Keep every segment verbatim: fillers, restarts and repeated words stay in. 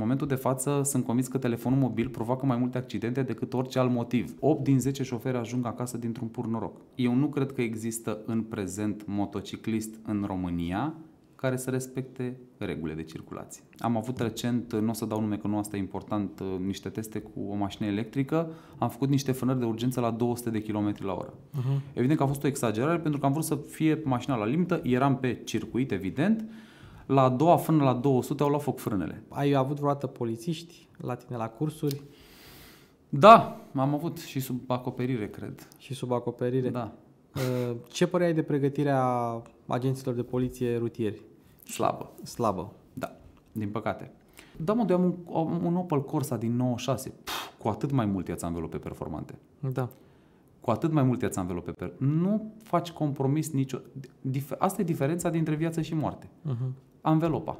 momentul de față sunt convins că telefonul mobil provoacă mai multe accidente decât orice alt motiv. opt din zece șoferi ajung acasă dintr-un pur noroc. Eu nu cred că există în prezent motociclist în România care să respecte regulile de circulație. Am avut recent, nu o să dau nume că nu asta e important, niște teste cu o mașină electrică, am făcut niște frânări de urgență la două sute de kilometri la oră. Uh-huh. Evident că a fost o exagerare pentru că am vrut să fie mașina la limită, eram pe circuit, evident, la a doua frână la două sute au luat foc frânele. Ai avut vreodată polițiști la tine la cursuri? Da, am avut și sub acoperire, cred. Și sub acoperire? Da. Ce părere ai de pregătirea agenților de poliție rutieri? Slabă. Slabă. Da, din păcate. Da, mă, eu am un, un Opel Corsa din nouăzeci și șase. Pff, cu atât mai mult ia-ți anvelope performante. Da. Cu atât mai mult ia-ți anvelope performante. Nu faci compromis nicio... Asta e diferența dintre viață și moarte. Uh-huh. Anvelopa.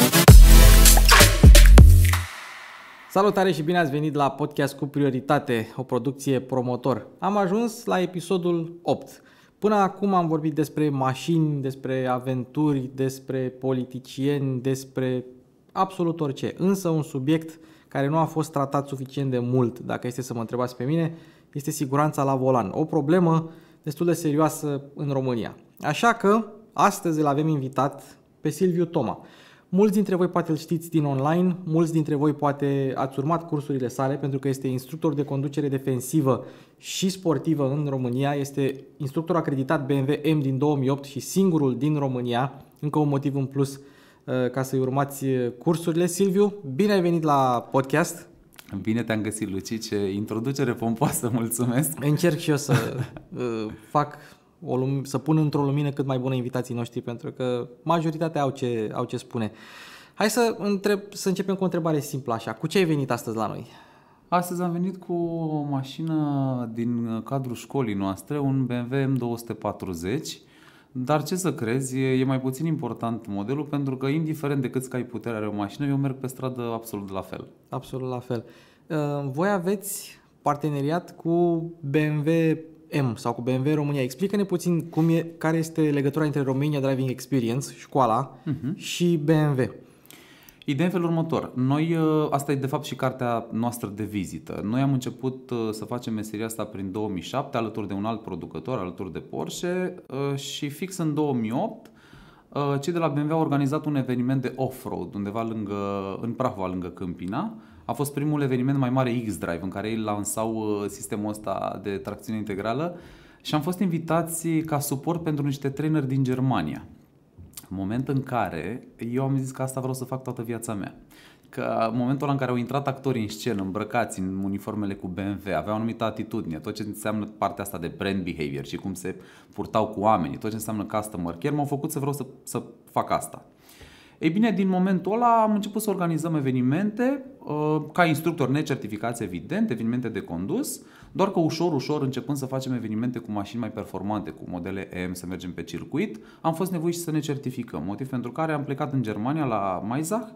Salutare și bine ați venit la podcast cu prioritate, o producție Promotor. Am ajuns la episodul opt. Până acum am vorbit despre mașini, despre aventuri, despre politicieni, despre absolut orice. Însă un subiect care nu a fost tratat suficient de mult, dacă este să mă întrebați pe mine, este siguranța la volan. O problemă destul de serioasă în România. Așa că astăzi îl avem invitat pe Silviu Toma. Mulți dintre voi poate îl știți din online, mulți dintre voi poate ați urmat cursurile sale pentru că este instructor de conducere defensivă și sportivă în România, este instructor acreditat B M W M din două mii opt și singurul din România, încă un motiv în plus ca să-i urmați cursurile. Silviu, bine ai venit la podcast! Bine te-am găsit, Luci, ce introducere pompoasă, mulțumesc! Încerc și eu să uh, fac... O lum- să pun într-o lumină cât mai bună invitații noștri, pentru că majoritatea au ce, au ce spune. Hai să, întreb, să începem cu o întrebare simplă așa. Cu ce ai venit astăzi la noi? Astăzi am venit cu o mașină din cadrul școlii noastre, un B M W M două sute patruzeci, dar ce să crezi, e, e mai puțin important modelul, pentru că indiferent de cât ai putere are o mașină, eu merg pe stradă absolut la fel. Absolut la fel. Uh, voi aveți parteneriat cu B M W M sau cu B M W România. Explică-ne puțin cum e, care este legătura între Romania Driving Experience, școala, uh-huh. și B M W. Ideea în felul următor. Noi, asta e de fapt și cartea noastră de vizită. Noi am început să facem meseria asta prin două mii șapte, alături de un alt producător, alături de Porsche, și fix în două mii opt cei de la B M W au organizat un eveniment de off-road undeva lângă, în Prahova, lângă Câmpina. A fost primul eveniment mai mare X-Drive în care ei lansau sistemul ăsta de tracțiune integrală și am fost invitați ca suport pentru niște traineri din Germania. În momentul în care eu am zis că asta vreau să fac toată viața mea. Că în momentul în care au intrat actorii în scenă, îmbrăcați în uniformele cu B M W, aveau o anumită atitudine, tot ce înseamnă partea asta de brand behavior și cum se purtau cu oamenii, tot ce înseamnă customer care, m-au făcut să vreau să, să fac asta. Ei bine, din momentul ăla am început să organizăm evenimente, ca instructor necertificați, evident, evenimente de condus, doar că ușor, ușor, începând să facem evenimente cu mașini mai performante, cu modele E M, să mergem pe circuit, am fost nevoiți să ne certificăm, motiv pentru care am plecat în Germania la Maisach,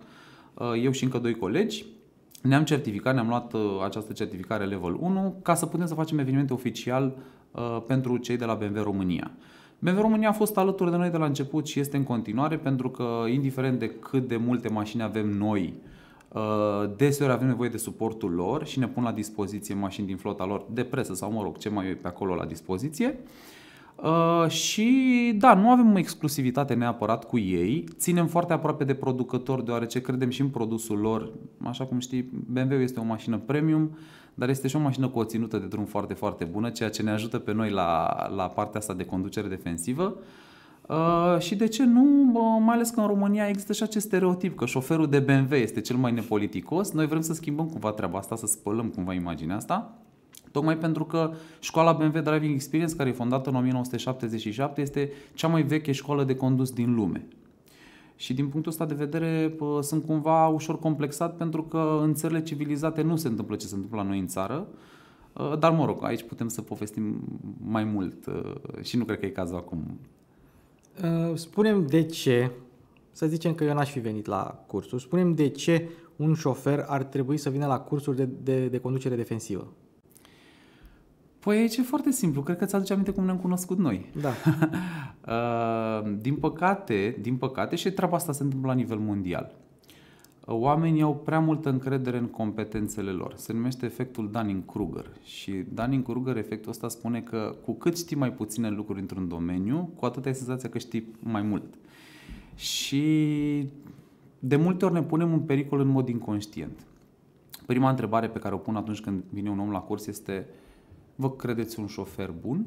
eu și încă doi colegi, ne-am certificat, ne-am luat această certificare level unu ca să putem să facem evenimente oficial pentru cei de la B M W România. B M W România a fost alături de noi de la început și este în continuare, pentru că indiferent de cât de multe mașini avem noi, deseori avem nevoie de suportul lor și ne pun la dispoziție mașini din flota lor de presă sau, mă rog, ce mai e pe acolo la dispoziție. Și da, nu avem exclusivitate neapărat cu ei, ținem foarte aproape de producători, deoarece credem și în produsul lor. Așa cum știi, B M W este o mașină premium, dar este și o mașină cu o ținută de drum foarte, foarte bună, ceea ce ne ajută pe noi la, la partea asta de conducere defensivă. Uh, și de ce nu, uh, mai ales că în România există și acest stereotip că șoferul de B M W este cel mai nepoliticos. Noi vrem să schimbăm cumva treaba asta, să spălăm cumva imaginea asta. Tocmai pentru că școala B M W Driving Experience, care e fondată în o mie nouă sute șaptezeci și șapte, este cea mai veche școală de condus din lume. Și din punctul ăsta de vedere sunt cumva ușor complexat, pentru că în țările civilizate nu se întâmplă ce se întâmplă la noi în țară. Dar mă rog, aici putem să povestim mai mult și nu cred că e cazul acum. Spune-mi de ce, să zicem că eu n-aș fi venit la cursuri, spune-mi de ce un șofer ar trebui să vină la cursuri de, de, de conducere defensivă. Păi aici e foarte simplu, cred că ți-aduce aminte cum ne-am cunoscut noi. Da. Din păcate, din păcate, și treaba asta se întâmplă la nivel mondial. Oamenii au prea multă încredere în competențele lor. Se numește efectul Dunning-Kruger. Și Dunning-Kruger, efectul ăsta spune că cu cât știi mai puține lucruri într-un domeniu, cu atât ai senzația că știi mai mult. Și de multe ori ne punem în pericol în mod inconștient. Prima întrebare pe care o pun atunci când vine un om la curs este: vă credeți un șofer bun?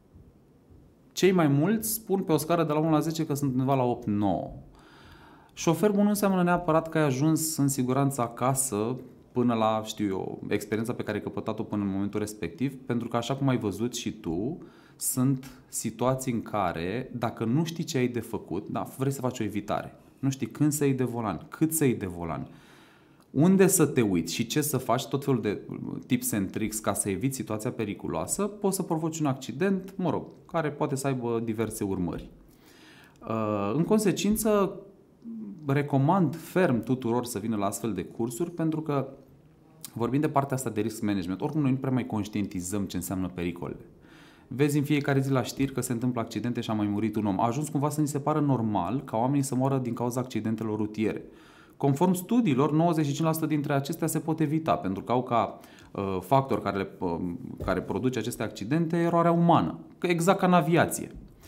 Cei mai mulți spun pe o scară de la unu la zece că sunt undeva la opt nouă. Șofer bun nu înseamnă neapărat că ai ajuns în siguranță acasă până la, știu eu, experiența pe care ai căpătat-o până în momentul respectiv, pentru că, așa cum ai văzut și tu, sunt situații în care, dacă nu știi ce ai de făcut, da, vrei să faci o evitare. Nu știi când să iei de volan, cât să iei de volan, unde să te uiți și ce să faci, tot felul de tips and tricks ca să eviți situația periculoasă, poți să provoci un accident, mă rog, care poate să aibă diverse urmări. În consecință, recomand ferm tuturor să vină la astfel de cursuri, pentru că, vorbind de partea asta de risk management, oricum noi nu prea mai conștientizăm ce înseamnă pericolele. Vezi în fiecare zi la știri că se întâmplă accidente și a mai murit un om. A ajuns cumva să ni se pară normal ca oamenii să moară din cauza accidentelor rutiere. Conform studiilor, nouăzeci și cinci la sută dintre acestea se pot evita, pentru că au ca uh, factor care, uh, care produce aceste accidente eroarea umană, exact ca în aviație.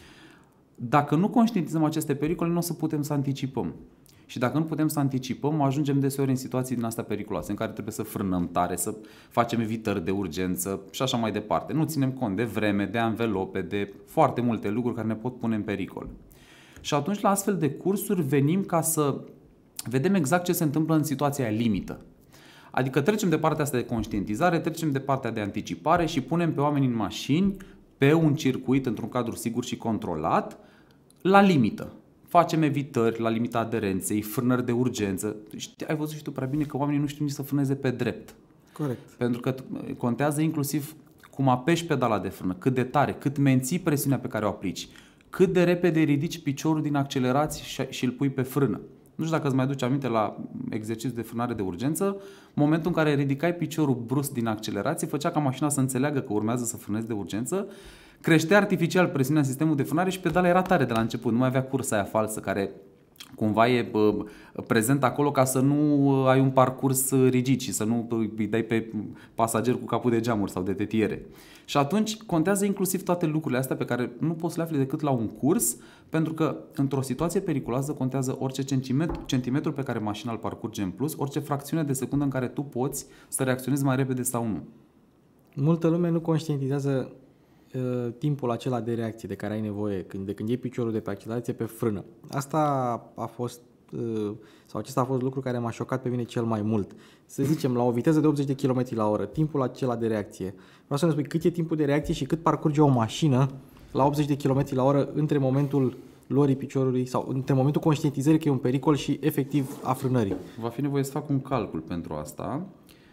Dacă nu conștientizăm aceste pericole, nu o să putem să anticipăm. Și dacă nu putem să anticipăm, ajungem deseori în situații din astea periculoase, în care trebuie să frânăm tare, să facem evitări de urgență și așa mai departe. Nu ținem cont de vreme, de anvelope, de foarte multe lucruri care ne pot pune în pericol. Și atunci, la astfel de cursuri, venim ca să vedem exact ce se întâmplă în situația limită. Adică trecem de partea asta de conștientizare, trecem de partea de anticipare și punem pe oameni în mașini, pe un circuit, într-un cadru sigur și controlat, la limită. Facem evitări la limita aderenței, frânări de urgență. Știi, ai văzut și tu prea bine că oamenii nu știu nici să frâneze pe drept. Corect. Pentru că contează inclusiv cum apeși pedala de frână, cât de tare, cât menții presiunea pe care o aplici, cât de repede ridici piciorul din accelerație și îl pui pe frână. Nu știu dacă îți mai aduci aminte la exercițiul de frânare de urgență, momentul în care ridicai piciorul brusc din accelerație făcea ca mașina să înțeleagă că urmează să frânezi de urgență, creștea artificial presiunea în sistemul de frânare și pedala era tare de la început, nu mai avea cursa aia falsă care cumva e prezent acolo ca să nu ai un parcurs rigid și să nu îi dai pe pasager cu capul de geamuri sau de tetiere. Și atunci contează inclusiv toate lucrurile astea pe care nu poți să le afli decât la un curs, pentru că într-o situație periculoasă contează orice centimetru, centimetru pe care mașina îl parcurge în plus, orice fracțiune de secundă în care tu poți să reacționezi mai repede sau nu. Multă lume nu conștientizează uh, timpul acela de reacție de care ai nevoie când, de când iei piciorul de pe accelerație pe frână. Asta a fost, uh, sau acesta a fost lucru care m-a șocat pe mine cel mai mult. Să zicem, la o viteză de optzeci de kilometri la oră, timpul acela de reacție. Vreau să ne spui cât e timpul de reacție și cât parcurge o mașină la optzeci de kilometri la oră între momentul luării piciorului sau între momentul conștientizării că e un pericol și efectiv a frânării. Va fi nevoie să fac un calcul pentru asta.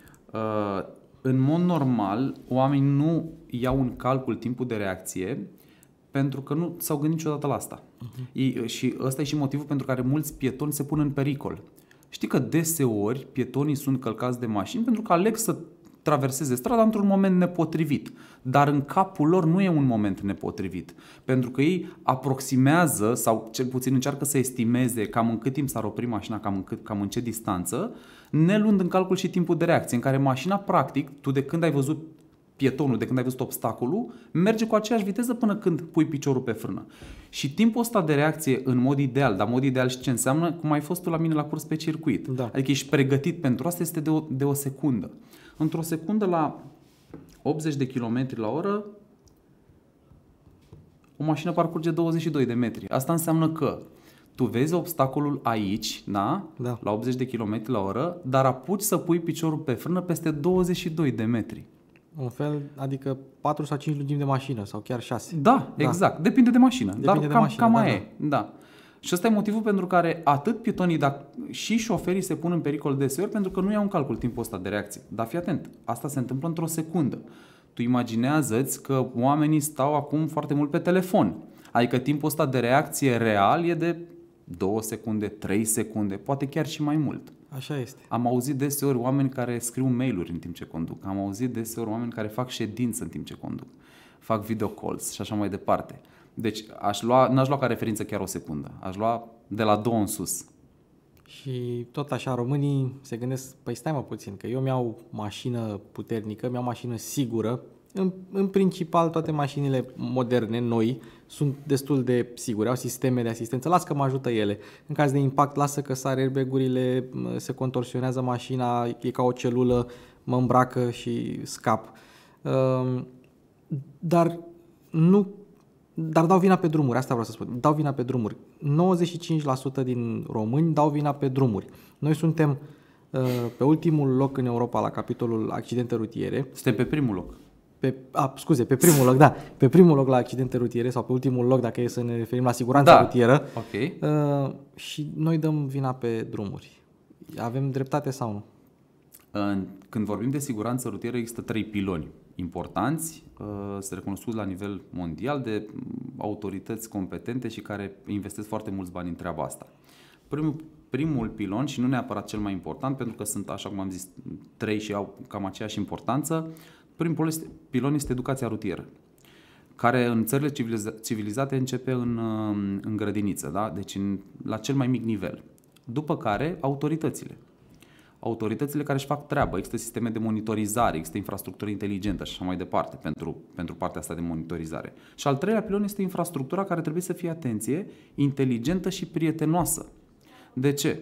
Uh, în mod normal, oamenii nu iau în calcul timpul de reacție pentru că nu s-au gândit niciodată la asta. Uh-huh. Ei, și ăsta e și motivul pentru care mulți pietoni se pun în pericol. Știi că deseori pietonii sunt călcați de mașini pentru că aleg să traverseze strada într-un moment nepotrivit. Dar în capul lor nu e un moment nepotrivit. Pentru că ei aproximează sau cel puțin încearcă să estimeze cam în cât timp s-ar opri mașina, cam în, cât, cam în ce distanță, ne luând în calcul și timpul de reacție, în care mașina, practic, tu de când ai văzut pietonul, de când ai văzut obstacolul, merge cu aceeași viteză până când pui piciorul pe frână. Și timpul ăsta de reacție în mod ideal, dar mod ideal și ce înseamnă, cum ai fost tu la mine la curs pe circuit. Da. Adică ești pregătit pentru asta, este de o, de o secundă. Într-o secundă la optzeci de kilometri la oră, o mașină parcurge douăzeci și doi de metri. Asta înseamnă că tu vezi obstacolul aici, da? Da. La optzeci de kilometri la oră, dar apuci să pui piciorul pe frână peste douăzeci și doi de metri. Un fel, adică patru sau cinci lungimi de mașină sau chiar șase. Da, da. Exact. Depinde de mașină. Depinde dar de cam, mașină, cam da, mai da. e. Da. Și ăsta e motivul pentru care atât pietonii, dar și șoferii se pun în pericol deseori pentru că nu iau în calcul timpul ăsta de reacție. Dar fii atent, asta se întâmplă într-o secundă. Tu imaginează-ți că oamenii stau acum foarte mult pe telefon. Adică timpul ăsta de reacție real e de două secunde, trei secunde, poate chiar și mai mult. Așa este. Am auzit deseori oameni care scriu mail-uri în timp ce conduc. Am auzit deseori oameni care fac ședință în timp ce conduc. Fac video calls și așa mai departe. Deci aș lua, n-aș lua ca referință chiar o secundă. Aș lua de la două în sus. Și tot așa românii se gândesc, păi stai mă puțin, că eu mi-au mașină puternică, mi-au mașină sigură. În, în principal toate mașinile moderne, noi, sunt destul de sigure, au sisteme de asistență, las că mă ajută ele. În caz de impact, lasă că sar airbag-urile, se contorsionează mașina, e ca o celulă, mă îmbracă și scap. Dar nu Dar dau vina pe drumuri, asta vreau să spun. Dau vina pe drumuri. nouăzeci și cinci la sută din români dau vina pe drumuri. Noi suntem uh, pe ultimul loc în Europa la capitolul accidente rutiere. Suntem pe primul loc. Pe, a, scuze, pe primul loc, da. Pe primul loc la accidente rutiere sau pe ultimul loc dacă e să ne referim la siguranța da. rutieră. Okay. Uh, și noi dăm vina pe drumuri. Avem dreptate sau nu? Când vorbim de siguranță rutieră există trei piloni importanți, sunt recunoscuți la nivel mondial de autorități competente și care investesc foarte mulți bani în treaba asta. Primul, primul pilon, și nu neapărat cel mai important, pentru că sunt, așa cum am zis, trei și au cam aceeași importanță, primul pilon este educația rutieră, care în țările civilizate începe în, în grădiniță, da? Deci în, la cel mai mic nivel. După care autoritățile. Autoritățile care își fac treabă, există sisteme de monitorizare, există infrastructură inteligentă și așa mai departe pentru, pentru partea asta de monitorizare. Și al treilea pilon este infrastructura care trebuie să fie, atenție, inteligentă și prietenoasă. De ce?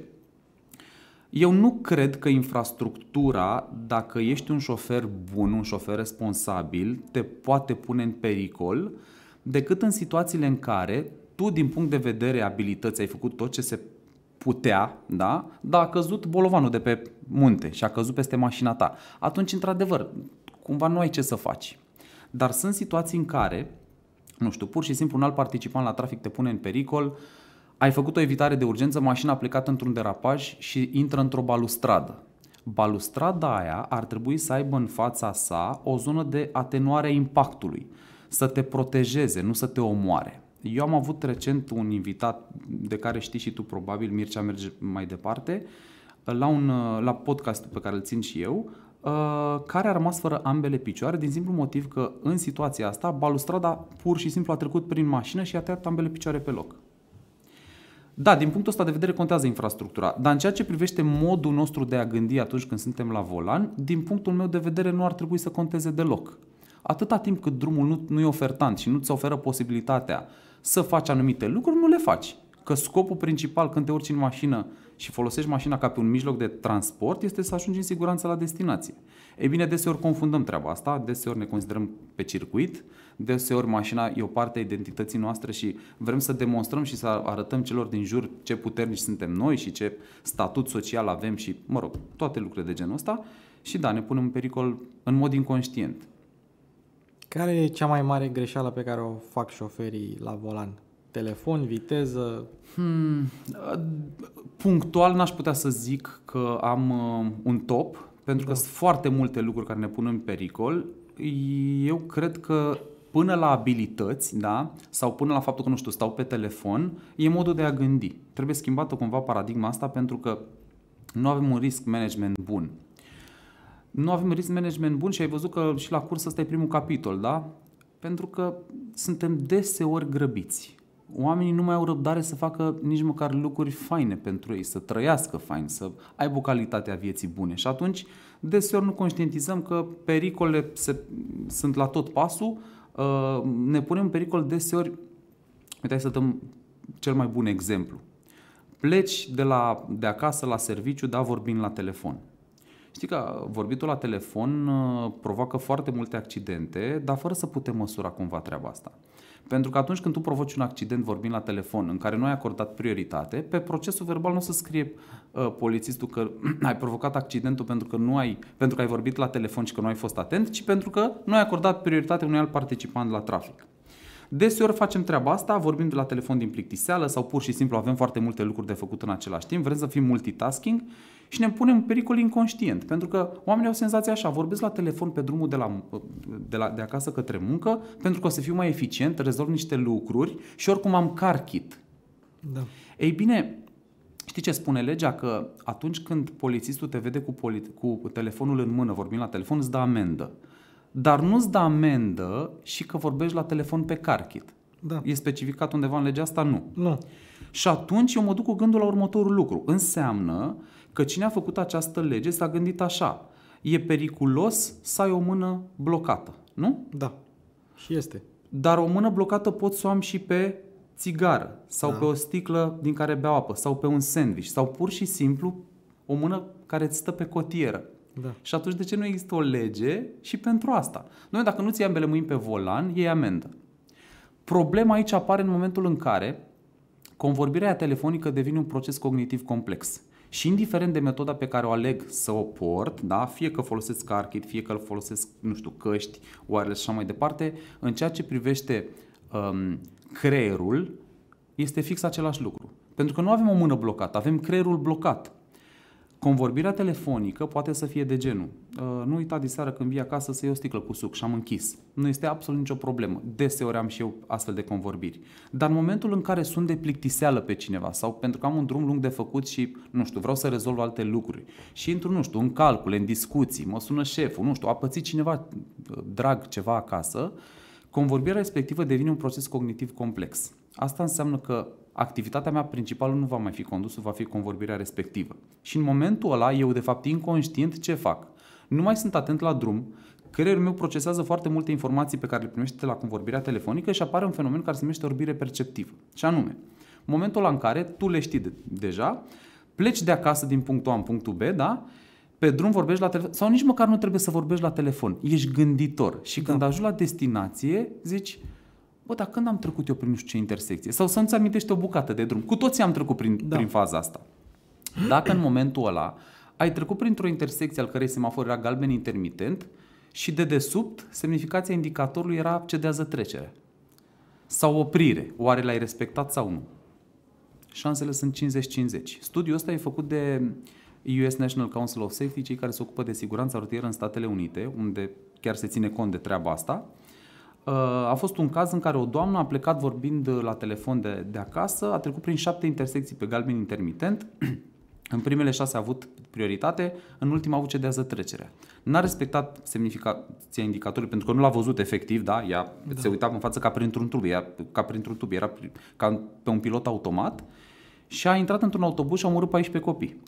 Eu nu cred că infrastructura, dacă ești un șofer bun, un șofer responsabil, te poate pune în pericol decât în situațiile în care tu, din punct de vedere abilități, ai făcut tot ce se putea, da? Dar a căzut bolovanul de pe munte și a căzut peste mașina ta. Atunci, într-adevăr, cumva nu ai ce să faci. Dar sunt situații în care, nu știu, pur și simplu un alt participant la trafic te pune în pericol, ai făcut o evitare de urgență, mașina a plecat într-un derapaj și intră într-o balustradă. Balustrada aia ar trebui să aibă în fața sa o zonă de atenuare a impactului, să te protejeze, nu să te omoare. Eu am avut recent un invitat de care știi și tu probabil, Mircea merge mai departe, la, un, la podcastul pe care îl țin și eu, care a rămas fără ambele picioare din simplu motiv că în situația asta balustrada pur și simplu a trecut prin mașină și a tăiat ambele picioare pe loc. Da, din punctul ăsta de vedere contează infrastructura, dar în ceea ce privește modul nostru de a gândi atunci când suntem la volan, din punctul meu de vedere nu ar trebui să conteze deloc. Atâta timp cât drumul nu, nu e ofertant și nu-ți oferă posibilitatea să faci anumite lucruri, nu le faci. Că scopul principal când te urci în mașină și folosești mașina ca pe un mijloc de transport este să ajungi în siguranță la destinație. Ei bine, deseori confundăm treaba asta, deseori ne considerăm pe circuit, deseori mașina e o parte a identității noastre și vrem să demonstrăm și să arătăm celor din jur ce puternici suntem noi și ce statut social avem și, mă rog, toate lucrurile de genul ăsta și da, ne punem în pericol în mod inconștient. Care e cea mai mare greșeală pe care o fac șoferii la volan? Telefon, viteză? Hmm, punctual n-aș putea să zic că am uh, un top, pentru că da. Sunt foarte multe lucruri care ne pun în pericol. Eu cred că până la abilități, da, sau până la faptul că, nu știu, stau pe telefon, e modul de a gândi. Trebuie schimbată cumva paradigma asta pentru că nu avem un risk management bun. Nu avem risk management bun și ai văzut că și la curs ăsta e primul capitol, da? Pentru că suntem deseori grăbiți. Oamenii nu mai au răbdare să facă nici măcar lucruri faine pentru ei, să trăiască fain, să aibă o calitate a vieții bune. Și atunci, deseori nu conștientizăm că pericolele se, sunt la tot pasul, ne punem în pericol deseori. Uite, hai să dăm cel mai bun exemplu. Pleci de, la, de acasă la serviciu, da, vorbind la telefon. Știi că vorbitul la telefon uh, provoacă foarte multe accidente, dar fără să putem măsura cumva treaba asta. Pentru că atunci când tu provoci un accident vorbind la telefon în care nu ai acordat prioritate, pe procesul verbal nu o să scrie uh, polițistul că ai provocat accidentul pentru că, nu ai, pentru că ai vorbit la telefon și că nu ai fost atent, ci pentru că nu ai acordat prioritate unui alt participant la trafic. Deseori facem treaba asta, vorbim de la telefon din plictiseală sau pur și simplu avem foarte multe lucruri de făcut în același timp, vrem să fim multitasking și ne punem în pericol inconștient. Pentru că oamenii au senzația așa, vorbesc la telefon pe drumul de, la, de, la, de acasă către muncă pentru că o să fiu mai eficient, rezolv niște lucruri și oricum am car kit. Da. Ei bine, știi ce spune legea? Că atunci când polițistul te vede cu, poli- cu telefonul în mână, vorbind la telefon, îți dă amendă. Dar nu-ți dă amendă și că vorbești la telefon pe car kit. Da. E specificat undeva în legea asta? Nu. Nu. Și atunci eu mă duc cu gândul la următorul lucru. Înseamnă că cine a făcut această lege s-a gândit așa. E periculos să ai o mână blocată, nu? Da. Și este. Dar o mână blocată pot să o am și pe țigară sau Da. pe o sticlă din care beau apă sau pe un sandwich sau pur și simplu o mână care îți stă pe cotieră. Da. Și atunci de ce nu există o lege și pentru asta? Noi dacă nu ți ambele mâini pe volan, iei amendă. Problema aici apare în momentul în care convorbirea telefonică devine un proces cognitiv complex. Și indiferent de metoda pe care o aleg să o port, da, fie că folosesc car kit, fie că folosesc, nu știu, căști, wireless și așa mai departe, în ceea ce privește um, creierul, este fix același lucru. Pentru că nu avem o mână blocată, avem creierul blocat. Convorbirea telefonică poate să fie de genul. Uh, nu uita diseară când vii acasă să iei o sticlă cu suc și am închis. Nu este absolut nicio problemă. Deseori am și eu astfel de convorbiri. Dar în momentul în care sunt de plictiseală pe cineva sau pentru că am un drum lung de făcut și, nu știu, vreau să rezolv alte lucruri și intru, nu știu, în calcule, în discuții, mă sună șeful, nu știu, a pățit cineva drag ceva acasă, convorbirea respectivă devine un proces cognitiv complex. Asta înseamnă că activitatea mea principală nu va mai fi condusă, va fi convorbirea respectivă. Și în momentul ăla, eu de fapt inconștient ce fac? Nu mai sunt atent la drum, creierul meu procesează foarte multe informații pe care le primește de la convorbirea telefonică și apare un fenomen care se numește orbire perceptivă. Și anume, momentul ăla în care tu le știi de, deja, pleci de acasă din punctul A în punctul B, da? Pe drum vorbești la telefon, sau nici măcar nu trebuie să vorbești la telefon, ești gânditor și când Da. ajungi la destinație, zici, bă, dar când am trecut eu prin nu știu ce intersecție? Sau să nu-ți amintești o bucată de drum. Cu toții am trecut prin, Da. prin faza asta. Dacă în momentul ăla ai trecut printr-o intersecție al cărei semafor era galben intermitent și de desubt semnificația indicatorului era cedează trecerea sau oprire, oare l-ai respectat sau nu? Șansele sunt cincizeci cincizeci. Studiul ăsta e făcut de U S National Council of Safety, cei care se ocupă de siguranța rutieră în Statele Unite, unde chiar se ține cont de treaba asta. A fost un caz în care o doamnă a plecat vorbind la telefon de, de acasă, a trecut prin șapte intersecții pe galben intermitent, în primele șase a avut prioritate, în ultima a avut cedează trecerea. N-a respectat semnificația indicatorului pentru că nu l-a văzut efectiv, da? Ea da. Se uita în față ca printr-un tub, ea, ca printr-un tub, era ca pe un pilot automat și a intrat într-un autobuz și a omorât paisprezece copii.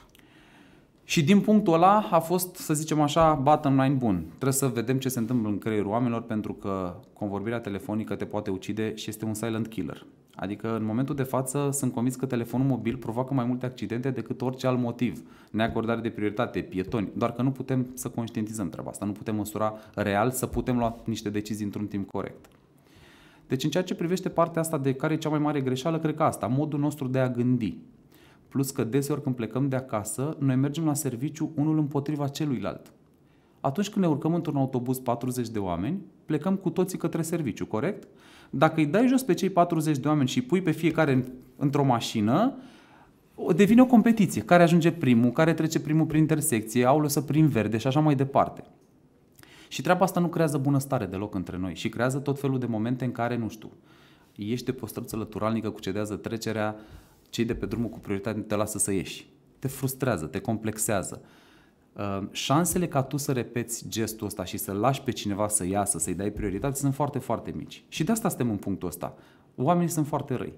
Și din punctul ăla a fost, să zicem așa, bottom line bun. Trebuie să vedem ce se întâmplă în creierul oamenilor pentru că convorbirea telefonică te poate ucide și este un silent killer. Adică în momentul de față sunt convins că telefonul mobil provoacă mai multe accidente decât orice alt motiv. Neacordare de prioritate, pietoni, doar că nu putem să conștientizăm treaba asta, nu putem măsura real, să putem lua niște decizii într-un timp corect. Deci în ceea ce privește partea asta de care e cea mai mare greșeală, cred că asta, modul nostru de a gândi. Plus că deseori când plecăm de acasă, noi mergem la serviciu unul împotriva celuilalt. Atunci când ne urcăm într-un autobuz patruzeci de oameni, plecăm cu toții către serviciu, corect? Dacă îi dai jos pe cei patruzeci de oameni și îi pui pe fiecare într-o mașină, devine o competiție. Care ajunge primul, care trece primul prin intersecție, au lăsat prin verde și așa mai departe. Și treaba asta nu creează bunăstare deloc între noi și creează tot felul de momente în care, nu știu, ești pe o străduță lăturalnică, cucedează trecerea, cei de pe drumul cu prioritate te lasă să ieși. Te frustrează, te complexează. Uh, șansele ca tu să repeți gestul ăsta și să lași pe cineva să iasă, să-i dai prioritate, sunt foarte, foarte mici. Și de asta suntem în punctul ăsta. Oamenii sunt foarte răi.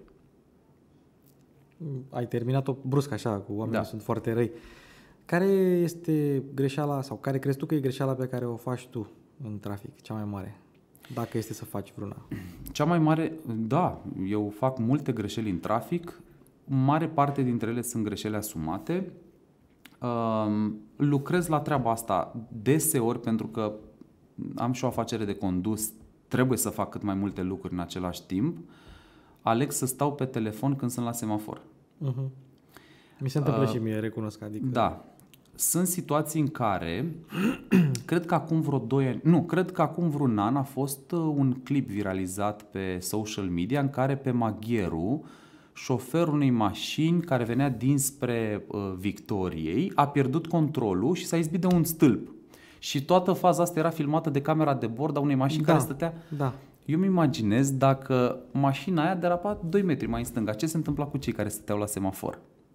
Ai terminat-o brusc așa, cu oamenii Da. sunt foarte răi. Care este greșeala sau care crezi tu că e greșeala pe care o faci tu în trafic, cea mai mare? Dacă este să faci vreuna. Cea mai mare, da, eu fac multe greșeli în trafic, mare parte dintre ele sunt greșeli asumate. Uh, lucrez la treaba asta deseori pentru că am și o afacere de condus, trebuie să fac cât mai multe lucruri în același timp. Aleg să stau pe telefon când sunt la semafor. Uh-huh. Mi se întâmplă uh, și mie, recunosc. Adică... Da. Sunt situații în care, cred că acum vreo doi ani, nu, cred că acum vreun an a fost un clip viralizat pe social media în care pe Magheru, șoferul unei mașini care venea dinspre uh, Victoriei, a pierdut controlul și s-a izbit de un stâlp. Și toată faza asta era filmată de camera de bord a unei mașini da, care stătea... Da. Eu îmi imaginez dacă mașina aia derapa doi metri mai în stânga, ce se întâmpla cu cei care stăteau la semafor?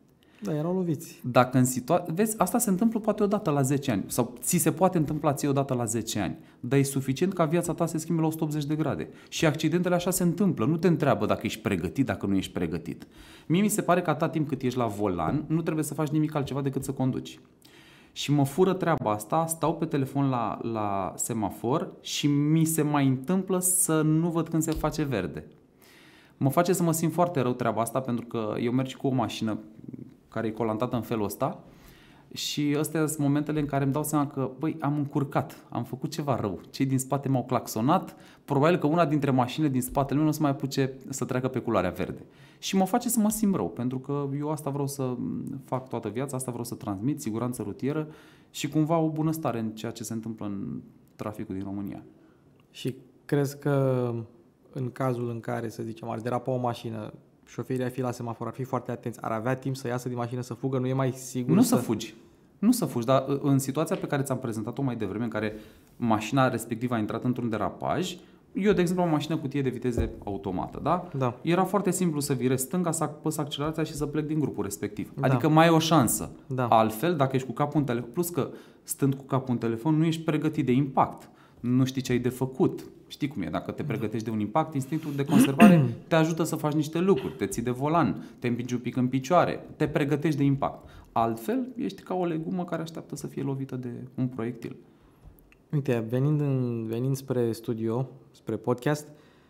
Da, erau loviți. Dacă în situa- Vezi, asta se întâmplă poate odată la zece ani sau ți se poate întâmpla ție odată la zece ani, dar e suficient ca viața ta să se schimbe la o sută optzeci de grade. Și accidentele așa se întâmplă. Nu te întreabă dacă ești pregătit, dacă nu ești pregătit. Mie mi se pare că atâta timp cât ești la volan, nu trebuie să faci nimic altceva decât să conduci. Și mă fură treaba asta, stau pe telefon la, la semafor și mi se mai întâmplă să nu văd când se face verde. Mă face să mă simt foarte rău treaba asta, pentru că eu merg cu o mașină care e colantată în felul ăsta și astea sunt momentele în care îmi dau seama că, băi, am încurcat, am făcut ceva rău. Cei din spate m-au claxonat, probabil că una dintre mașinile din spatele meu nu o să mai apuce să treacă pe culoarea verde. Și mă face să mă simt rău, pentru că eu asta vreau să fac toată viața, asta vreau să transmit, siguranță rutieră și cumva o bunăstare în ceea ce se întâmplă în traficul din România. Și crezi că în cazul în care, să zicem, ar derapa o mașină, șoferii ar fi la semafor, ar fi foarte atenți, ar avea timp să iasă din mașină, să fugă, nu e mai sigur Nu să... să fugi. Nu să fugi, dar în situația pe care ți-am prezentat-o mai devreme, în care mașina respectivă a intrat într-un derapaj, eu, de exemplu, am o mașină cutie de viteze automată, da? Da. Era foarte simplu să virez stânga, să apăs accelerația și să plec din grupul respectiv. Da. Adică mai e o șansă. Da. Altfel, dacă ești cu capul în telefon, plus că stând cu capul în telefon, nu ești pregătit de impact. Nu știi ce ai de făcut. Știi cum e, dacă te pregătești de un impact, instinctul de conservare te ajută să faci niște lucruri, te ții de volan, te împingi un pic în picioare, te pregătești de impact. Altfel, ești ca o legumă care așteaptă să fie lovită de un proiectil. Uite, venind, în, venind spre studio, spre podcast,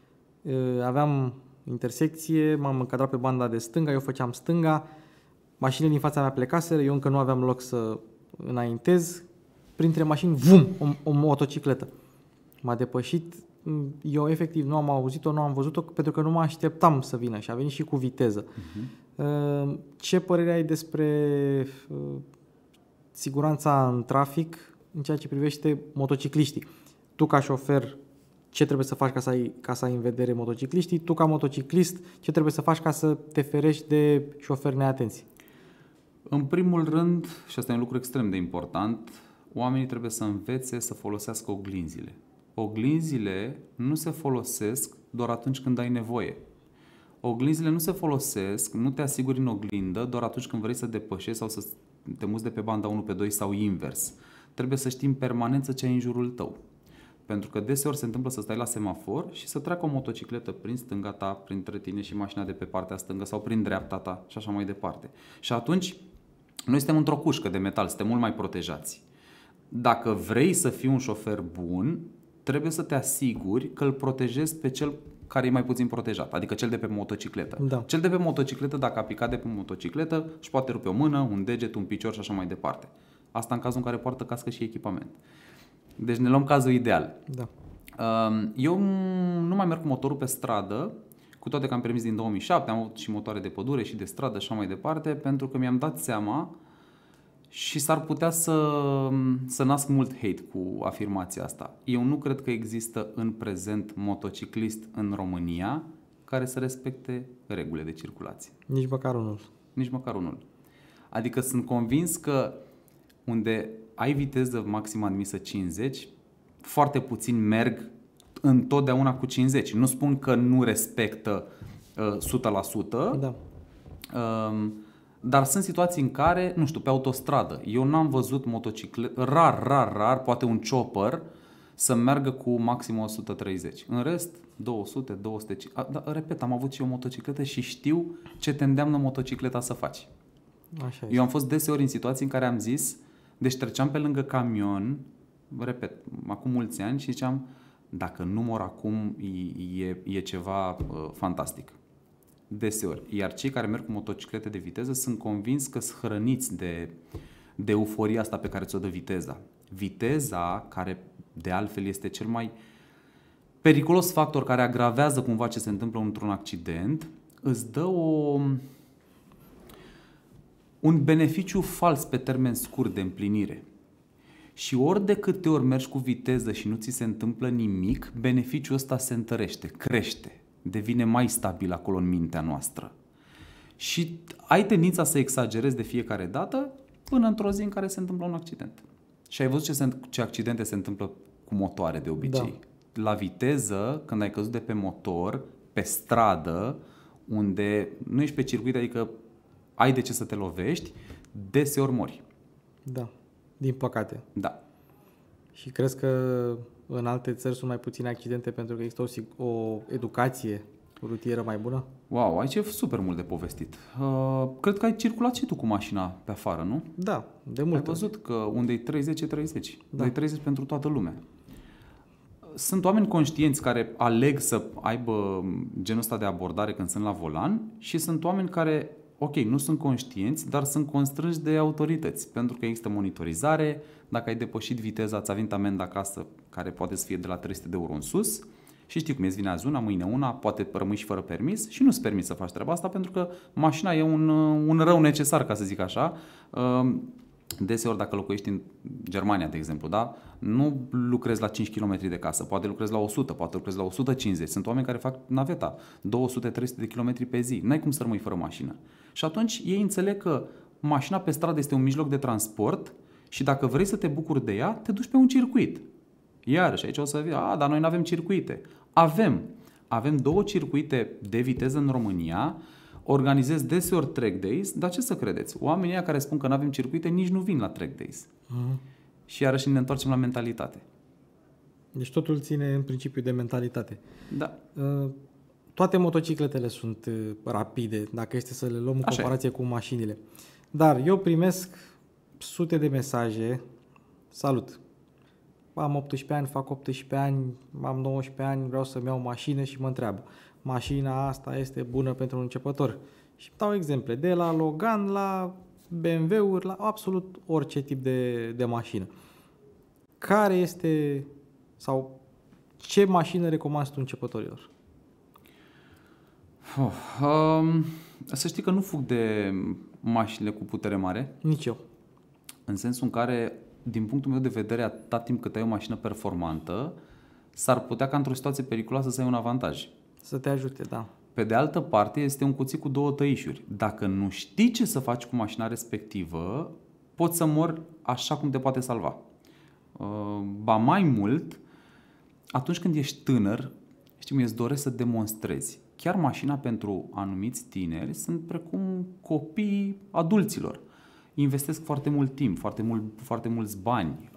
aveam intersecție, m-am încadrat pe banda de stânga, eu făceam stânga, mașinile din fața mea plecaseră, eu încă nu aveam loc să înaintez, printre mașini, vum, o, o motocicletă. M-a depășit, eu efectiv nu am auzit-o, nu am văzut-o, pentru că nu mă așteptam să vină și a venit și cu viteză. Uh-huh. Ce părere ai despre siguranța în trafic în ceea ce privește motocicliștii? Tu ca șofer, ce trebuie să faci ca să ai, ca să ai în vedere motocicliștii? Tu ca motociclist, ce trebuie să faci ca să te ferești de șoferi neatenți? În primul rând, și asta e un lucru extrem de important, oamenii trebuie să învețe să folosească oglinzile. Oglinzile nu se folosesc doar atunci când ai nevoie. Oglinzile nu se folosesc, nu te asiguri în oglindă doar atunci când vrei să depășești sau să te muți de pe banda unu pe doi sau invers. Trebuie să știi în permanență ce ai în jurul tău. Pentru că deseori se întâmplă să stai la semafor și să treacă o motocicletă prin stânga ta, printre tine și mașina de pe partea stângă sau prin dreapta ta și așa mai departe. Și atunci noi suntem într-o cușcă de metal, suntem mult mai protejați. Dacă vrei să fii un șofer bun, trebuie să te asiguri că îl protejezi pe cel care e mai puțin protejat, adică cel de pe motocicletă. Da. Cel de pe motocicletă, dacă a picat de pe motocicletă, își poate rupe o mână, un deget, un picior și așa mai departe. Asta în cazul în care poartă cască și echipament. Deci ne luăm cazul ideal. Da. Eu nu mai merg cu motorul pe stradă, cu toate că am permis din două mii șapte, am avut și motoare de pădure și de stradă și așa mai departe, pentru că mi-am dat seama și s-ar putea să, să nasc mult hate cu afirmația asta. Eu nu cred că există în prezent motociclist în România care să respecte regulile de circulație. Nici măcar unul. Nici măcar unul. Adică sunt convins că unde ai viteză maximă admisă cincizeci, foarte puțin merg întotdeauna cu cincizeci. Nu spun că nu respectă uh, o sută la sută, Da. uh, dar sunt situații în care, nu știu, pe autostradă, eu n-am văzut motocicletă, rar, rar, rar, poate un chopper, să meargă cu maxim o sută treizeci. În rest, două sute, două sute cincizeci. Da, repet, am avut și eu o motocicletă și știu ce te îndeamnă motocicleta să faci. Așa Eu am fost deseori în situații în care am zis, deci treceam pe lângă camion, repet, acum mulți ani și ziceam, dacă nu mor acum, e, e, e ceva uh, fantastic. Deseori. Iar cei care merg cu motociclete de viteză sunt convins că sunt hrăniți de, de euforia asta pe care ți-o dă viteza. Viteza, care de altfel este cel mai periculos factor care agravează cumva ce se întâmplă într-un accident, îți dă o, un beneficiu fals pe termen scurt de împlinire. Și ori de câte ori mergi cu viteză și nu ți se întâmplă nimic, beneficiul ăsta se întărește, crește, devine mai stabil acolo în mintea noastră. Și ai tendința să exagerezi de fiecare dată până într-o zi în care se întâmplă un accident. Și ai văzut ce, se, ce accidente se întâmplă cu motoare de obicei. Da. La viteză, când ai căzut de pe motor, pe stradă, unde nu ești pe circuit, adică ai de ce să te lovești, deseori mori. Da, din păcate. Da. Și crezi că în alte țări sunt mai puține accidente pentru că există o, o educație rutieră mai bună? Wow, aici e super mult de povestit. Uh, cred că ai circulat și tu cu mașina pe afară, nu? Da, de mult. Ai văzut că unde e treizeci e treizeci. Da. E treizeci pentru toată lumea. Sunt oameni conștienți care aleg să aibă genul ăsta de abordare când sunt la volan și sunt oameni care, ok, nu sunt conștienți, dar sunt constrânși de autorități, pentru că există monitorizare, dacă ai depășit viteza, îți a venit amendă acasă care poate să fie de la trei sute de euro în sus și știi cum e, vine azi una, mâine una, poate rămâi și fără permis și nu-ți permis să faci treaba asta pentru că mașina e un, un rău necesar, ca să zic așa. Deseori dacă locuiești în Germania, de exemplu, da? Nu lucrezi la cinci kilometri de casă, poate lucrezi la o sută, poate lucrezi la o sută cincizeci. Sunt oameni care fac naveta, două sute trei sute de kilometri pe zi. N-ai cum să rămâi fără mașină. Și atunci ei înțeleg că mașina pe stradă este un mijloc de transport și dacă vrei să te bucuri de ea, te duci pe un circuit. Iarăși, aici o să fie, a, dar noi nu avem circuite. Avem. Avem două circuite de viteză în România. Organizez deseori track days, dar ce să credeți? Oamenii care spun că nu avem circuite nici nu vin la track days. Uh-huh. Și iarăși ne întoarcem la mentalitate. Deci totul ține în principiu de mentalitate. Da. Toate motocicletele sunt rapide, dacă este să le luăm în Așa comparație e. cu mașinile. Dar eu primesc sute de mesaje. Salut! Am optsprezece ani, fac optsprezece ani, am nouăsprezece ani, vreau să-mi iau mașină și mă întreabă. Mașina asta este bună pentru un începător. Și dau exemple, de la Logan la B M W-uri, la absolut orice tip de, de mașină. Care este sau ce mașină recomanzi tu începătorilor? Oh, um, să știi că nu fug de mașinile cu putere mare. Nici eu. În sensul în care, din punctul meu de vedere, atâta timp cât ai o mașină performantă, s-ar putea ca într-o situație periculoasă să ai un avantaj. Să te ajute, da. Pe de altă parte, este un cuțit cu două tăișuri. Dacă nu știi ce să faci cu mașina respectivă, poți să mori așa cum te poate salva. Ba mai mult, atunci când ești tânăr, știi, îți doresc să demonstrezi. Chiar mașina pentru anumiți tineri sunt precum copiii adulților. Investesc foarte mult timp, foarte, mult, foarte mulți bani,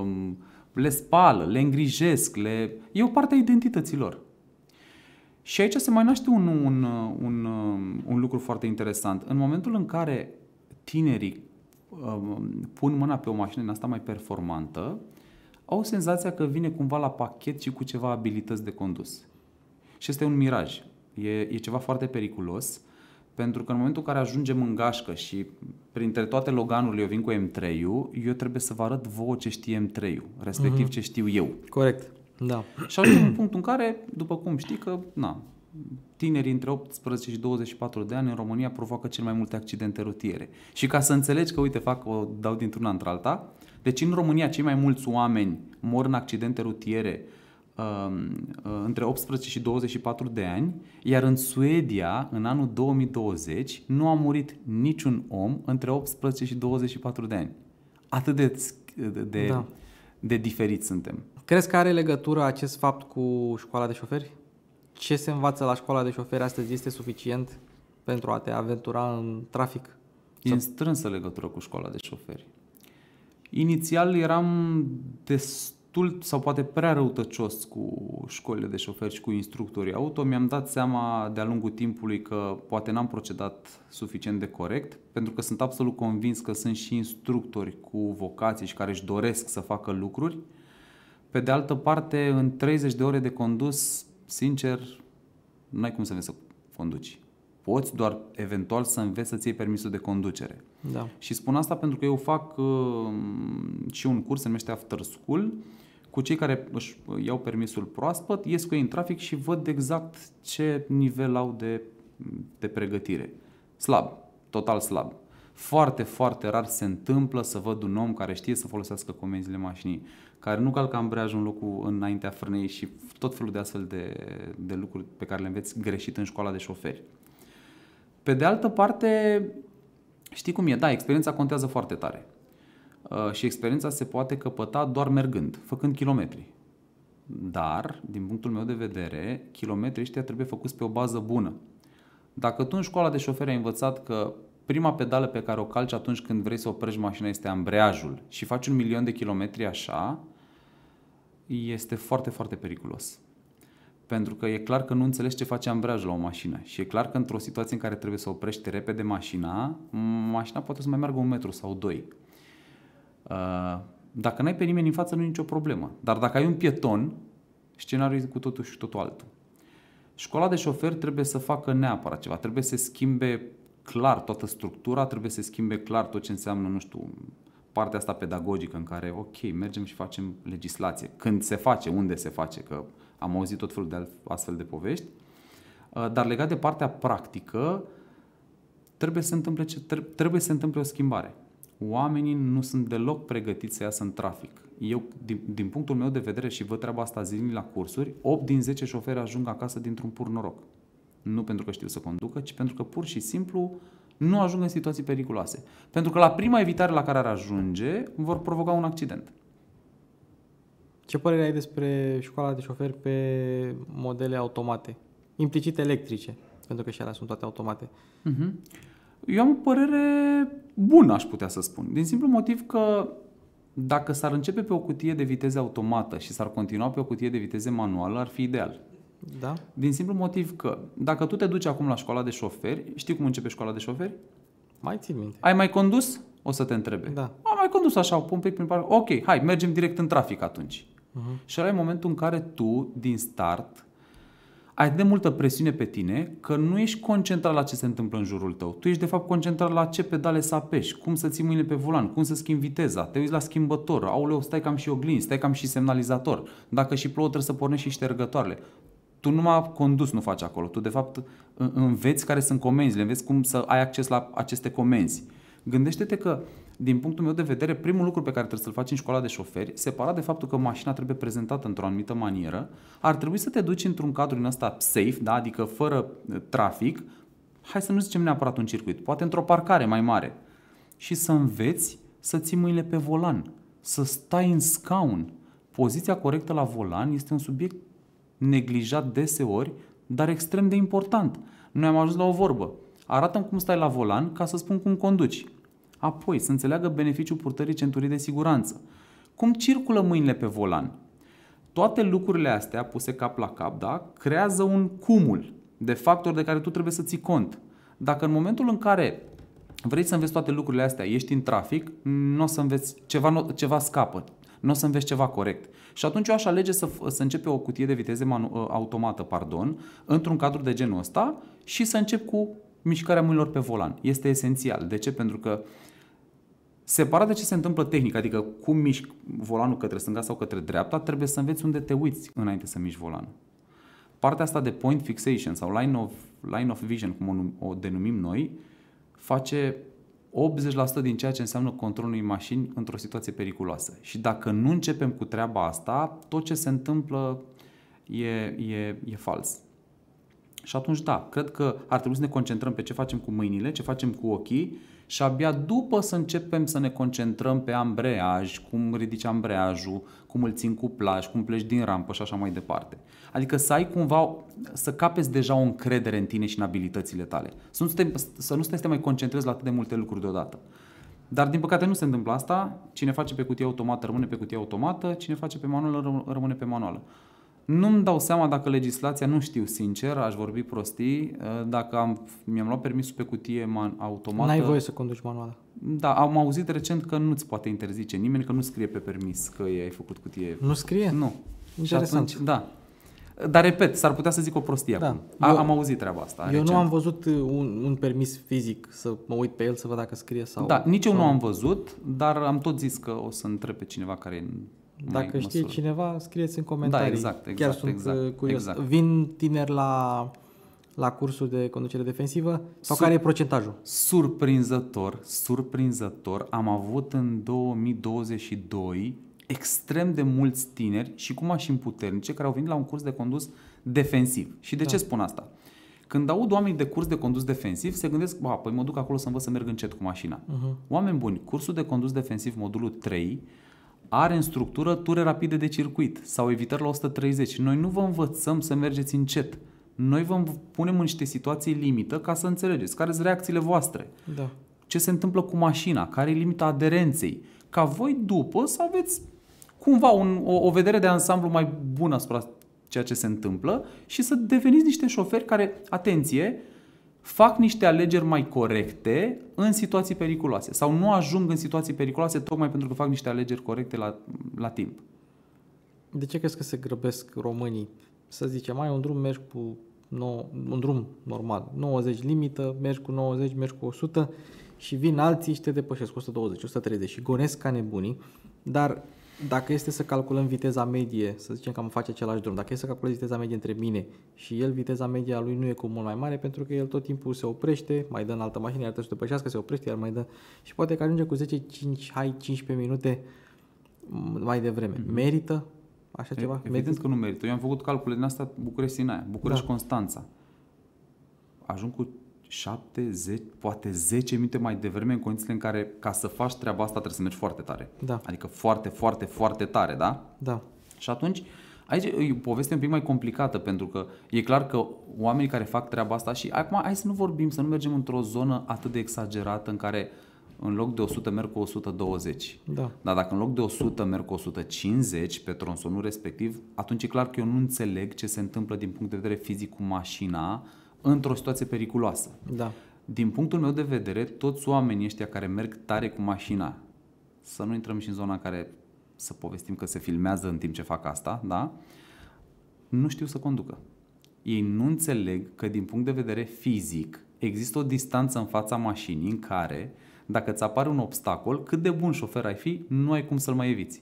le spală, le îngrijesc, le... e o parte a identității lor. Și aici se mai naște un, un, un, un lucru foarte interesant. În momentul în care tinerii uh, pun mâna pe o mașină din asta mai performantă, au senzația că vine cumva la pachet și cu ceva abilități de condus. Și este un miraj. E, e ceva foarte periculos, pentru că în momentul în care ajungem în gașcă și printre toate Loganurile eu vin cu M trei-ul, eu trebuie să vă arăt vouă ce știe M trei-ul, respectiv uh-huh. ce știu eu. Corect. Da. Și ajungem în punctul în care, după cum știi că, na, tinerii între optsprezece și douăzeci și patru de ani în România provoacă cel mai multe accidente rutiere. Și ca să înțelegi că, uite, fac, o dau dintr-una într-alta, deci în România cei mai mulți oameni mor în accidente rutiere uh, uh, între optsprezece și douăzeci și patru de ani, iar în Suedia, în anul două mii douăzeci, nu a murit niciun om între optsprezece și douăzeci și patru de ani. Atât de, de, de, da. de diferiți suntem. Crezi că are legătură acest fapt cu școala de șoferi? Ce se învață la școala de șoferi astăzi este suficient pentru a te aventura în trafic? E în strânsă legătură cu școala de șoferi. Inițial eram destul sau poate prea răutăcios cu școlile de șoferi și cu instructorii auto. Mi-am dat seama de-a lungul timpului că poate n-am procedat suficient de corect, pentru că sunt absolut convins că sunt și instructori cu vocații și care își doresc să facă lucruri. Pe de altă parte, în treizeci de ore de condus, sincer, n-ai cum să înveți să conduci. Poți doar eventual să înveți să-ți iei permisul de conducere. Da. Și spun asta pentru că eu fac uh, și un curs, se numește After School, cu cei care își iau permisul proaspăt, ies cu ei în trafic și văd exact ce nivel au de, de pregătire. Slab, total slab. Foarte, foarte rar se întâmplă să văd un om care știe să folosească comenzile mașinii, care nu calcă ambreiajul în locul înaintea frânei și tot felul de astfel de, de lucruri pe care le înveți greșit în școala de șoferi. Pe de altă parte, știi cum e? Da, experiența contează foarte tare. Uh, și experiența se poate căpăta doar mergând, făcând kilometri. Dar, din punctul meu de vedere, kilometrii ăștia trebuie făcuți pe o bază bună. Dacă tu în școala de șoferi ai învățat că prima pedală pe care o calci atunci când vrei să oprești mașina este ambreiajul și faci un milion de kilometri așa, este foarte, foarte periculos. Pentru că e clar că nu înțelegi ce face ambreiajul la o mașină și e clar că într-o situație în care trebuie să oprești repede mașina, mașina poate să mai meargă un metru sau doi. Dacă n-ai pe nimeni în față, nu e nicio problemă. Dar dacă ai un pieton, scenariul e cu totul și totul altul. Școala de șofer trebuie să facă neapărat ceva, trebuie să schimbe clar toată structura, trebuie să schimbe clar tot ce înseamnă, nu știu, partea asta pedagogică în care, ok, mergem și facem legislație. Când se face, unde se face, că am auzit tot felul de astfel de povești. Dar legat de partea practică, trebuie să se întâmple, trebuie să se întâmple o schimbare. Oamenii nu sunt deloc pregătiți să iasă în trafic. Eu, din, din punctul meu de vedere, și văd treaba asta zilnic la cursuri, opt din zece șoferi ajung acasă dintr-un pur noroc. Nu pentru că știu să conducă, ci pentru că pur și simplu nu ajung în situații periculoase. Pentru că la prima evitare la care ar ajunge, vor provoca un accident. Ce părere ai despre școala de șoferi pe modele automate? Implicit electrice, pentru că și alea sunt toate automate. Uh-huh. Eu am o părere bună, aș putea să spun. Din simplu motiv că dacă s-ar începe pe o cutie de viteză automată și s-ar continua pe o cutie de viteză manuală, ar fi ideal. Da? Din simplu motiv că dacă tu te duci acum la școala de șoferi, știi cum începe școala de șoferi? Mai țin minte. Ai mai condus? O să te întrebe. Da. Am mai condus așa, un pic prin parc. Ok, hai, mergem direct în trafic atunci. Uh-huh. Și ăla e momentul în care tu, din start, ai de multă presiune pe tine că nu ești concentrat la ce se întâmplă în jurul tău. Tu ești de fapt concentrat la ce pedale să apeși, cum să ții mâinile pe volan, cum să schimbi viteza, te uiți la schimbător, aoleu, stai cam și oglinzi, stai cam și semnalizator. Dacă și plouă trebuie să pornești și ștergătoarele. Tu numai condus nu faci acolo. Tu de fapt înveți care sunt comenzile, înveți cum să ai acces la aceste comenzi. Gândește-te că, din punctul meu de vedere, primul lucru pe care trebuie să-l faci în școala de șoferi, separat de faptul că mașina trebuie prezentată într-o anumită manieră, ar trebui să te duci într-un cadru din ăsta safe, da? Adică fără trafic, hai să nu zicem neapărat un circuit, poate într-o parcare mai mare, și să înveți să ții mâinile pe volan, să stai în scaun. Poziția corectă la volan este un subiect neglijat deseori, dar extrem de important. Noi am ajuns la o vorbă. Arată-mi cum stai la volan ca să spun cum conduci. Apoi, să înțeleagă beneficiul purtării centurii de siguranță. Cum circulă mâinile pe volan? Toate lucrurile astea, puse cap la cap, da, creează un cumul de factori de care tu trebuie să ții cont. Dacă în momentul în care vrei să înveți toate lucrurile astea, ești în trafic, nu o să înveți, ceva, ceva scapă, nu o să înveți ceva corect. Și atunci eu aș alege să, să începe o cutie de viteze manu- automată, pardon, într-un cadru de genul ăsta și să încep cu mișcarea mâinilor pe volan. Este esențial. De ce? Pentru că separat de ce se întâmplă tehnic, adică cum miști volanul către stânga sau către dreapta, trebuie să înveți unde te uiți înainte să miști volanul. Partea asta de point fixation sau line of, line of vision, cum o, o denumim noi, face optzeci la sută din ceea ce înseamnă controlul unei mașini într-o situație periculoasă. Și dacă nu începem cu treaba asta, tot ce se întâmplă e, e, e fals. Și atunci, da, cred că ar trebui să ne concentrăm pe ce facem cu mâinile, ce facem cu ochii și abia după să începem să ne concentrăm pe ambreiaj, cum ridici ambreiajul, cum îl țin cu plaj, cum pleci din rampă și așa mai departe. Adică să ai cumva, să capeți deja o încredere în tine și în abilitățile tale. Să nu stai, să nu stai să te mai concentrezi la atât de multe lucruri deodată. Dar din păcate nu se întâmplă asta. Cine face pe cutie automată rămâne pe cutie automată, cine face pe manuală rămâne pe manuală. Nu-mi dau seama dacă legislația, nu știu sincer, aș vorbi prostii, dacă am, mi-am luat permisul pe cutie man, automată. N-ai voie să conduci manuală. Da, am auzit recent că nu-ți poate interzice nimeni, că nu scrie pe permis că ai făcut cutie. Nu scrie? Nu. Interesant. Și atunci, da. Dar repet, s-ar putea să zic o prostie da. acum. Eu, am auzit treaba asta. Eu recent. nu am văzut un, un permis fizic să mă uit pe el să văd dacă scrie sau... Da, nici eu sau... nu am văzut, dar am tot zis că o să întreb pe cineva care e Dacă mai știe măsură. cineva, scrieți în comentarii. Da, exact, exact. Chiar sunt exact, curios. Exact. Vin tineri la, la cursuri de conducere defensivă? Sau Sur- care e procentajul? Surprinzător, surprinzător, am avut în două mii douăzeci și doi extrem de mulți tineri și cu mașini puternice care au venit la un curs de condus defensiv. Și de Da. ce spun asta? Când aud oameni de curs de condus defensiv, se gândesc, ba, păi mă duc acolo să învăț să merg încet cu mașina. Uh-huh. Oameni buni, cursul de condus defensiv modulul trei are în structură ture rapide de circuit sau evitări la o sută treizeci. Noi nu vă învățăm să mergeți încet. Noi vă punem în niște situații limită ca să înțelegeți care sunt reacțiile voastre. Da. ce se întâmplă cu mașina, care e limita aderenței, ca voi după să aveți cumva un, o, o vedere de ansamblu mai bună asupra ceea ce se întâmplă și să deveniți niște șoferi care, atenție, fac niște alegeri mai corecte în situații periculoase sau nu ajung în situații periculoase tocmai pentru că fac niște alegeri corecte la, la timp. De ce crezi că se grăbesc românii? Să zicem, ai un drum, mergi cu nou, un drum normal, nouăzeci limită, mergi cu nouăzeci, mergi cu o sută și vin alții și te depășesc cu o sută douăzeci, o sută treizeci și gonesc ca nebunii, dar dacă este să calculăm viteza medie, să zicem că am face același drum, dacă este să calculezi viteza medie între mine și el, viteza medie a lui nu e cu mult mai mare pentru că el tot timpul se oprește, mai dă în altă mașină, iar trebuie să depășească, se oprește, iar mai dă și poate că ajunge cu zece, cinci, hai cincisprezece minute mai devreme. Mm-hmm. Merită așa ceva? Evident merită? Că nu merită. Eu am făcut calcule din asta București-Sinaia, București-Constanța. Da. Ajung cu șapte, zece, poate zece minute mai devreme în condițiile în care ca să faci treaba asta trebuie să mergi foarte tare. Da. Adică foarte, foarte, foarte tare, da? Da. Și atunci, aici e o poveste un pic mai complicată pentru că e clar că oamenii care fac treaba asta și acum hai să nu vorbim, să nu mergem într-o zonă atât de exagerată în care în loc de o sută merg cu o sută douăzeci. Da. Dar dacă în loc de o sută merg cu o sută cincizeci pe tronsonul respectiv, atunci e clar că eu nu înțeleg ce se întâmplă din punct de vedere fizic cu mașina într-o situație periculoasă. Da. Din punctul meu de vedere, toți oamenii ăștia care merg tare cu mașina, să nu intrăm și în zona în care să povestim că se filmează în timp ce fac asta, da? Nu știu să conducă. Ei nu înțeleg că din punct de vedere fizic există o distanță în fața mașinii în care, dacă îți apare un obstacol, cât de bun șofer ai fi, nu ai cum să-l mai eviți.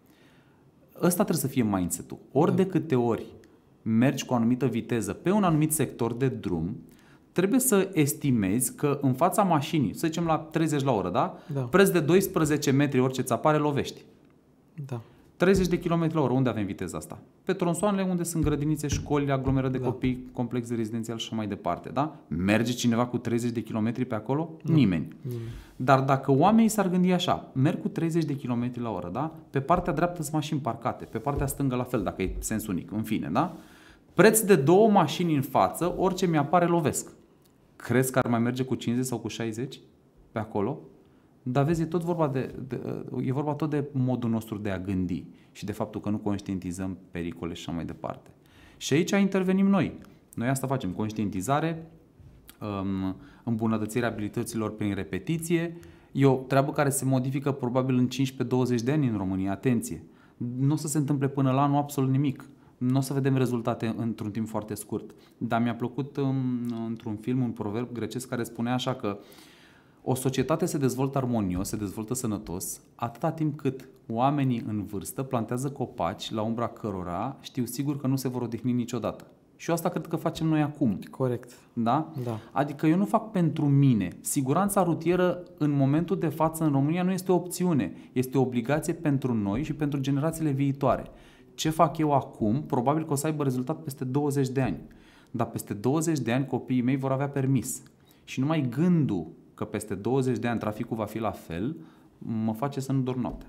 Ăsta trebuie să fie mindset-ul. Ori da. De câte ori mergi cu o anumită viteză pe un anumit sector de drum, trebuie să estimezi că în fața mașinii, să zicem la treizeci la oră, da? Da. Preț de doisprezece metri, orice ți apare, lovești. Da. treizeci de kilometri la oră, unde avem viteza asta? Pe tronsoanele unde sunt grădinițe, școli, aglomerări de da. copii, complexe rezidențial și așa mai departe, da? Merge cineva cu treizeci de kilometri pe acolo? Nu. Nimeni. Nimeni. Dar dacă oamenii s-ar gândi așa, merg cu treizeci de kilometri la oră, da? Pe partea dreaptă sunt mașini parcate, pe partea stângă la fel, dacă e sens unic, în fine, da? Preț de două mașini în față, orice mi apare lovesc. Crezi că ar mai merge cu cincizeci sau cu șaizeci pe acolo? Dar vezi, e tot vorba de, de, e vorba tot de modul nostru de a gândi și de faptul că nu conștientizăm pericole și așa mai departe. Și aici intervenim noi. Noi asta facem, conștientizare, îmbunătățirea abilităților prin repetiție. E o treabă care se modifică probabil în cincisprezece douăzeci de ani în România. Atenție! Nu o să se întâmple până la anul absolut nimic. Nu o să vedem rezultate într-un timp foarte scurt. Dar mi-a plăcut într-un film un proverb grecesc care spunea așa că o societate se dezvoltă armonios, se dezvoltă sănătos, atâta timp cât oamenii în vârstă plantează copaci la umbra cărora știu sigur că nu se vor odihni niciodată. Și eu asta cred că facem noi acum. Corect. Da? Da. Adică eu nu fac pentru mine. Siguranța rutieră în momentul de față în România nu este o opțiune. Este o obligație pentru noi și pentru generațiile viitoare. Ce fac eu acum, probabil că o să aibă rezultat peste douăzeci de ani. Dar peste douăzeci de ani copiii mei vor avea permis. Și numai gândul că peste douăzeci de ani traficul va fi la fel, mă face să nu dorm noaptea.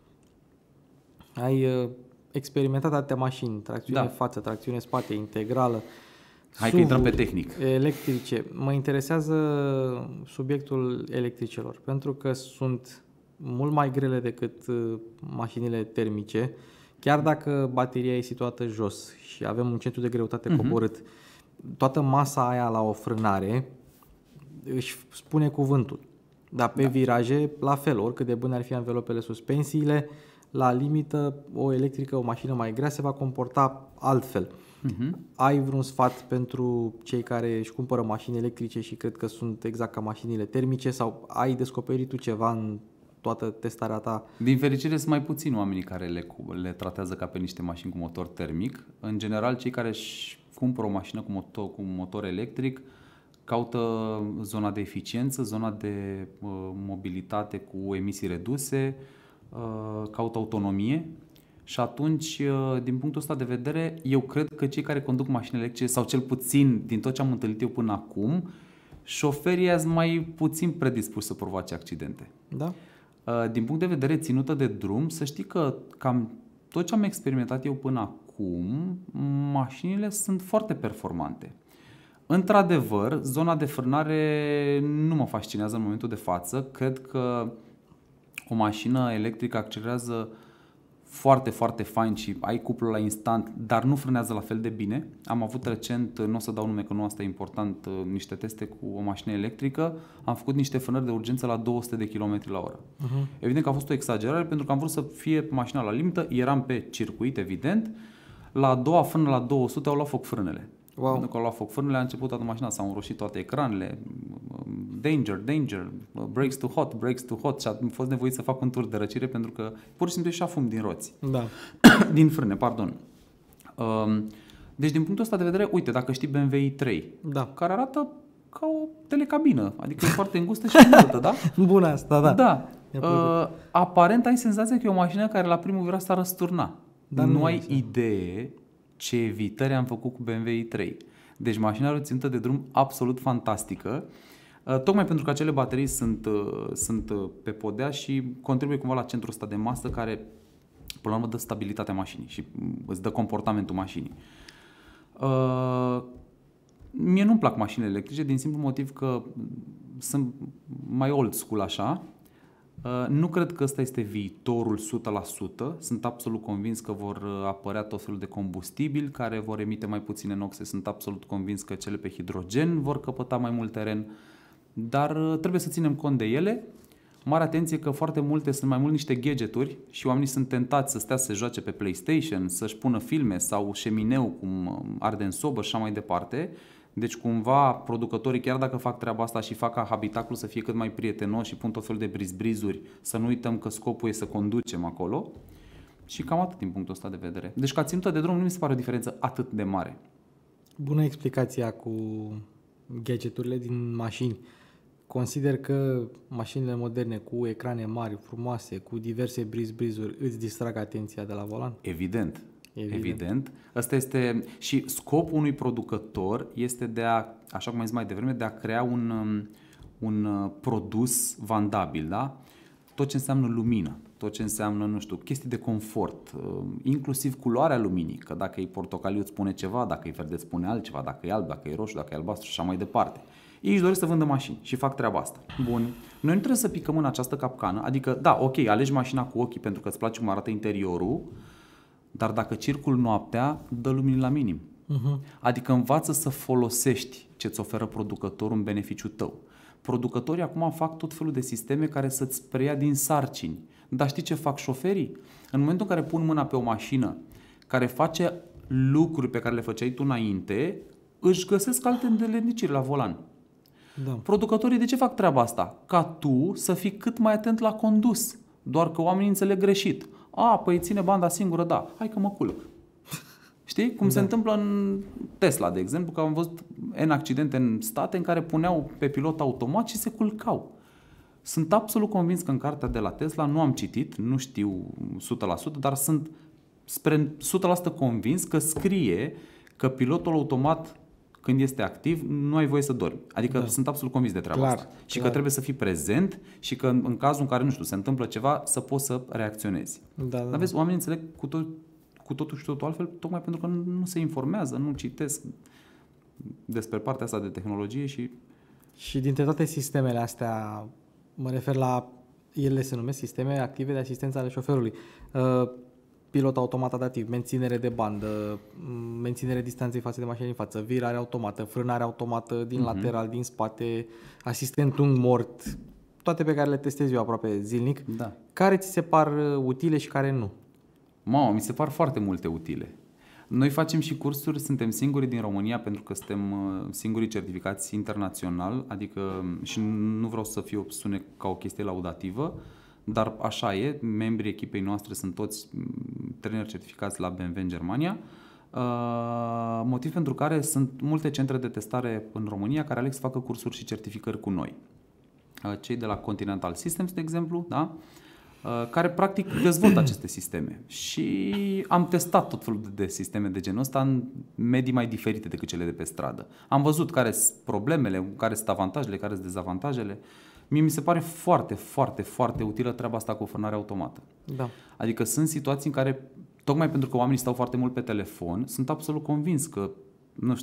Ai uh, experimentat atâtea mașini, tracțiune da. față, tracțiune spate, integrală, Hai că intrăm pe tehnic. Electrice. Mă interesează subiectul electricelor, pentru că sunt mult mai grele decât uh, mașinile termice, chiar dacă bateria e situată jos și avem un centru de greutate uh-huh. coborât. Toată masa aia la o frânare își spune cuvântul. Dar pe da. viraje, la fel, oricât de bune ar fi anvelopele, suspensiile, la limită, o electrică, o mașină mai grea se va comporta altfel. Uh-huh. Ai vreun sfat pentru cei care își cumpără mașini electrice și cred că sunt exact ca mașinile termice, sau ai descoperit tu ceva în toată testarea ta? Din fericire sunt mai puțini oamenii care le, le tratează ca pe niște mașini cu motor termic. În general, cei care își cumpără o mașină cu motor, cu motor electric caută zona de eficiență, zona de uh, mobilitate cu emisii reduse, uh, caută autonomie și atunci, uh, din punctul ăsta de vedere, eu cred că cei care conduc mașini electrice, sau cel puțin din tot ce am întâlnit eu până acum, șoferii sunt mai puțin predispuși să provoace accidente. Da? Uh, din punct de vedere ținută de drum, să știi că cam tot ce am experimentat eu până acum, mașinile sunt foarte performante. Într-adevăr, zona de frânare nu mă fascinează în momentul de față. Cred că o mașină electrică accelerează foarte, foarte fain și ai cuplul la instant, dar nu frânează la fel de bine. Am avut recent, nu o să dau nume că nu asta e important, niște teste cu o mașină electrică. Am făcut niște frânări de urgență la două sute de kilometri la oră. Uh-huh. Evident că a fost o exagerare pentru că am vrut să fie mașina la limită, eram pe circuit, evident. La a doua frână, la două sute, au luat foc frânele. Wow. Pentru că au luat foc frânele, a început toată mașina, s-au înroșit toate ecranele, danger, danger, brakes too hot, brakes too hot și am fost nevoit să fac un tur de răcire pentru că pur și simplu ieșea fum din roți. Da. Din frâne, pardon. Deci din punctul ăsta de vedere, uite, dacă știi B M W i trei, da. Care arată ca o telecabină, adică e foarte îngustă și înaltă, da? Bună asta, da. Da. Uh, aparent ai senzația că e o mașină care la primul viraj s-a răsturna. Dar nu, nu ai idee ce evitări am făcut cu B M W i trei. Deci mașina are o ținută de drum absolut fantastică, tocmai pentru că acele baterii sunt, sunt pe podea și contribuie cumva la centrul ăsta de masă care, până la urmă, dă stabilitatea mașinii și îți dă comportamentul mașinii. Uh, mie nu-mi plac mașinile electrice din simplu motiv că sunt mai old school așa. Uh, nu cred că ăsta este viitorul o sută la sută. Sunt absolut convins că vor apărea tot felul de combustibili care vor emite mai puține noxe. Sunt absolut convins că cele pe hidrogen vor căpăta mai mult teren. Dar uh, trebuie să ținem cont de ele. Mare atenție că foarte multe sunt mai mult niște gadgeturi și oamenii sunt tentați să stea să se joace pe PlayStation, să-și pună filme sau șemineu cum arde în sobă și așa mai departe. Deci cumva producătorii, chiar dacă fac treaba asta și fac ca habitaclul să fie cât mai prietenos și pun tot felul de briz-brizuri, să nu uităm că scopul e să conducem acolo. Și cam atât din punctul ăsta de vedere. Deci ca ținută de drum nu mi se pare o diferență atât de mare. Bună explicația cu gadgeturile din mașini. Consider că mașinile moderne cu ecrane mari, frumoase, cu diverse briz-brizuri îți distrag atenția de la volan? Evident. Evident. Evident. Asta este și scopul unui producător este de a, așa cum am zis mai devreme, de a crea un, un produs vandabil, da? Tot ce înseamnă lumină, tot ce înseamnă, nu știu, chestii de confort, inclusiv culoarea luminii, că dacă e portocaliu îți spune ceva, dacă e verde îți spune altceva, dacă e alb, dacă e roșu, dacă e albastru și așa mai departe. Ei își doresc să vândă mașini și fac treaba asta. Bun. Noi nu trebuie să picăm în această capcană, adică, da, ok, alegi mașina cu ochii pentru că îți place cum arată interiorul, dar dacă circul noaptea, dă lumini la minim. Uh-huh. Adică învață să folosești ce-ți oferă producătorul în beneficiul tău. Producătorii acum fac tot felul de sisteme care să-ți preia din sarcini. Dar știi ce fac șoferii? În momentul în care pun mâna pe o mașină care face lucruri pe care le făceai tu înainte, își găsesc alte îndeletniciri la volan. Da. Producătorii de ce fac treaba asta? Ca tu să fii cât mai atent la condus. Doar că oamenii înțeleg greșit. A, păi ține banda singură, da, hai că mă culc. Știi? Cum da. Se întâmplă în Tesla, de exemplu, că am văzut N accidente în state în care puneau pe pilot automat și se culcau. Sunt absolut convins că în cartea de la Tesla, nu am citit, nu știu o sută la sută, dar sunt spre o sută la sută convins că scrie că pilotul automat, când este activ, nu ai voie să dormi. Adică da. Sunt absolut convins de treaba clar, asta. Și clar. Că trebuie să fii prezent și că în, în cazul în care, nu știu, se întâmplă ceva, să poți să reacționezi. Da, da. Dar vezi, oamenii înțeleg cu, tot, cu totul și totul altfel, tocmai pentru că nu, nu se informează, nu citesc despre partea asta de tehnologie și... Și dintre toate sistemele astea, mă refer la, ele se numesc sisteme active de asistență ale șoferului. Uh, pilot automat adaptiv, menținere de bandă, menținere distanței față de mașini în față, virare automată, frânare automată din uh-huh. lateral, din spate, asistent unghi mort, toate pe care le testez eu aproape zilnic. Da. Care ți se par utile și care nu? Mamă, mi se par foarte multe utile. Noi facem și cursuri, suntem singurii din România pentru că suntem singurii certificați internațional, adică și nu vreau să fiu sune ca o chestie laudativă, dar așa e, membrii echipei noastre sunt toți traineri certificați la B M W în Germania, uh, motiv pentru care sunt multe centre de testare în România care aleg să facă cursuri și certificări cu noi. Uh, cei de la Continental Systems, de exemplu, da? uh, care practic dezvoltă aceste sisteme și am testat tot felul de sisteme de genul ăsta în medii mai diferite decât cele de pe stradă. Am văzut care sunt problemele, care sunt avantajele, care sunt dezavantajele. Mie mi se pare foarte, foarte, foarte utilă treaba asta cu frânare automată. Da. Adică sunt situații în care, tocmai pentru că oamenii stau foarte mult pe telefon, sunt absolut convins că, nu știu,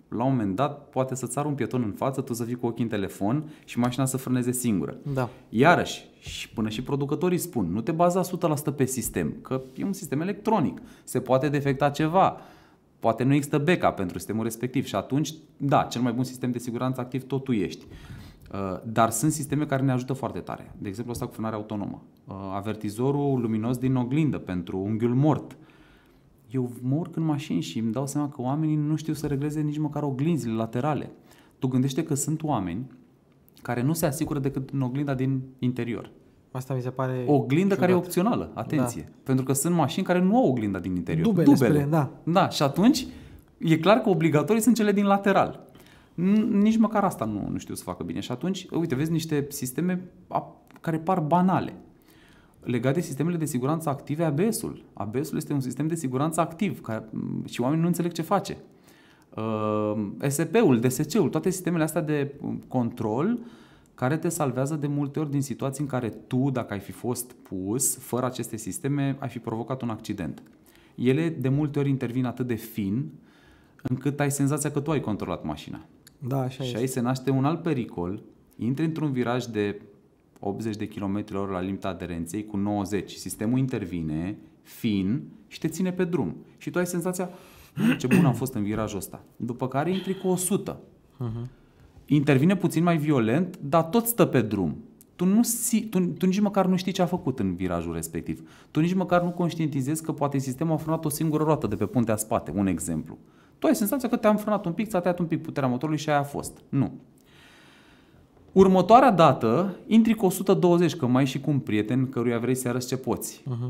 La un moment dat poate să țară un pieton în față, tu să fii cu ochii în telefon și mașina să frâneze singură. Da. Iarăși, și până și producătorii spun, nu te baza o sută la sută pe sistem, că e un sistem electronic, se poate defecta ceva, poate nu există backup pentru sistemul respectiv și atunci, da, cel mai bun sistem de siguranță activ tot tu ești. Dar sunt sisteme care ne ajută foarte tare. De exemplu, ăsta cu frânarea autonomă. Avertizorul luminos din oglindă pentru unghiul mort. Eu mă urc în mașini și îmi dau seama că oamenii nu știu să regleze nici măcar oglinzile laterale. Tu gândește că sunt oameni care nu se asigură decât în oglinda din interior. Asta mi se pare o oglindă ciudat. care e opțională, atenție. Da. Pentru că sunt mașini care nu au oglinda din interior. Dubele, Dubele. Spre, da. Da, și atunci e clar că obligatorii sunt cele din lateral. Nici măcar asta nu, nu știu să facă bine. Și atunci, uite, vezi niște sisteme care par banale. Legat de sistemele de siguranță active, A B S-ul. A B S-ul este un sistem de siguranță activ care, și oamenii nu înțeleg ce face. Uh, S P-ul, D S C-ul, toate sistemele astea de control care te salvează de multe ori din situații în care tu, dacă ai fi fost pus fără aceste sisteme, ai fi provocat un accident. Ele de multe ori intervin atât de fin încât ai senzația că tu ai controlat mașina. Da, așa și este. aici se naște un alt pericol. Intri într-un viraj de optzeci de kilometri la oră la limita aderenței cu nouăzeci. Sistemul intervine fin și te ține pe drum. Și tu ai senzația, ce bun am fost în virajul ăsta. După care intri cu o sută. Uh-huh. Intervine puțin mai violent, dar tot stă pe drum. Tu, nu, tu, tu nici măcar nu știi ce a făcut în virajul respectiv. Tu nici măcar nu conștientizezi că poate sistemul a frânat o singură roată de pe puntea spate, un exemplu. Tu ai senzația că te-am frânat un pic, ți-a tăiat un pic puterea motorului și aia a fost. Nu. Următoarea dată, intri cu o sută douăzeci, că mai ai și cu un prieten căruia vrei să-i arăți ce poți. Uh-huh.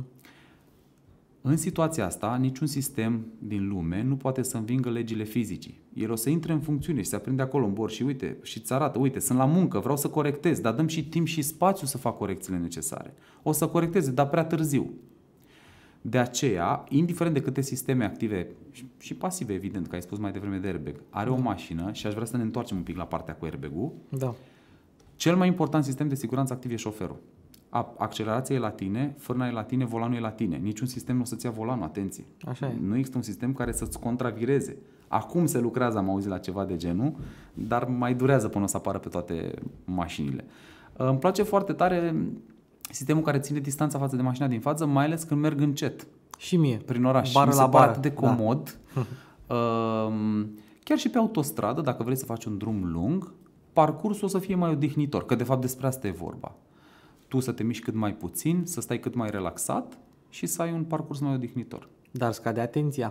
În situația asta, niciun sistem din lume nu poate să învingă legile fizicii. El o să intre în funcțiune și se aprinde acolo în bord și uite, și îți arată, uite, sunt la muncă, vreau să corectez, dar dăm și timp și spațiu să fac corecțiile necesare. O să corecteze, dar prea târziu. De aceea, indiferent de câte sisteme active și pasive, evident, că ai spus mai devreme de airbag, are o mașină și aș vrea să ne întoarcem un pic la partea cu airbag-ul. Da. Cel mai important sistem de siguranță activ e șoferul. Accelerația e la tine, frâna e la tine, volanul e la tine. Niciun sistem nu o să-ți ia volanul, atenție. Așa e. Nu există un sistem care să-ți contravireze. Acum se lucrează, am auzit la ceva de genul, dar mai durează până o să apară pe toate mașinile. Îmi place foarte tare sistemul care ține distanța față de mașina din față, mai ales când merg încet. Și mie. Prin oraș. Bară Mi se la pare bară. atât de comod. Da. Chiar și pe autostradă, dacă vrei să faci un drum lung, parcursul o să fie mai odihnitor, că de fapt despre asta e vorba. Tu să te miști cât mai puțin, să stai cât mai relaxat și să ai un parcurs mai odihnitor. Dar scade atenția.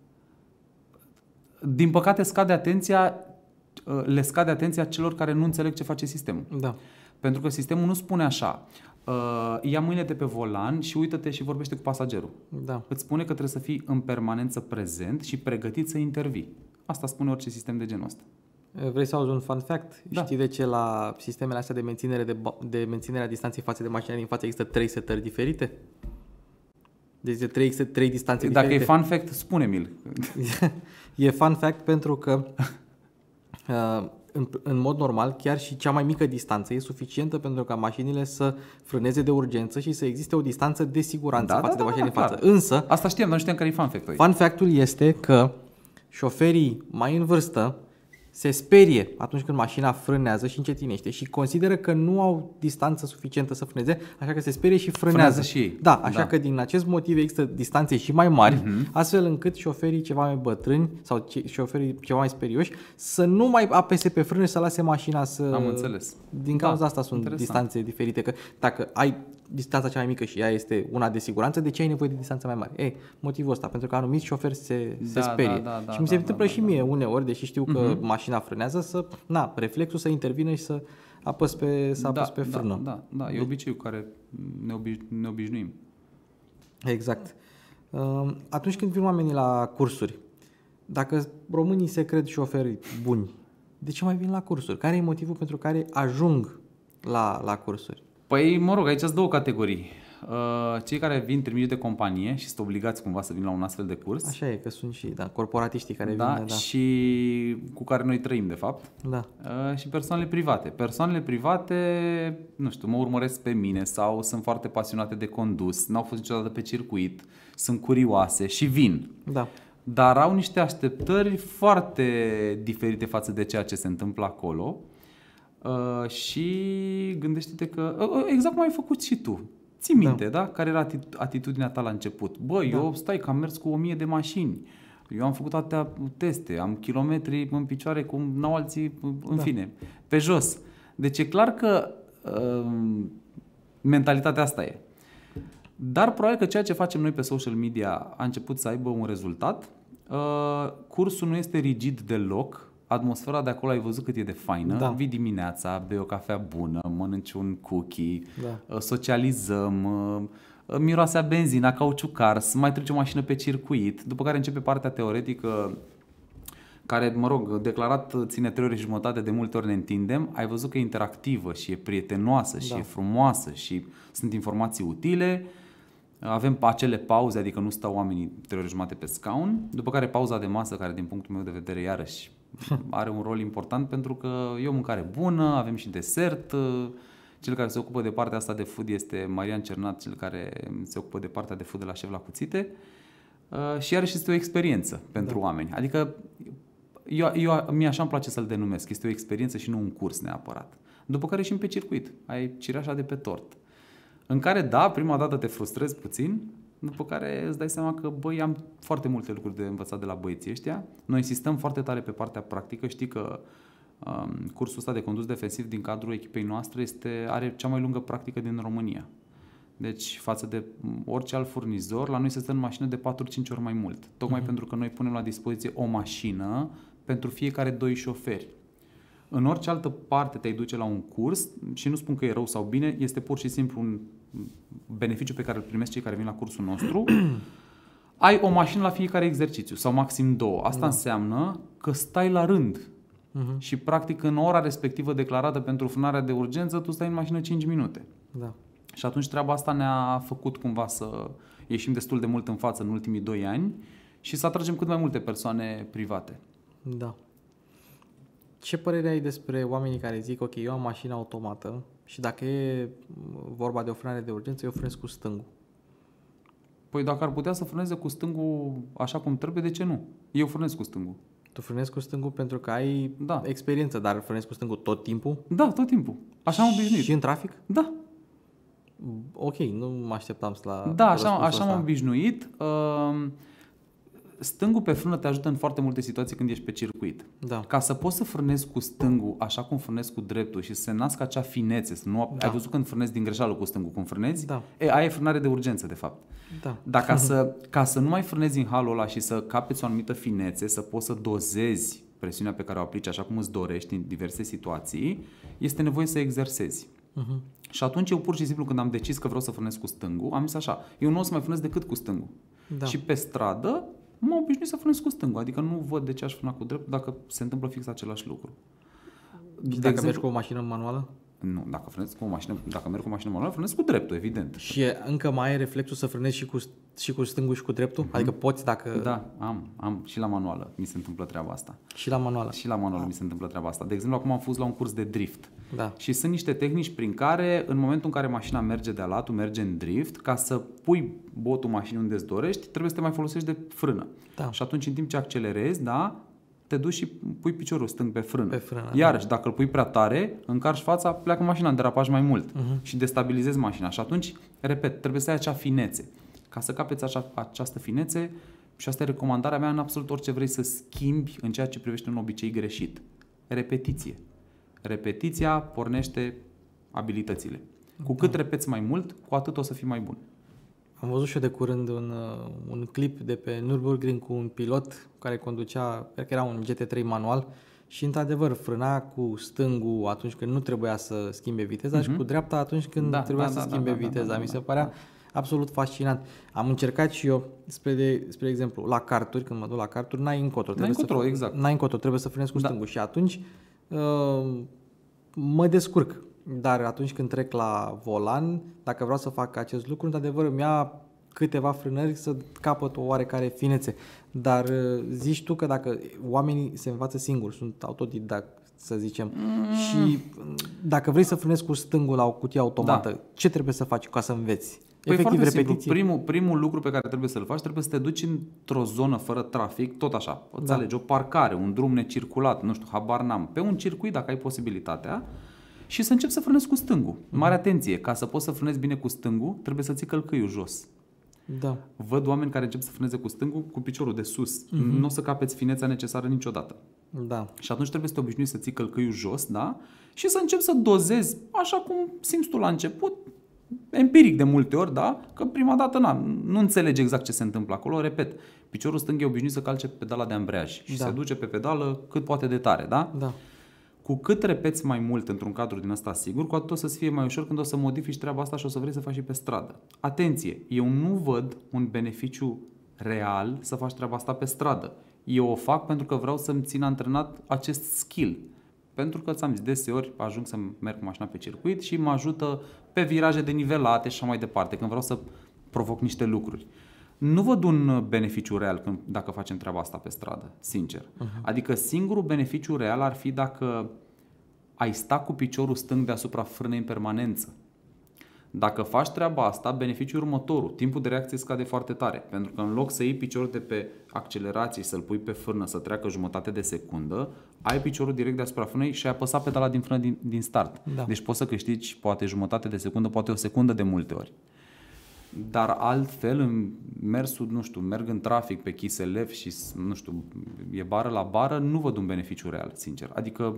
Din păcate scade atenția, le scade atenția celor care nu înțeleg ce face sistemul. Da. Pentru că sistemul nu spune așa, ia mâinile de pe volan și uită-te și vorbește cu pasagerul. Da. Îți spune că trebuie să fii în permanență prezent și pregătit să intervii. Asta spune orice sistem de genul ăsta. Vrei să auzi un fun fact? Da. Știi de ce la sistemele astea de menținere, de, de menținere a distanței față de mașina din față există trei setări diferite? Deci de trei, trei distanțe Dacă diferite. Dacă e fun fact, spune-mi-l. E fun fact pentru că uh, în, în mod normal chiar și cea mai mică distanță e suficientă pentru ca mașinile să frâneze de urgență și să existe o distanță de siguranță da, față da, de mașina da, din față. clar. Însă, asta știam, dar nu știam care e fun fact-ul. Fun fact-ul este că șoferii mai în vârstă se sperie atunci când mașina frânează și încetinește și consideră că nu au distanță suficientă să frâneze, așa că se sperie și frânează. Frânează și ei. Da, așa da. Că din acest motiv există distanțe și mai mari, uh-huh. astfel încât șoferii ceva mai bătrâni sau șoferii ceva mai sperioși să nu mai apese pe frâne și să lase mașina să... Am înțeles. Din cauza da, asta sunt interesant. Distanțe diferite, că dacă ai distanța cea mai mică și ea este una de siguranță, de ce ai nevoie de distanță mai mare? Ei, motivul ăsta, pentru că anumiți șoferi se, da, se sperie. Da, da, da, și mi se da, întâmplă da, și da, mie da. uneori, deși știu că uh-huh. mașina frânează, să, na, reflexul să intervină și să apăs pe, să apăs da, pe frână. Da, da, da, e obiceiul care ne, obi- ne obișnuim. Exact. Atunci când vin oamenii la cursuri, dacă românii se cred șoferi buni, de ce mai vin la cursuri? Care e motivul pentru care ajung la, la cursuri? Păi, mă rog, aici sunt două categorii. Cei care vin trimiși de companie și sunt obligați cumva să vină la un astfel de curs. Așa e, că sunt și da, corporatiștii care da, vin. Da, și cu care noi trăim, de fapt. Da. Și persoanele private. Persoanele private, nu știu, mă urmăresc pe mine sau sunt foarte pasionate de condus, n-au fost niciodată pe circuit, sunt curioase și vin. Da. dar au niște așteptări foarte diferite față de ceea ce se întâmplă acolo. Uh, și gândește-te că, uh, exact cum ai făcut și tu, ții minte, da? da? Care era atitudinea ta la început? Bă, da. eu stai că am mers cu o mie de mașini, eu am făcut atâtea teste, am kilometri în picioare cum n-au alții, în da. fine, pe jos. Deci e clar că uh, mentalitatea asta e. Dar probabil că ceea ce facem noi pe social media a început să aibă un rezultat. Uh, cursul nu este rigid deloc. Atmosfera de acolo ai văzut cât e de faină. Da. Vii dimineața, bei o cafea bună, mănânci un cookie, da. socializăm, miroase a benzină, a cauciucar, mai trece o mașină pe circuit, după care începe partea teoretică care, mă rog, declarat ține trei ore și jumătate, de multe ori ne întindem. Ai văzut că e interactivă și e prietenoasă da. și e frumoasă și sunt informații utile. Avem acele pauze, adică nu stau oamenii trei ore jumate pe scaun, după care pauza de masă, care din punctul meu de vedere iarăși are un rol important pentru că e o mâncare bună, avem și desert. Cel care se ocupă de partea asta de food este Marian Cernat, cel care se ocupă de partea de food de la Șef la Cuțite. Și iarăși este o experiență pentru da. oameni. Adică eu, eu, mie așa îmi place să-l denumesc. Este o experiență și nu un curs neapărat. După care și pe circuit. Ai cireașa de pe tort. În care, da, prima dată te frustrezi puțin, după care îți dai seama că, băi, am foarte multe lucruri de învățat de la băieții ăștia. Noi insistăm foarte tare pe partea practică. Știi că um, cursul ăsta de condus defensiv din cadrul echipei noastre este, are cea mai lungă practică din România. Deci, față de orice alt furnizor, la noi se stă în mașină de patru-cinci ori mai mult. Tocmai uh-huh. pentru că noi punem la dispoziție o mașină pentru fiecare doi șoferi. În orice altă parte te-ai duce la un curs, și nu spun că e rău sau bine, este pur și simplu un beneficiu pe care îl primesc cei care vin la cursul nostru. Ai o mașină la fiecare exercițiu sau maxim două. Asta da. înseamnă că stai la rând. Uh-huh. Și practic în ora respectivă declarată pentru frânarea de urgență, tu stai în mașină cinci minute. Da. Și atunci treaba asta ne-a făcut cumva să ieșim destul de mult în față în ultimii doi ani și să atragem cât mai multe persoane private. Da. Ce părere ai despre oamenii care zic, ok, eu am mașină automată și dacă e vorba de o frânare de urgență, eu frânez cu stângul? Păi dacă ar putea să frâneze cu stângul așa cum trebuie, de ce nu? Eu frânez cu stângul. Tu frânezi cu stângul pentru că ai da. experiență, dar frânezi cu stângul tot timpul? Da, tot timpul. Așa am obișnuit. Și în trafic? Da. Ok, nu mă așteptam la Da, așa, așa am obișnuit. Uh, Stângul pe frână te ajută în foarte multe situații când ești pe circuit. Da. Ca să poți să frânezi cu stângul așa cum frânezi cu dreptul și să se nască acea finețe, să nu da. ai văzut când frânezi din greșeală cu stângul, cum frânezi? Da. E, aia e frânare de urgență, de fapt. Da. Dar ca să, ca să nu mai frânezi în halul ăla și să capeți o anumită finețe, să poți să dozezi presiunea pe care o aplici așa cum îți dorești în diverse situații, este nevoie să exersezi. Uh-huh. Și atunci eu pur și simplu când am decis că vreau să frânez cu stângul, am zis așa, eu nu o să mai frânez decât cu stângul. Da. Și pe stradă m-am obișnuit să frânez cu stângul, adică nu văd de ce aș frâna cu dreptul dacă se întâmplă fix același lucru. Și dacă exemplu, mergi cu o mașină manuală? Nu, dacă frânez cu o mașină, dacă merg cu o mașină manuală, frânez cu dreptul, evident. Și încă mai ai reflexul să frânezi și cu, și cu stângul și cu dreptul? Mm-hmm. Adică poți dacă... Da, am, am și la manuală mi se întâmplă treaba asta. Și la manuală? Și la manuală ah. mi se întâmplă treaba asta. De exemplu, acum am fost la un curs de drift. Da. Și sunt niște tehnici prin care, în momentul în care mașina merge de ala, tu merge în drift, ca să pui botul mașinii unde îți dorești, trebuie să te mai folosești de frână. Da. Și atunci, în timp ce accelerezi, da, te duci și pui piciorul stâng pe frână. Pe frână Iarăși, da. dacă îl pui prea tare, încarci fața, pleacă mașina în derapaj mai mult uh-huh. și destabilizezi mașina. Și atunci, repet, trebuie să ai acea finețe. Ca să capeți acea, această finețe, și asta e recomandarea mea în absolut orice vrei să schimbi în ceea ce privește un obicei greșit. Repetiție. Repetiția pornește abilitățile. Cu cât da. repeți mai mult, cu atât o să fii mai bun. Am văzut și eu de curând un, un clip de pe Nürburgring cu un pilot care conducea, cred că era un G T trei manual și într-adevăr frâna cu stângul atunci când nu trebuia să schimbe viteza uh-huh. și cu dreapta atunci când da, trebuia da, să da, schimbe da, viteza. Da, da, Mi se părea da. absolut fascinant. Am încercat și eu, spre, de, spre exemplu, la karturi, când mă duc la karturi, n-ai încotro. N-ai încotro, exact. N-ai încotro, trebuie să frânezi cu da. stângul și atunci uh, mă descurc. Dar atunci când trec la volan, dacă vreau să fac acest lucru, într-adevăr îmi ia câteva frânări să capăt o oarecare finețe. Dar zici tu că dacă oamenii se învață singuri, sunt autodidact, să zicem. Mm. Și dacă vrei să frânezi cu stângul la o cutie automată, da. ce trebuie să faci ca să înveți? Păi efectiv repetiție. Primul, primul lucru pe care trebuie să-l faci, trebuie să te duci într-o zonă fără trafic, tot așa. Îți da. alegi o parcare, un drum necirculat, nu știu, habar n-am, pe un circuit dacă ai posibilitatea și să începi să frânezi cu stângul. Mare atenție, ca să poți să frânezi bine cu stângul, trebuie să ții călcâiul jos. Da. Văd oameni care încep să frâneze cu stângul cu piciorul de sus. Mm-hmm. Nu o să capeți finețea necesară niciodată. Da. Și atunci trebuie să te obișnui să ții călcâiul jos, da? Și să începi să dozezi așa cum simți tu la început, empiric de multe ori, da? Că prima dată na, nu înțelegi exact ce se întâmplă acolo. Repet, piciorul stâng e obișnuit să calce pe pedala de ambreiaj și da. se duce pe pedală cât poate de tare, da? Da. Cu cât repeți mai mult într-un cadru din ăsta sigur, cu atât o să-ți fie mai ușor când o să modifici treaba asta și o să vrei să faci și pe stradă. Atenție, eu nu văd un beneficiu real să faci treaba asta pe stradă. Eu o fac pentru că vreau să-mi țin antrenat acest skill. Pentru că, ți-am zis, deseori ajung să merg cu mașina pe circuit și mă ajută pe viraje de nivelate și așa mai departe, când vreau să provoc niște lucruri. Nu văd un beneficiu real când, dacă facem treaba asta pe stradă, sincer. Uh-huh. Adică singurul beneficiu real ar fi dacă ai sta cu piciorul stâng deasupra frânei în permanență. Dacă faci treaba asta, beneficiul următorul, timpul de reacție scade foarte tare. Pentru că în loc să iei piciorul de pe accelerație și să-l pui pe frână să treacă jumătate de secundă, ai piciorul direct deasupra frânei și ai apăsat pedala din frână din, din start. Da. Deci poți să câștigi poate jumătate de secundă, poate o secundă de multe ori. Dar altfel, în mersul, nu știu, merg în trafic pe Chiselev și, nu știu, e bară la bară, nu văd un beneficiu real, sincer. Adică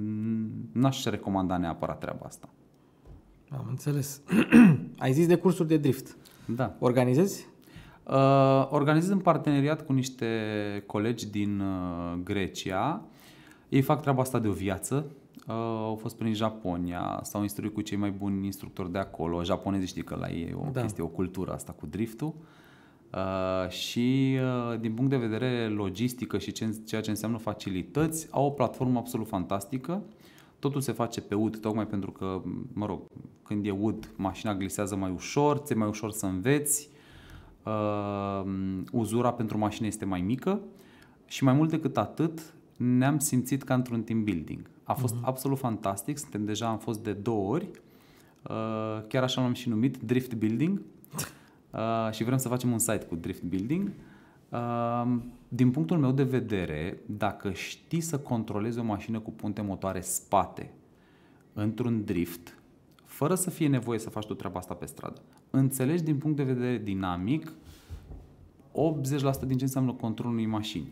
n-aș recomanda neapărat treaba asta. Am înțeles. Ai zis de cursuri de drift. Da. Organizezi? Uh, organizez în parteneriat cu niște colegi din uh, Grecia. Ei fac treaba asta de o viață. Uh, au fost prin Japonia, s-au instruit cu cei mai buni instructori de acolo. Japonezii știi că la ei e o da. chestie, o cultură asta cu driftul. Uh, și uh, din punct de vedere logistică și ce, ceea ce înseamnă facilități, au o platformă absolut fantastică. Totul se face pe ud, tocmai pentru că, mă rog, când e ud, mașina glisează mai ușor, ți-e mai ușor să înveți, uh, uzura pentru mașină este mai mică și mai mult decât atât, ne-am simțit ca într-un team building. A fost uh-huh. absolut fantastic, suntem deja, am fost de două ori, uh, chiar așa l-am și numit, Drift Building, uh, și vrem să facem un site cu Drift Building. Uh, din punctul meu de vedere, dacă știi să controlezi o mașină cu punte motoare spate într-un drift, fără să fie nevoie să faci tu treaba asta pe stradă, înțelegi din punct de vedere dinamic optzeci la sută din ce înseamnă controlul unei mașini.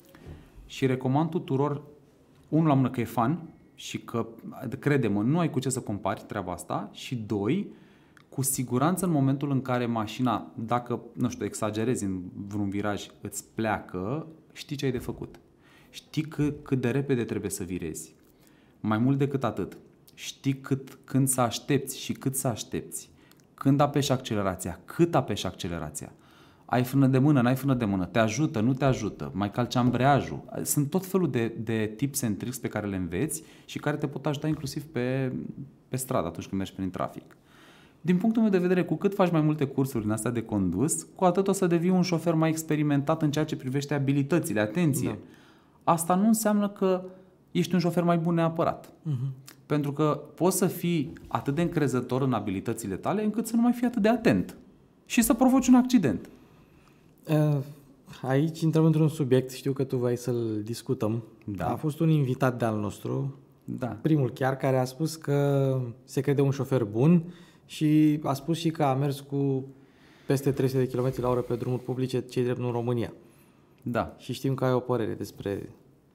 Și recomand tuturor, unul la mână că e fan și că, crede-mă, nu ai cu ce să compari treaba asta, și doi, cu siguranță în momentul în care mașina, dacă, nu știu, exagerezi în vreun viraj, îți pleacă, știi ce ai de făcut. Știi cât, cât de repede trebuie să virezi. Mai mult decât atât, știi cât, când să aștepți și cât să aștepți. Când apeși accelerația, cât apeși accelerația. Ai frână de mână, n-ai frână de mână, te ajută, nu te ajută, mai calci ambreiajul. Sunt tot felul de, de tips and tricks pe care le înveți și care te pot ajuta inclusiv pe, pe stradă atunci când mergi prin trafic. Din punctul meu de vedere, cu cât faci mai multe cursuri în astea de condus, cu atât o să devii un șofer mai experimentat în ceea ce privește abilitățile. Atenție! Da. Asta nu înseamnă că ești un șofer mai bun neapărat. Uh-huh. Pentru că poți să fii atât de încrezător în abilitățile tale încât să nu mai fii atât de atent și să provoci un accident. Uh, aici intrăm într-un subiect, știu că tu vrei să-l discutăm. Da. A fost un invitat de-al nostru, da. primul chiar, care a spus că se crede un șofer bun și a spus și că a mers cu peste trei sute de kilometri la oră pe drumuri publice, cei drept în România. Da. Și știm că ai o părere despre...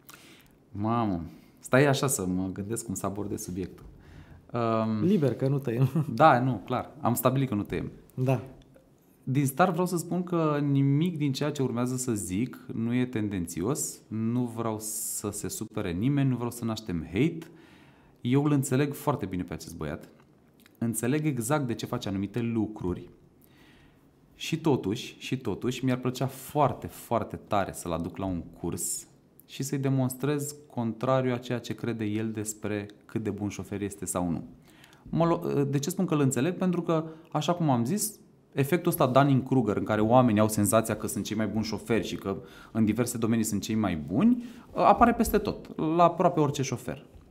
Mamă, stai așa să mă gândesc cum să abordez subiectul. Um, Liber, că nu tăiem. Da, nu, clar. Am stabilit că nu tăiem. Da. Din start vreau să spun că nimic din ceea ce urmează să zic nu e tendențios, nu vreau să se supere nimeni, nu vreau să naștem hate. Eu îl înțeleg foarte bine pe acest băiat. Înțeleg exact de ce face anumite lucruri și totuși, și totuși mi-ar plăcea foarte, foarte tare să-l aduc la un curs și să-i demonstrez contrariul a ceea ce crede el despre cât de bun șofer este sau nu. De ce spun că îl înțeleg? Pentru că, așa cum am zis, efectul ăsta Dunning-Kruger, în care oamenii au senzația că sunt cei mai buni șoferi și că în diverse domenii sunt cei mai buni, apare peste tot, la aproape orice șofer.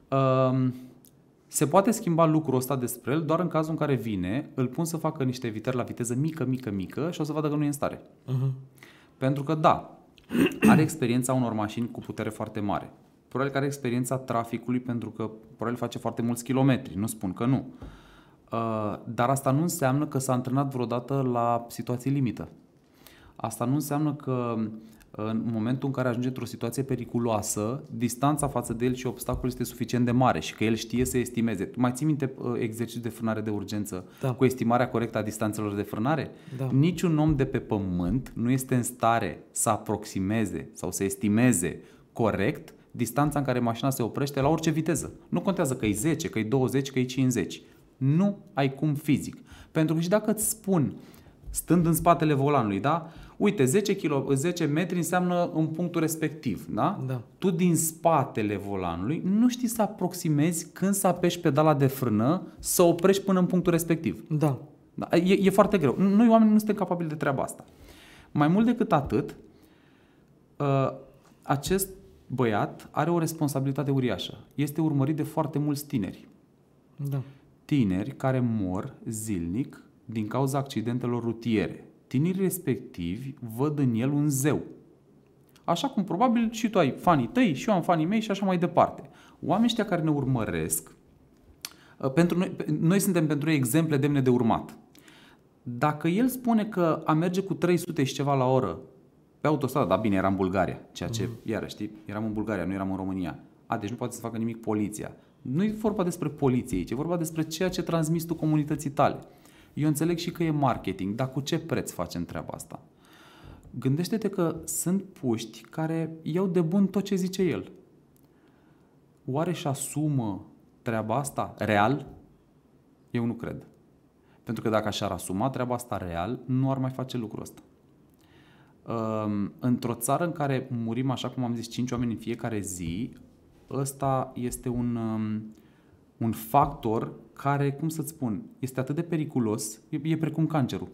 Uh, se poate schimba lucrul ăsta despre el doar în cazul în care vine, îl pun să facă niște evitări la viteză mică, mică, mică și o să vadă că nu e în stare. Uh-huh. Pentru că da, are experiența unor mașini cu putere foarte mare. Probabil că are experiența traficului pentru că probabil face foarte mulți kilometri, nu spun că nu. Uh, dar asta nu înseamnă că s-a antrenat vreodată la situații limită. Asta nu înseamnă că în momentul în care ajunge într-o situație periculoasă, distanța față de el și obstacolul este suficient de mare și că el știe să estimeze. Mai ții minte exercițiul de frânare de urgență da. Cu estimarea corectă a distanțelor de frânare? Da. Niciun om de pe pământ nu este în stare să aproximeze sau să estimeze corect distanța în care mașina se oprește la orice viteză. Nu contează că e zece, că e douăzeci, că e cincizeci. Nu ai cum fizic. Pentru că și dacă îți spun, stând în spatele volanului, da? Uite, zece, kilo, zece metri înseamnă în punctul respectiv, da? Da? Tu din spatele volanului nu știi să aproximezi când să apeși pedala de frână să oprești până în punctul respectiv. Da. Da? E, e foarte greu. Noi oamenii nu suntem capabili de treaba asta. Mai mult decât atât, acest băiat are o responsabilitate uriașă. Este urmărit de foarte mulți tineri. Da. Tineri care mor zilnic din cauza accidentelor rutiere. Tinerii respectivi văd în el un zeu. Așa cum probabil și tu ai fanii tăi și eu am fanii mei și așa mai departe. Oamenii ăștia care ne urmăresc, pentru noi, noi suntem pentru ei exemple demne de urmat. Dacă el spune că a merge cu trei sute și ceva la oră pe autostradă, dar bine, era în Bulgaria, ceea ce, mm. iară, știi, eram în Bulgaria, nu eram în România. A, deci nu poate să facă nimic poliția. Nu e vorba despre poliție aici, e vorba despre ceea ce transmiți tu comunității tale. Eu înțeleg și că e marketing, dar cu ce preț facem treaba asta? Gândește-te că sunt puști care iau de bun tot ce zice el. Oare și asumă treaba asta real? Eu nu cred. Pentru că dacă și-ar asuma treaba asta real, nu ar mai face lucrul ăsta. Într-o țară în care murim, așa cum am zis, cinci oameni în fiecare zi, ăsta este un, un factor care, cum să-ți spun, este atât de periculos, e, e precum cancerul.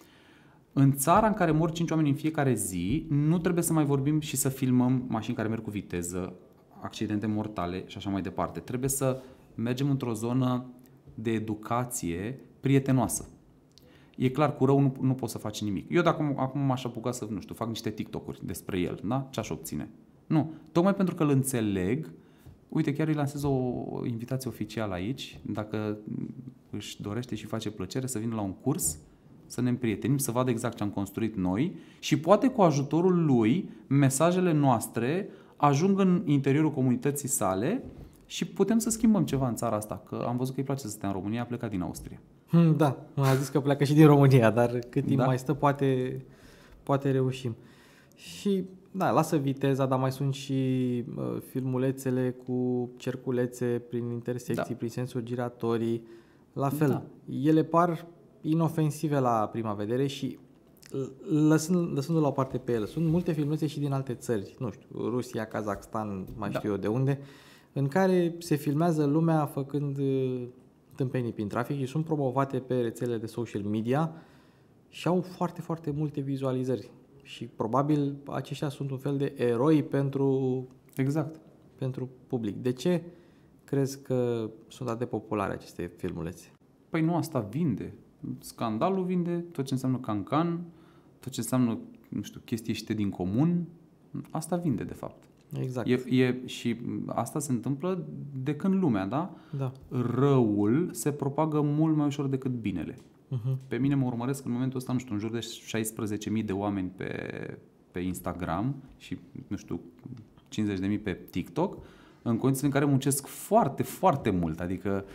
În țara în care mor cinci oameni în fiecare zi, nu trebuie să mai vorbim și să filmăm mașini care merg cu viteză, accidente mortale și așa mai departe. Trebuie să mergem într-o zonă de educație prietenoasă. E clar, cu rău nu, nu poți să faci nimic. Eu dacă acum m-aș apuca să, nu știu, fac niște TikTok-uri despre el, da? Ce aș obține? Nu. Tocmai pentru că îl înțeleg, uite, chiar îi lansez o invitație oficială aici, dacă își dorește și face plăcere să vină la un curs, să ne împrietenim, să vadă exact ce am construit noi și poate cu ajutorul lui mesajele noastre ajung în interiorul comunității sale și putem să schimbăm ceva în țara asta, că am văzut că îi place să stea în România, a plecat din Austria. Da, a zis că pleacă și din România, dar cât timp da. mai stă, poate, poate reușim. Și da, lasă viteza, dar mai sunt și uh, filmulețele cu cerculețe prin intersecții, da. prin sensuri giratorii. La fel, da. ele par inofensive la prima vedere și lăsând, lăsându-l la o parte pe ele, sunt multe filmulețe și din alte țări, nu știu, Rusia, Kazakhstan, mai da. știu eu de unde, în care se filmează lumea făcând tâmpenii prin trafic și sunt promovate pe rețelele de social media și au foarte, foarte multe vizualizări. Și probabil aceștia sunt un fel de eroi pentru, exact. pentru public. De ce crezi că sunt atât de populare aceste filmulețe? Păi nu, asta vinde. Scandalul vinde, tot ce înseamnă cancan, tot ce înseamnă, nu știu, chestii ieșite din comun, asta vinde de fapt. Exact. E, e, și asta se întâmplă de când lumea, da? Da. Răul se propagă mult mai ușor decât binele. Uh-huh. Pe mine mă urmăresc în momentul ăsta, nu știu, în jur de șaisprezece mii de oameni pe, pe Instagram și, nu știu, cincizeci de mii pe TikTok, în condiții în care muncesc foarte, foarte mult. Adică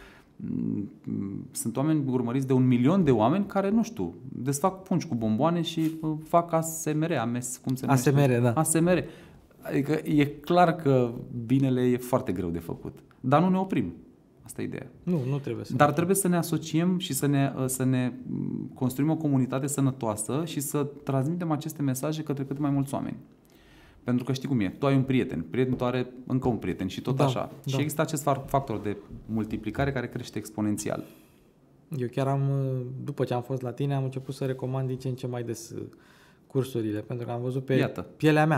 sunt oameni urmăriți de un milion de oameni care, nu știu, desfac pungi cu bomboane și fac A S M R, ames, cum se numește? A S M R, da. A S M R. Adică e clar că binele e foarte greu de făcut. Dar nu ne oprim. Asta e ideea. Nu, nu trebuie să. Dar trebuie să ne asociem și să ne, să ne construim o comunitate sănătoasă și să transmitem aceste mesaje către cât mai mulți oameni. Pentru că știi cum e, tu ai un prieten, prietenul tău are încă un prieten și tot da, așa. Da. Și există acest factor de multiplicare care crește exponențial. Eu chiar am, după ce am fost la tine, am început să recomand din ce în ce mai des cursurile, pentru că am văzut pe Iată. pielea mea.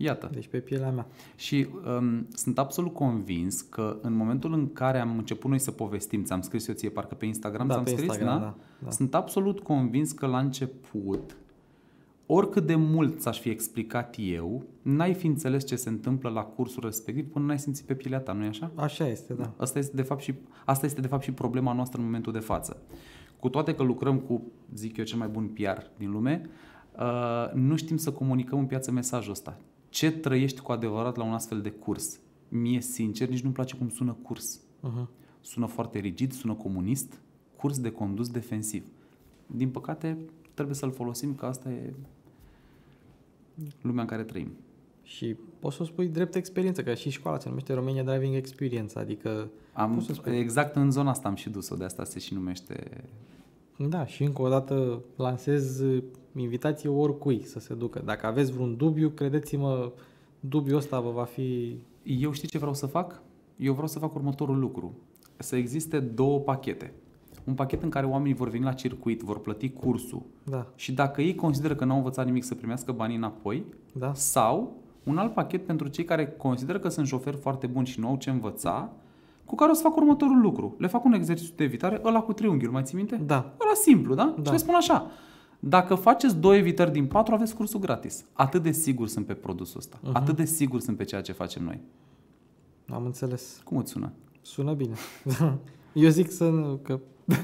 Iată. Deci pe pielea mea. Și um, sunt absolut convins că în momentul în care am început noi să povestim, ți-am scris eu ție, parcă pe Instagram Da, ți-am pe scris, Instagram, da? da, da. Sunt absolut convins că la început, oricât de mult ți-aș fi explicat eu, n-ai fi înțeles ce se întâmplă la cursul respectiv până n-ai simțit pe pielea ta, nu-i așa? Așa este, da. Asta este de fapt și, asta este de fapt și problema noastră în momentul de față. Cu toate că lucrăm cu, zic eu, cel mai bun P R din lume, uh, nu știm să comunicăm în piață mesajul ăsta. Ce trăiești cu adevărat la un astfel de curs? Mie, sincer, nici nu-mi place cum sună curs. Uh-huh. Sună foarte rigid, sună comunist, curs de condus defensiv. Din păcate, trebuie să-l folosim, că asta e lumea în care trăim. Și poți să spui drept experiență, că și școala se numește Romania Driving Experience, adică... Am, exact în zona asta am și dus-o, de asta se și numește... Da, și încă o dată lansez invitație oricui să se ducă. Dacă aveți vreun dubiu, credeți-mă, dubiul ăsta vă va fi... Eu știu ce vreau să fac? Eu vreau să fac următorul lucru. Să existe două pachete. Un pachet în care oamenii vor veni la circuit, vor plăti cursul Da. și dacă ei consideră că n-au învățat nimic să primească banii înapoi, Da. sau un alt pachet pentru cei care consideră că sunt șoferi foarte buni și nu au ce învăța, cu care o să fac următorul lucru. Le fac un exercițiu de evitare, ăla cu triunghiul, mai ții minte? Da. Ăla simplu, da? Da. Și le spun așa, dacă faceți două evitări din patru, aveți cursul gratis. Atât de sigur sunt pe produsul ăsta. Uh-huh. Atât de sigur sunt pe ceea ce facem noi. Am înțeles. Cum îți sună? Sună bine. Eu zic să nu, că...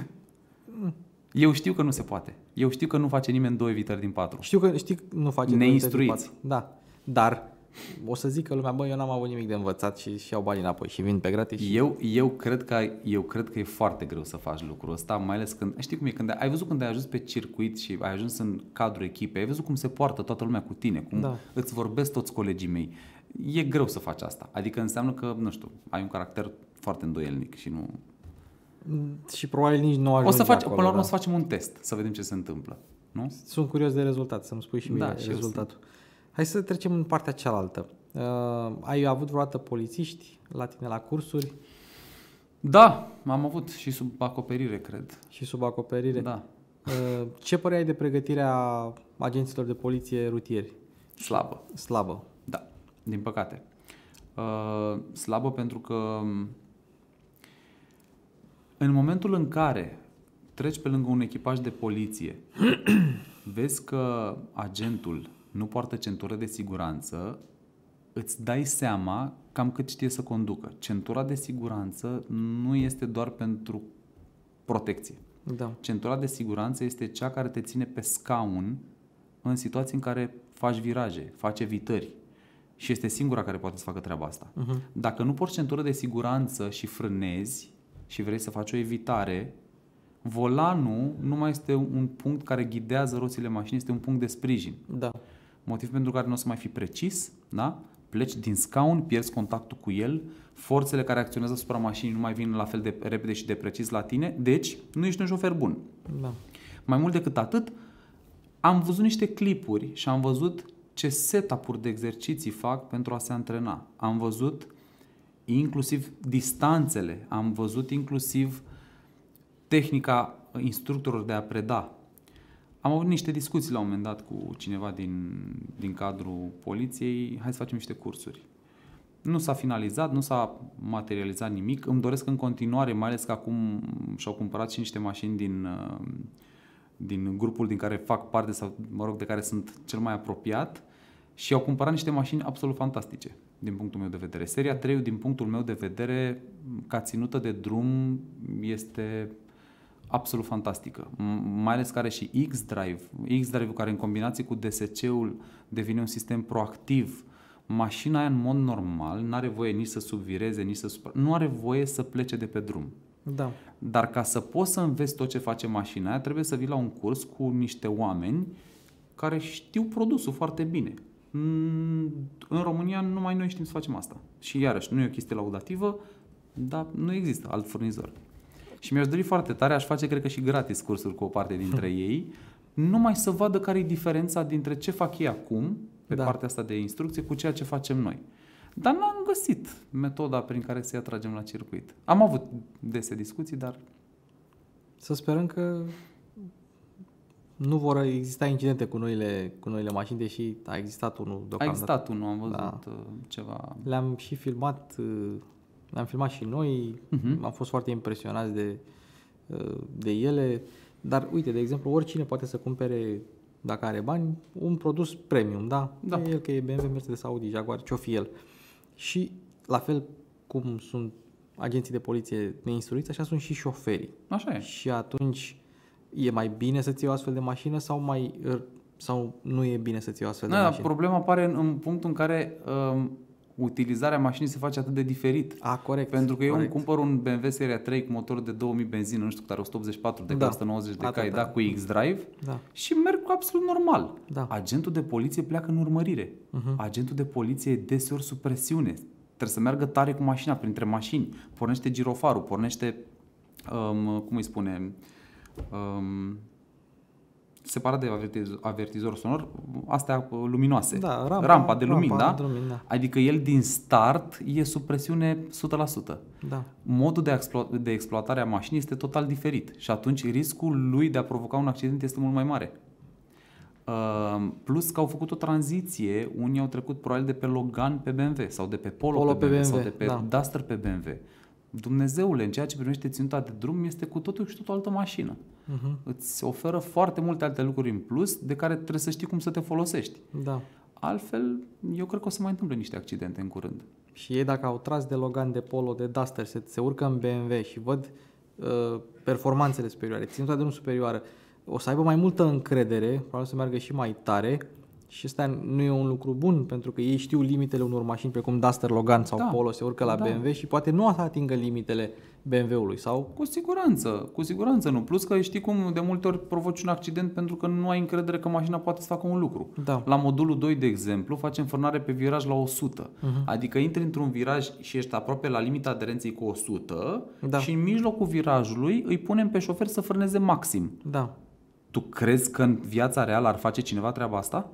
Eu știu că nu se poate. Eu știu că nu face nimeni două evitări din patru. Știu că știi, nu face... Neinstruiți. Da. Dar o să zic că lumea, bă, eu n-am avut nimic de învățat și, și iau banii înapoi și vin pe gratis. Și... Eu, eu, cred că, eu cred că e foarte greu să faci lucrul ăsta, mai ales când, știi cum e, când ai văzut când ai ajuns pe circuit și ai ajuns în cadrul echipei, ai văzut cum se poartă toată lumea cu tine, cum Da. îți vorbesc toți colegii mei. E greu să faci asta. Adică înseamnă că, nu știu, ai un caracter foarte îndoielnic și nu... Și probabil nici nu ajungi O să faci, acolo, până la urmă da. o să facem un test, să vedem ce se întâmplă. Nu? Sunt curios de rezultat, să-mi spui și mie Da, și eu rezultatul. Hai să trecem în partea cealaltă. Uh, ai avut vreodată polițiști la tine la cursuri Da, am avut și sub acoperire, cred. și sub acoperire? Da. Uh, ce părere ai de pregătirea agenților de poliție rutieri? Slabă. Slabă. Da, din păcate. Uh, slabă pentru că în momentul în care treci pe lângă un echipaj de poliție, vezi că agentul nu poartă centură de siguranță, îți dai seama cam cât știe să conducă. Centura de siguranță nu este doar pentru protecție. Da. Centura de siguranță este cea care te ține pe scaun în situații în care faci viraje, faci evitări. Și este singura care poate să facă treaba asta. Uh-huh. Dacă nu porți centură de siguranță și frânezi și vrei să faci o evitare, volanul nu mai este un punct care ghidează roțile mașinii, este un punct de sprijin. Da. Motiv pentru care nu o să mai fi precis, da? Pleci din scaun, pierzi contactul cu el, forțele care acționează asupra mașinii nu mai vin la fel de repede și de precis la tine, deci nu ești un șofer bun. Da. Mai mult decât atât, am văzut niște clipuri și am văzut ce setup-uri de exerciții fac pentru a se antrena. Am văzut inclusiv distanțele, am văzut inclusiv tehnica instructorilor de a preda. Am avut niște discuții la un moment dat cu cineva din, din cadrul poliției, hai să facem niște cursuri. Nu s-a finalizat, nu s-a materializat nimic. Îmi doresc în continuare, mai ales că acum și-au cumpărat și niște mașini din, din grupul din care fac parte sau, mă rog, de care sunt cel mai apropiat și au cumpărat niște mașini absolut fantastice din punctul meu de vedere. Seria trei, din punctul meu de vedere, ca ținută de drum, este absolut fantastică. Mai ales că are și X-Drive. X-Drive-ul care în combinație cu D S C-ul devine un sistem proactiv. Mașina aia în mod normal nu are voie nici să subvireze, nici să supra... nu are voie să plece de pe drum. Da. Dar ca să poți să înveți tot ce face mașina aia, trebuie să vii la un curs cu niște oameni care știu produsul foarte bine. În România numai noi știm să facem asta. Și iarăși, nu e o chestie laudativă, dar nu există alt furnizor. Și mi-aș dori foarte tare, aș face, cred că și gratis cursuri cu o parte dintre ei, numai să vadă care e diferența dintre ce fac ei acum, pe Da. partea asta de instrucție, cu ceea ce facem noi. Dar n-am găsit metoda prin care să-i atragem la circuit. Am avut dese discuții, dar... Să sperăm că Nu vor exista incidente cu noile, cu noile mașini, deși a existat unul deocamdată. A existat unul, am văzut Da. ceva. Le-am și filmat, le-am filmat și noi, Uh-huh. am fost foarte impresionați de, de ele, dar uite, de exemplu, oricine poate să cumpere, dacă are bani, un produs premium, da? Da. E el că e B M W, Mercedes, Audi, Jaguar, ce-o fi el. Și la fel cum sunt agenții de poliție neinstruiți, așa sunt și șoferii. Așa e. Și atunci e mai bine să-ți iei o astfel de mașină sau mai sau nu e bine să-ți iei o astfel de Da, mașină? problema apare în, în punctul în care um, utilizarea mașinii se face atât de diferit. A, corect. Pentru că eu corect. îmi cumpăr un B M W Seria trei cu motor de două mii benzină, nu știu cât are, o sută optzeci și patru de Da. cai, o sută nouăzeci de Atât, cai, da. da, cu X-Drive Da. și merg absolut normal. Da. Agentul de poliție pleacă în urmărire. Uh-huh. Agentul de poliție e deseori sub presiune. Trebuie să meargă tare cu mașina printre mașini. Pornește girofarul, pornește, um, cum îi spune, um, separat de avertizor, avertizor sonor, astea luminoase. Da, rampa, rampa de lumini, rampa da? de lumini, da. Adică el din start e sub presiune o sută la sută. Da. Modul de, explo- de exploatare a mașinii este total diferit și atunci riscul lui de a provoca un accident este mult mai mare. Uh, plus că au făcut o tranziție, unii au trecut probabil de pe Logan pe B M W sau de pe Polo, Polo pe B M W, pe B M W, sau de pe da. Duster pe B M W. Dumnezeule, în ceea ce privește ținuta de drum, este cu totul și totul altă mașină. Uh-huh. Îți oferă foarte multe alte lucruri în plus de care trebuie să știi cum să te folosești. Da. Altfel, eu cred că o să mai întâmple niște accidente în curând. Și ei dacă au tras de Logan, de Polo, de Duster, se, se urcă în B M W și văd uh, performanțele superioare, ținuta de drum superioară, o să aibă mai multă încredere, probabil să meargă și mai tare și ăsta nu e un lucru bun, pentru că ei știu limitele unor mașini precum Duster, Logan sau Da. Polo, se urcă la Da. B M W și poate nu o să atingă limitele B M W-ului sau... Cu siguranță, cu siguranță nu. Plus că știi cum de multe ori provoci un accident pentru că nu ai încredere că mașina poate să facă un lucru. Da. La modulul doi, de exemplu, facem frânare pe viraj la o sută. Uh-huh. Adică intri într-un viraj și ești aproape la limita aderenței cu o sută Da. și în mijlocul virajului îi punem pe șofer să frâneze maxim. Da. Tu crezi că în viața reală ar face cineva treaba asta?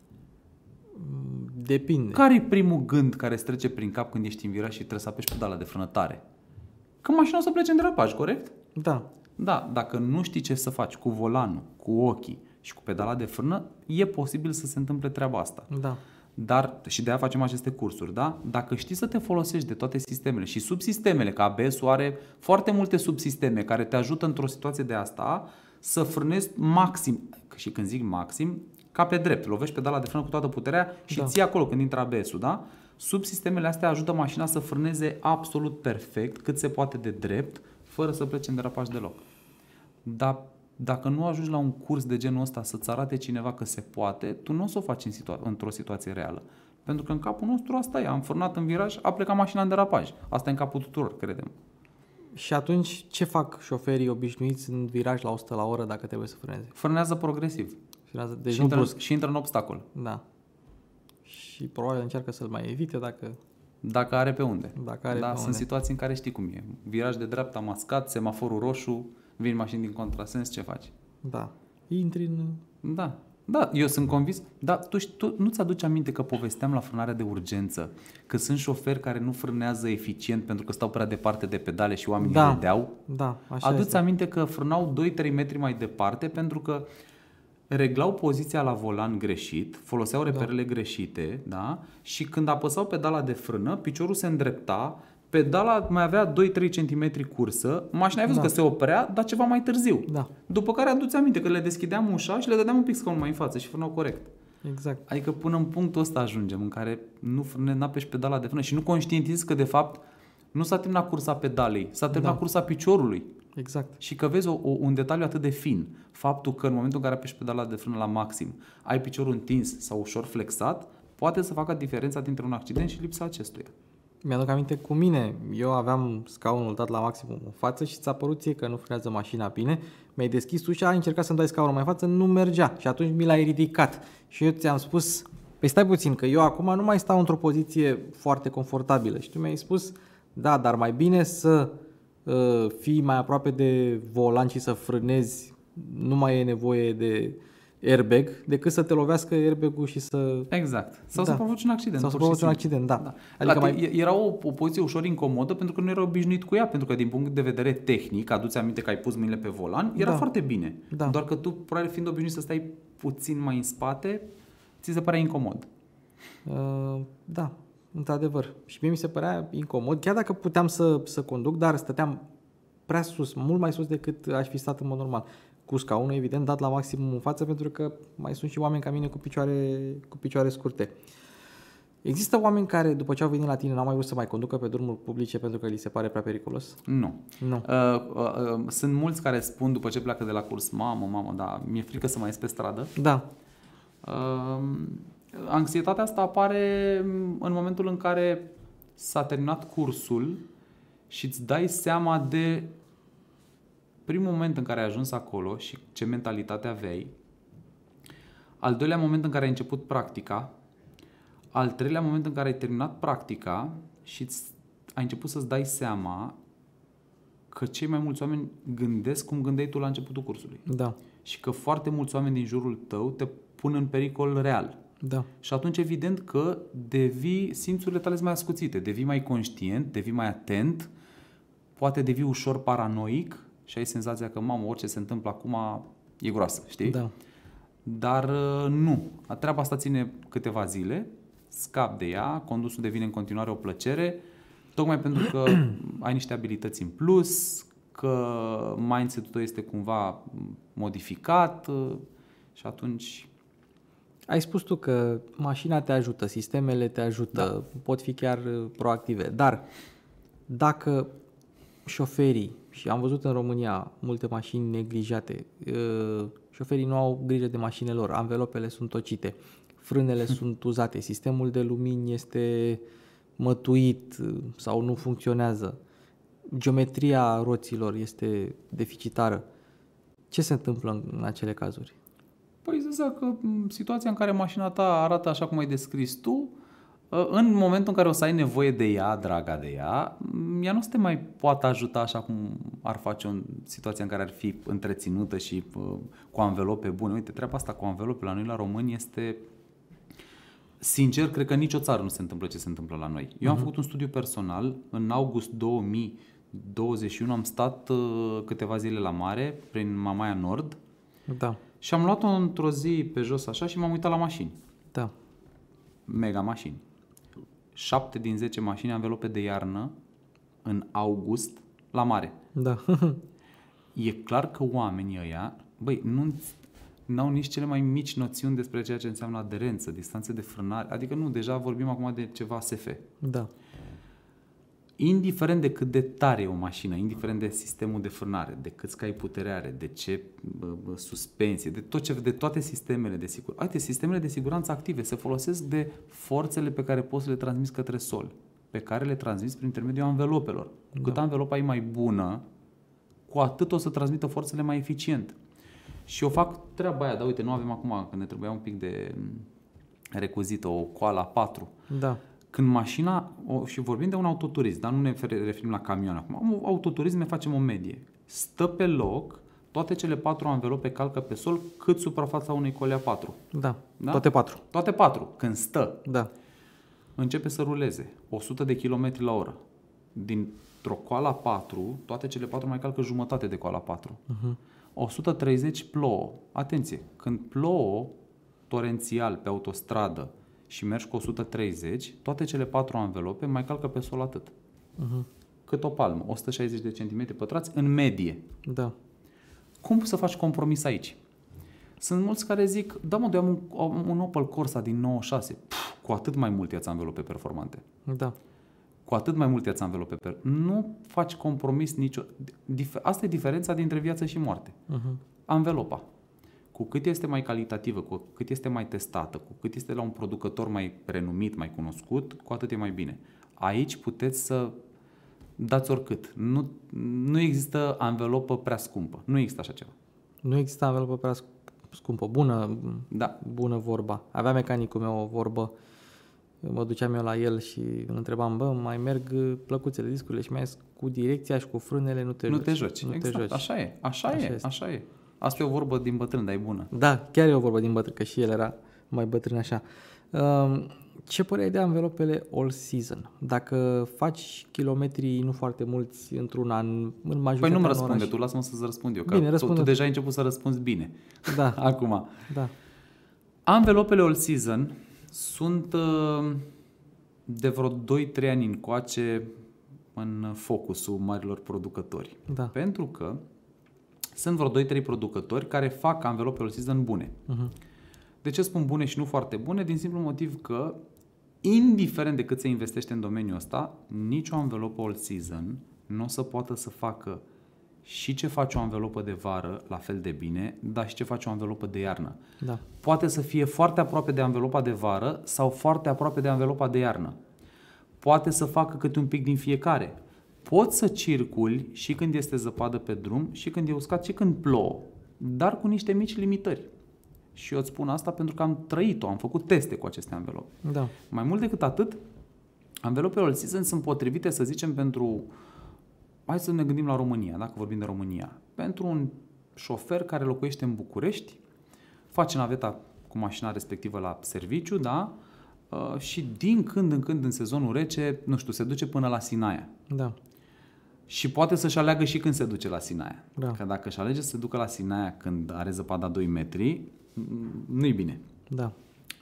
Depinde. Care e primul gând care îți trece prin cap când ești în viraj și trebuie să apeși pedala de frânătare? Că mașina o să plece în derapaj, corect? Da. Da, dacă nu știi ce să faci cu volanul, cu ochii și cu pedala de frână, e posibil să se întâmple treaba asta. Da. Dar, și de aia facem aceste cursuri, da? Dacă știi să te folosești de toate sistemele și subsistemele, că A B S-ul are foarte multe subsisteme care te ajută într-o situație de asta să frânezi maxim, și când zic maxim, ca pe drept, lovești pedala de frână cu toată puterea și Da. ții acolo când intră A B S-ul, da? Subsistemele astea ajută mașina să frâneze absolut perfect, cât se poate de drept, fără să plece în derapaj deloc. Dar dacă nu ajungi la un curs de genul ăsta să-ți arate cineva că se poate, tu nu o să o faci în situa- într-o situație reală. Pentru că în capul nostru asta e, am frânat în viraj, a plecat mașina în derapaj. Asta e în capul tuturor, credem. Și atunci ce fac șoferii obișnuiți în viraj la o sută la oră dacă trebuie să frâneze? Frânează progresiv Frânează, deci și, nu intră, brusc. și intră în obstacol. Da. Și probabil încearcă să-l mai evite dacă... Dacă are pe unde. Dacă are da, pe sunt unde. situații în care știi cum e. Viraj de dreapta mascat, semaforul roșu, vin mașini din contrasens, ce faci? Da. Intri în... Da, da, eu sunt convins, dar tu, tu nu-ți aduci aminte că povesteam la frânarea de urgență că sunt șoferi care nu frânează eficient pentru că stau prea departe de pedale și oamenii Da. vedeau? Da, așa Adu-ți este. aminte că frânau doi trei metri mai departe pentru că reglau poziția la volan greșit, foloseau reperele da. greșite, da? Și când apăsau pedala de frână, piciorul se îndrepta, pedala mai avea doi trei centimetri cursă, mașina ai văzut Da. că se oprea, dar ceva mai târziu. Da, După care adu-ți aminte că le deschideam ușa și le dădeam un pic scaunul mai în față și frânau corect. exact. Adică până în punctul ăsta ajungem în care nu frâne, n-apeși pedala de frână și nu conștientizezi că de fapt nu s-a terminat cursa pedalei, s-a terminat Da. cursa piciorului. Exact. Și că vezi o, o, un detaliu atât de fin, faptul că în momentul în care apeși pedala de frână la maxim, ai piciorul întins sau ușor flexat, poate să facă diferența dintre un accident și lipsa acestuia. Mi-aduc aminte cu mine, eu aveam scaunul dat la maximum în față și ți-a părut ție că nu frânează mașina bine, mi-ai deschis ușa, ai încercat să-mi dai scaunul mai în față, nu mergea și atunci mi l-ai ridicat și eu ți-am spus, păi stai puțin că eu acum nu mai stau într-o poziție foarte confortabilă și tu mi-ai spus, da, dar mai bine să uh, fii mai aproape de volan și să frânezi, nu mai e nevoie de, airbag decât să te lovească airbag-ul și să... Exact. Sau Da. să provoci un accident. Sau să pur și provoci un simplu. accident, da. Adică Adică mai... mai... Era o, o poziție ușor incomodă pentru că nu era obișnuit cu ea, pentru că din punct de vedere tehnic, aduți aminte că ai pus mâinile pe volan, era Da. foarte bine. Da. Doar că tu, probabil fiind obișnuit să stai puțin mai în spate, ți se părea incomod. Uh, da, într-adevăr. Și mie mi se părea incomod, chiar dacă puteam să, să conduc, dar stăteam prea sus, mult mai sus decât aș fi stat în mod normal. Cu scaunul, evident, dat la maximum în față, pentru că mai sunt și oameni ca mine cu picioare, cu picioare scurte. Există oameni care, după ce au venit la tine, n-au mai vrut să mai conducă pe drumuri publice pentru că li se pare prea periculos? Nu. Nu. Uh, uh, uh, sunt mulți care spun după ce pleacă de la curs, mamă, mamă, da, mi-e frică să mai ies pe stradă. Da. Uh, anxietatea asta apare în momentul în care s-a terminat cursul și îți dai seama de primul moment în care ai ajuns acolo și ce mentalitate aveai, al doilea moment în care ai început practica, al treilea moment în care ai terminat practica și ai început să-ți dai seama că cei mai mulți oameni gândesc cum gândeai tu la începutul cursului. Da. Și că foarte mulți oameni din jurul tău te pun în pericol real. Da. Și atunci evident că devii, simțurile tale sunt mai ascuțite, devii mai conștient, devii mai atent, poate devii ușor paranoic și ai senzația că, mamă, orice se întâmplă acum e groasă, știi? Da. Dar nu. Treaba asta ține câteva zile, scap de ea, condusul devine în continuare o plăcere, tocmai pentru că ai niște abilități în plus, că mindset-ul tău este cumva modificat și atunci... Ai spus tu că mașina te ajută, sistemele te ajută, da. Pot fi chiar proactive, dar dacă șoferii, și am văzut în România multe mașini neglijate, șoferii nu au grijă de mașinile lor, anvelopele sunt tocite, frânele sunt uzate, sistemul de lumini este mătuit sau nu funcționează, geometria roților este deficitară. Ce se întâmplă în acele cazuri? Păi zic că situația în care mașina ta arată așa cum ai descris tu, în momentul în care o să ai nevoie de ea, draga de ea, ea nu se te mai poate ajuta așa cum ar face o situație în care ar fi întreținută și cu anvelope bune. Uite, treaba asta cu anvelope la noi la români este... Sincer, cred că nicio țară nu se întâmplă ce se întâmplă la noi. Eu am uh-huh. făcut un studiu personal, în august două mii douăzeci și unu am stat câteva zile la mare, prin Mamaia Nord, da. Și am luat-o într-o zi pe jos așa și m-am uitat la mașini. Da. Mega mașini. șapte din zece mașini anvelope de iarnă în august la mare. Da. E clar că oamenii ăia, băi, nu n-au nici cele mai mici noțiuni despre ceea ce înseamnă aderență, distanțe de frânare, adică nu, deja vorbim acum de ceva S F. Da. Indiferent de cât de tare e o mașină, indiferent de sistemul de frânare, de cât cai putere are, de ce bă, suspensie, de, tot ce, de toate sistemele de siguranță. Uite, sistemele de siguranță active se folosesc de forțele pe care poți să le transmiți către sol, pe care le transmiți prin intermediul anvelopelor. Cu cât da. anvelopa e mai bună, cu atât o să transmită forțele mai eficient. Și eu fac treaba aia, dar uite, nu avem acum, că ne trebuia un pic de recuzită, o coală A patru. Da. Când mașina, o, și vorbim de un autoturism, dar nu ne referim la camion acum, un autoturism ne facem o medie. Stă pe loc, toate cele patru anvelope calcă pe sol cât suprafața unei cole A patru. Da, da? Toate patru. Toate patru. Când stă, da. începe să ruleze o sută de kilometri la oră. Dintr-o coală A patru, toate cele patru mai calcă jumătate de coală A patru. Uh-huh. o sută treizeci plouă. Atenție, când plouă torențial pe autostradă și mergi cu o sută treizeci, toate cele patru anvelope mai calcă pe sol atât. Uh-huh. Cât o palmă, o sută șaizeci de centimetri pătrați în medie. Da. Cum să faci compromis aici? Sunt mulți care zic, da mă, eu am un, un Opel Corsa din nouăzeci și șase, Puf, cu atât mai mult ia-ți anvelope performante. Da. Cu atât mai mult ia-ți anvelope performante. Nu faci compromis nicio... Asta e diferența dintre viață și moarte. Uh-huh. Anvelopa. Cu cât este mai calitativă, cu cât este mai testată, cu cât este la un producător mai renumit, mai cunoscut, cu atât e mai bine. Aici puteți să dați oricât. Nu, nu există anvelopă prea scumpă. Nu există așa ceva. Nu există anvelopă prea scumpă. Bună, da. bună vorba. Avea mecanicul meu o vorbă. Mă duceam eu la el și îl întrebam, bă, mai merg plăcuțele, discurile și mai cu direcția și cu frânele, nu te nu joci. Te joci. Nu exact. te joci. Așa e. Așa, așa e. Este. Așa e. Asta e o vorbă din bătrân, dar e bună. Da, chiar e o vorbă din bătrân, că și el era mai bătrân așa. Uh, ce părere ai de anvelopele all season? Dacă faci kilometri nu foarte mulți într-un an, în majoritatea Păi nu-mi răspunde, oraș... tu lasă-mă să-ți răspund eu, că Bine, tu, răspunde tu tu. deja ai început să răspunzi bine. Da. Acum. Da. Anvelopele all season sunt uh, de vreo doi trei ani încoace în focusul marilor producători. Da. Pentru că sunt vreo doi trei producători care fac anvelope all season bune. Uh-huh. De ce spun bune și nu foarte bune? Din simplu motiv că, indiferent de cât se investește în domeniul ăsta, nicio anvelopă all season nu o să poată să facă și ce face o anvelopă de vară la fel de bine, dar și ce face o anvelopă de iarnă. Da. Poate să fie foarte aproape de anvelopa de vară sau foarte aproape de anvelopa de iarnă. Poate să facă câte un pic din fiecare. Poți să circuli și când este zăpadă pe drum, și când e uscat, și când plouă, dar cu niște mici limitări. Și eu îți spun asta pentru că am trăit-o, am făcut teste cu aceste anvelope. Da. Mai mult decât atât, anvelopele all season sunt potrivite, să zicem, pentru... Hai să ne gândim la România, dacă vorbim de România. Pentru un șofer care locuiește în București, face naveta cu mașina respectivă la serviciu, da? Uh, și din când în când în sezonul rece, nu știu, se duce până la Sinaia. Da. Și poate să-și aleagă și când se duce la Sinaia. Da. Că dacă își alege să se ducă la Sinaia când are zăpada doi metri, nu-i bine. Da.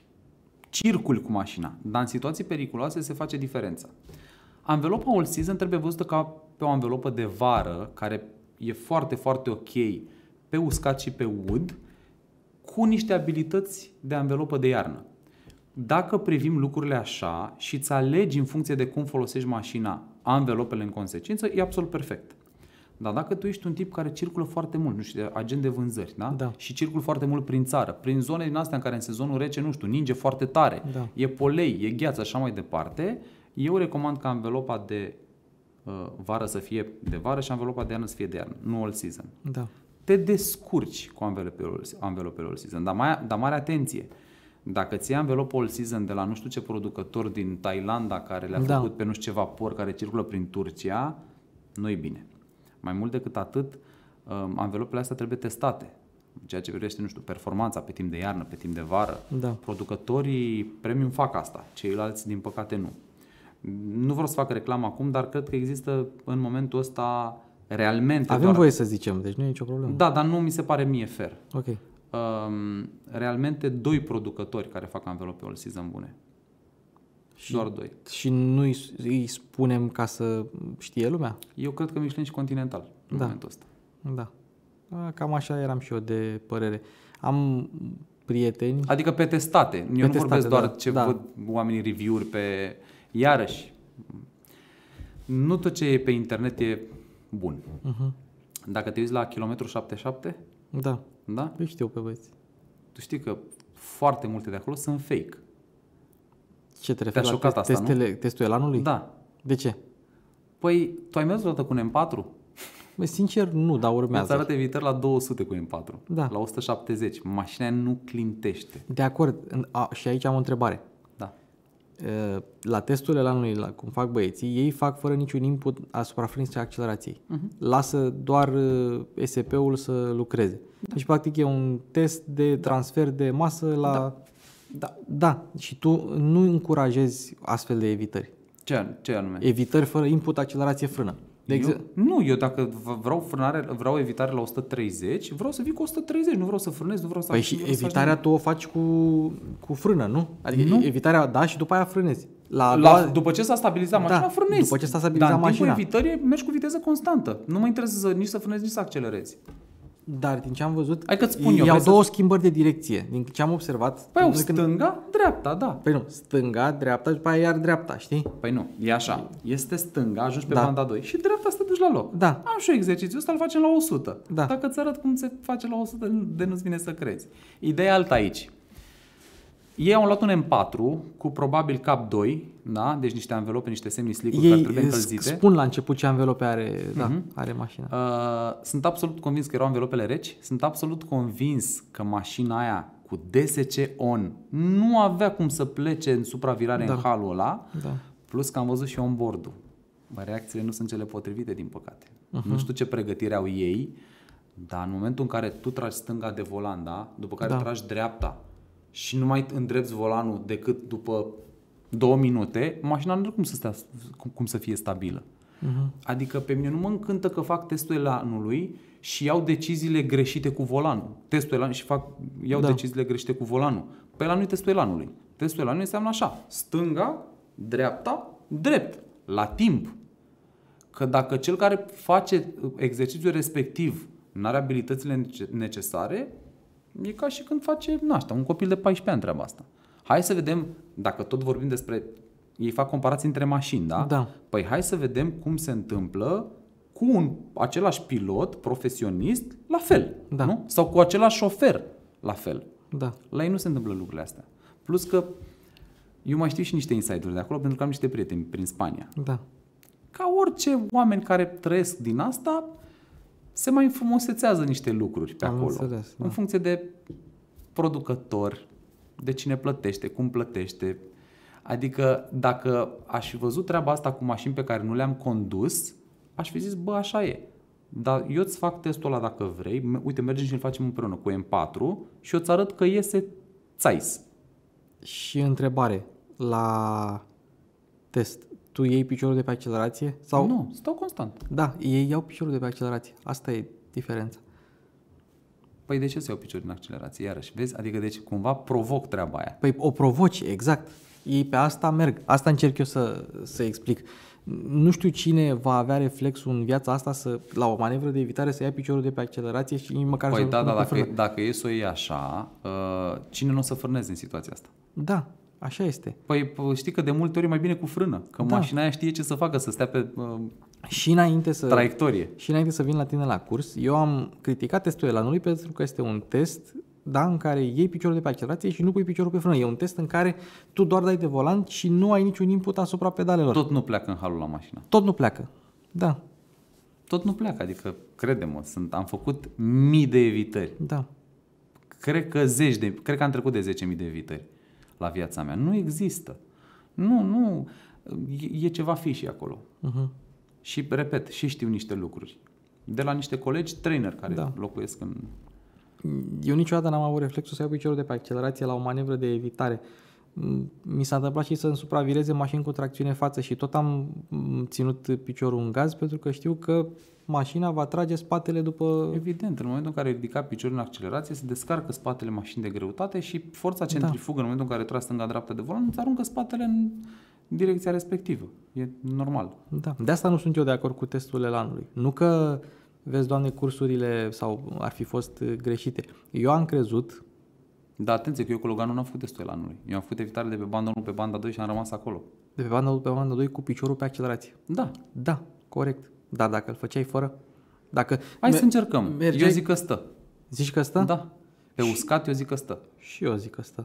Circuli cu mașina, dar în situații periculoase se face diferența. Anvelopa all season trebuie văzută ca pe o anvelopă de vară, care e foarte, foarte ok pe uscat și pe ud, cu niște abilități de anvelopă de iarnă. Dacă privim lucrurile așa și îți alegi în funcție de cum folosești mașina anvelopele în consecință, e absolut perfect. Dar dacă tu ești un tip care circulă foarte mult, nu știu, agent de vânzări, da? Da. Și circul foarte mult prin țară, prin zone din astea în care în sezonul rece, nu știu, ninge foarte tare, Da. e polei, e gheață, așa mai departe, eu recomand ca anvelopa de uh, vară să fie de vară și anvelopa de iarnă să fie de iarnă, nu all season. Da. Te descurci cu anvelopele all, anvelopele all season, dar, mai, dar mare atenție. Dacă ți iei anvelopă all season de la nu știu ce producător din Thailanda care le-a Da. făcut pe nu știu ce vapor care circulă prin Turcia, nu e bine. Mai mult decât atât, anvelopele astea trebuie testate. Ceea ce privește, nu știu, performanța pe timp de iarnă, pe timp de vară. Da. Producătorii premium fac asta, ceilalți din păcate nu. Nu vreau să fac reclamă acum, dar cred că există în momentul ăsta realmente Avem doar... voie să zicem, deci nu e nicio problemă. Da, dar nu mi se pare mie fair. Ok. Um, realmente doi producători care fac anvelope all season bune. Și, Doar doi. și nu îi, îi spunem ca să știe lumea? Eu cred că Michelin și Continental în Da. momentul ăsta. Da. A, cam așa eram și eu de părere. Am prieteni... Adică pe testate. Eu Pe nu testate, vorbesc doar da, ce da. văd oamenii review-uri pe... Iarăși, nu tot ce e pe internet e bun. Uh-huh. Dacă te uiți la kilometru șaptezeci și șapte, Da. da? Eu știu pe băieți. Tu știi că foarte multe de acolo sunt fake. Ce te referi Te-a la șocat test- asta, nu? testele, testul elanului? Da. De ce? Păi, tu ai mers odată cu un M patru? Bă, sincer, nu, dar Îți urmează. arată evitări la două sute cu M patru. Da. La o sută șaptezeci. Mașina nu clintește. De acord. În- A, și aici am o întrebare. Da. E, La testul elanului, la cum fac băieții, ei fac fără niciun input asupra frânii și accelerației. Uh-huh. Lasă doar uh, S P-ul să lucreze. Da. Deci, practic, e un test de transfer de masă la... Da. Da. Da, și tu nu încurajezi astfel de evitări. Ce, ce anume? Evitări fără input, accelerație, frână. De eu, exemplu, nu, eu dacă vreau frânare, vreau evitare la o sută treizeci, vreau să vii cu o sută treizeci, nu vreau să frânez, nu vreau să... păi și nu vreau să fac evitarea tu o faci cu, cu frână, nu? Adică Nu. evitarea, da, și după aia frânezi. La, La, la, după ce s-a stabilizat mașina, Da, frânezi. după ce s-a stabilizat Dar în timpul mașina. evitării mergi cu viteză constantă. Nu mă interesează nici să frânezi, nici să accelerezi. Dar din ce am văzut, Hai că-ți spun eu, iau vrei două să- schimbări de direcție. Din ce am observat... Păi au noi când- stânga, dreapta, da. Păi nu, stânga, dreapta și după aia iar dreapta, știi? Păi nu, e așa. Este stânga, ajungi pe Da. banda doi și dreapta să te duci la loc. Da. Am și eu exercițiul ăsta, îl facem la o sută. Da. Dacă îți arăt cum se face la o sută, de nu-ți vine să crezi. Ideea e alta aici. Ei au luat un M patru cu probabil cap doi, da? Deci niște anvelope, niște semi-slick-uri care trebuie Ei încălzite. spun la început ce anvelope are, da, Mhm. are mașina. Uh, sunt absolut convins că erau anvelopele reci. Sunt absolut convins că mașina aia cu D S C on nu avea cum să plece în supravirare Da. în halul ăla. Da. Plus că am văzut și onboard-ul. Bă, reacțiile nu sunt cele potrivite, din păcate. Uh-huh. Nu știu ce pregătire au ei, Dar în momentul în care tu tragi stânga de volan, da? După care Da. tragi dreapta și nu mai îndrepți volanul decât după două minute, mașina nu are cum să, stea, cum, cum să fie stabilă. Uh-huh. Adică pe mine nu mă încântă că fac testul elanului și iau deciziile greșite cu volanul. Testul elanului și fac, iau Da. deciziile greșite cu volanul. Păi ăla nu e testul elanului. Testul elanului înseamnă așa, stânga, dreapta, drept, la timp. Că dacă cel care face exercițiul respectiv nu are abilitățile necesare, e ca și când face, nu știu, un copil de paisprezece ani treaba asta. Hai să vedem, dacă tot vorbim despre, ei fac comparații între mașini, da? Da. Păi hai să vedem cum se întâmplă cu un același pilot profesionist la fel, Da. nu? Sau cu același șofer la fel. Da. La ei nu se întâmplă lucrurile astea. Plus că eu mai știu și niște insider-uri de acolo, pentru că am niște prieteni prin Spania. Da. Ca orice oameni care trăiesc din asta, se mai înfrumusețează niște lucruri pe Am acolo. înțeles, da. În funcție de producător, de cine plătește, cum plătește. Adică dacă aș fi văzut treaba asta cu mașini pe care nu le-am condus, aș fi zis, bă, așa e. Dar eu îți fac testul ăla dacă vrei, uite, mergem și îl facem împreună cu M patru și eu îți arăt că iese țais. Și întrebare, la test, tu iei piciorul de pe accelerație? Sau... Nu, stau constant. Da, ei iau piciorul de pe accelerație. Asta e diferența. Păi de ce să iau piciorul din accelerație? Iarăși, vezi? Adică deci cumva provoc treaba aia. Păi o provoci, exact. Ei pe asta merg. Asta încerc eu să, să explic. Nu știu cine va avea reflexul în viața asta să, la o manevră de evitare, să ia piciorul de pe accelerație și măcar Păi să da, da, pe frână. dacă, dacă e să o iei așa, uh, cine nu o să frâneze în situația asta? Da, așa este. Păi p- știi că de multe ori e mai bine cu frână, că Da. mașina aia știe ce să facă, să stea pe uh, Și înainte să... traiectorie. Și înainte să vin la tine la curs, eu am criticat testul elanului pentru că este un test, da, în care iei piciorul de pe accelerație și nu pui piciorul pe frână. E un test în care tu doar dai de volan și nu ai niciun input asupra pedalelor. Tot, Tot nu pleacă în halul la mașină. Tot nu pleacă. Da, Tot nu pleacă, adică crede-mă, sunt, am făcut mii de evitări. da. Cred că zeci de, cred că am trecut de zece mii de evitări la viața mea. Nu există. Nu, nu, e, e ceva fișii acolo. Uh-huh. Și repet, și știu niște lucruri. De la niște colegi trainer care Da. locuiesc în... Eu niciodată n-am avut reflexul să iau piciorul de pe accelerație la o manevră de evitare. Mi s-a întâmplat și să-mi supravireze mașini cu tracțiune față și tot am ținut piciorul în gaz pentru că știu că mașina va trage spatele după... Evident, în momentul în care ridica piciorul în accelerație, se descarcă spatele mașinii de greutate și forța centrifugă, da. În momentul în care tragi stânga-dreapta de volan, îți aruncă spatele în direcția respectivă. E normal. Da. De asta nu sunt eu de acord cu testul elanului. Nu că, vezi, Doamne, cursurile sau ar fi fost greșite. Eu am crezut... Dar atenție că eu cu Loganul nu am făcut testul elanului. Eu am făcut evitare de pe banda unu pe banda doi și am rămas acolo. De pe banda unu pe banda doi cu piciorul pe accelerație. Da. Da, corect. Dar dacă îl făceai fără... Dacă Hai me- să încercăm. mergeai- Eu zic că stă. Zici că stă? Da. Pe uscat eu zic că stă. Și eu zic că stă.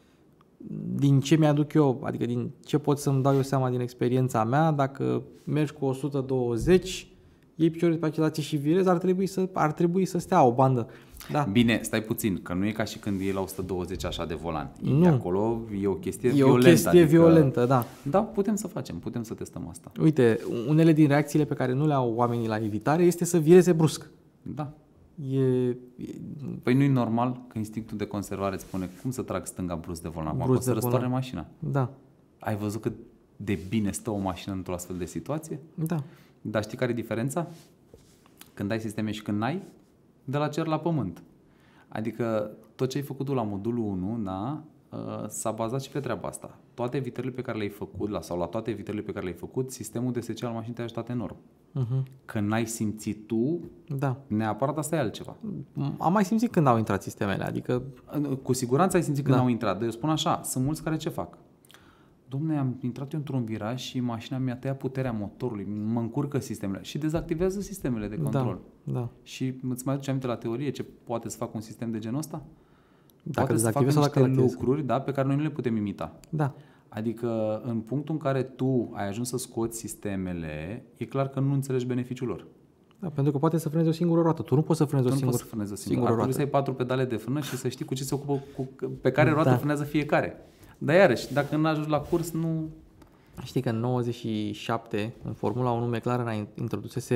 Din ce mi-aduc eu, adică din ce pot să-mi dau eu seama din experiența mea, dacă mergi cu o sută douăzeci, iei piciorul de pe accelerație și virezi, ar trebui să, ar trebui să stea o bandă. Da. Bine, stai puțin, că nu e ca și când e la o sută douăzeci așa de volan. Nu. De acolo e o chestie E violentă. o chestie adică... violentă, da. Da, putem să facem, putem să testăm asta. Uite, unele din reacțiile pe care nu le au oamenii la evitare este să vireze brusc. Da. E, e Păi nu e normal că instinctul de conservare îți spune cum să trag stânga brusc de volan, acum Brusc o să de răstoarne volan. mașina. da, Ai văzut cât de bine stă o mașină într-o astfel de situație? da. Dar știi care e diferența? Când ai sisteme și când n-ai? De la cer la pământ. Adică tot ce ai făcut tu la modulul unu, da, s-a bazat și pe treaba asta. Toate evitările pe care le-ai făcut, la, sau la toate evitările pe care le-ai făcut, sistemul D S C al mașinii te-a ajutat enorm. Uh-huh. Că n-ai simțit tu, Da. neapărat asta e altceva. Am mai simțit când au intrat sistemele, adică Cu siguranță ai simțit când Da. au intrat. Dar eu spun așa, sunt mulți care ce fac? Dom'le, am intrat eu într-un viraj și mașina mi-a tăiat puterea motorului, mă încurcă sistemele și dezactivează sistemele de control. da, da. Și îți mai aduce aminte la teorie ce poate să facă un sistem de genul ăsta? Dacă Poate să facă dezactivezi sau niște dacă activezi. lucruri, da, pe care noi nu le putem imita. Da. Adică în punctul în care tu ai ajuns să scoți sistemele, e clar că nu înțelegi beneficiul lor. Da, pentru că poate să frânezi o singură roată. Tu nu poți să frânezi Tu o nu singură, poți să frânezi o singură, singură Ar trebui roată. să ai patru pedale de frână și să știi cu ce se ocupă, cu, pe care roată Da. frânează fiecare. Dar iarăși, dacă nu ajungi la curs, nu... Știi că în nouăzeci și șapte, în Formula unu, McLaren a introdusese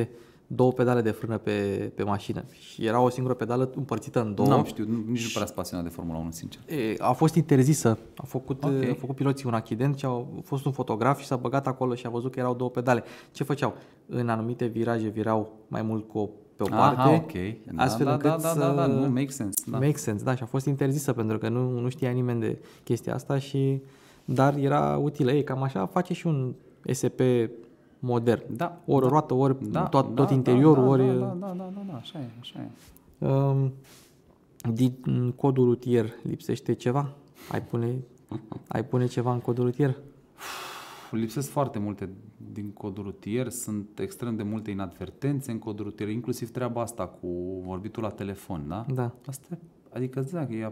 două pedale de frână pe, pe mașină și era o singură pedală împărțită în două. N-am știut, nici nu prea sunt pasionat de Formula unu, sincer. E, a fost interzisă, a făcut, Ok. a făcut piloții un accident și a fost un fotograf și s-a băgat acolo și a văzut că erau două pedale. Ce făceau? În anumite viraje virau mai mult cu o, pe o parte, Aha, ok. Da, astfel da, încât da, da, să... da, da, nu, make sense. Da. Make sense, da, și a fost interzisă pentru că nu, nu știa nimeni de chestia asta și dar era utilă. Ei, cam așa face și un S P modern. Da, ori da, roată, ori da, tot, da, tot da, interiorul, da, ori... Da, da, da, da, da, așa e, așa e. Um, din codul rutier lipsește ceva? Ai pune, ai pune ceva în codul rutier? Lipsesc foarte multe din codul rutier, sunt extrem de multe inadvertențe în codul rutier, inclusiv treaba asta cu vorbitul la telefon, da? Da. Asta, adică, zic, e,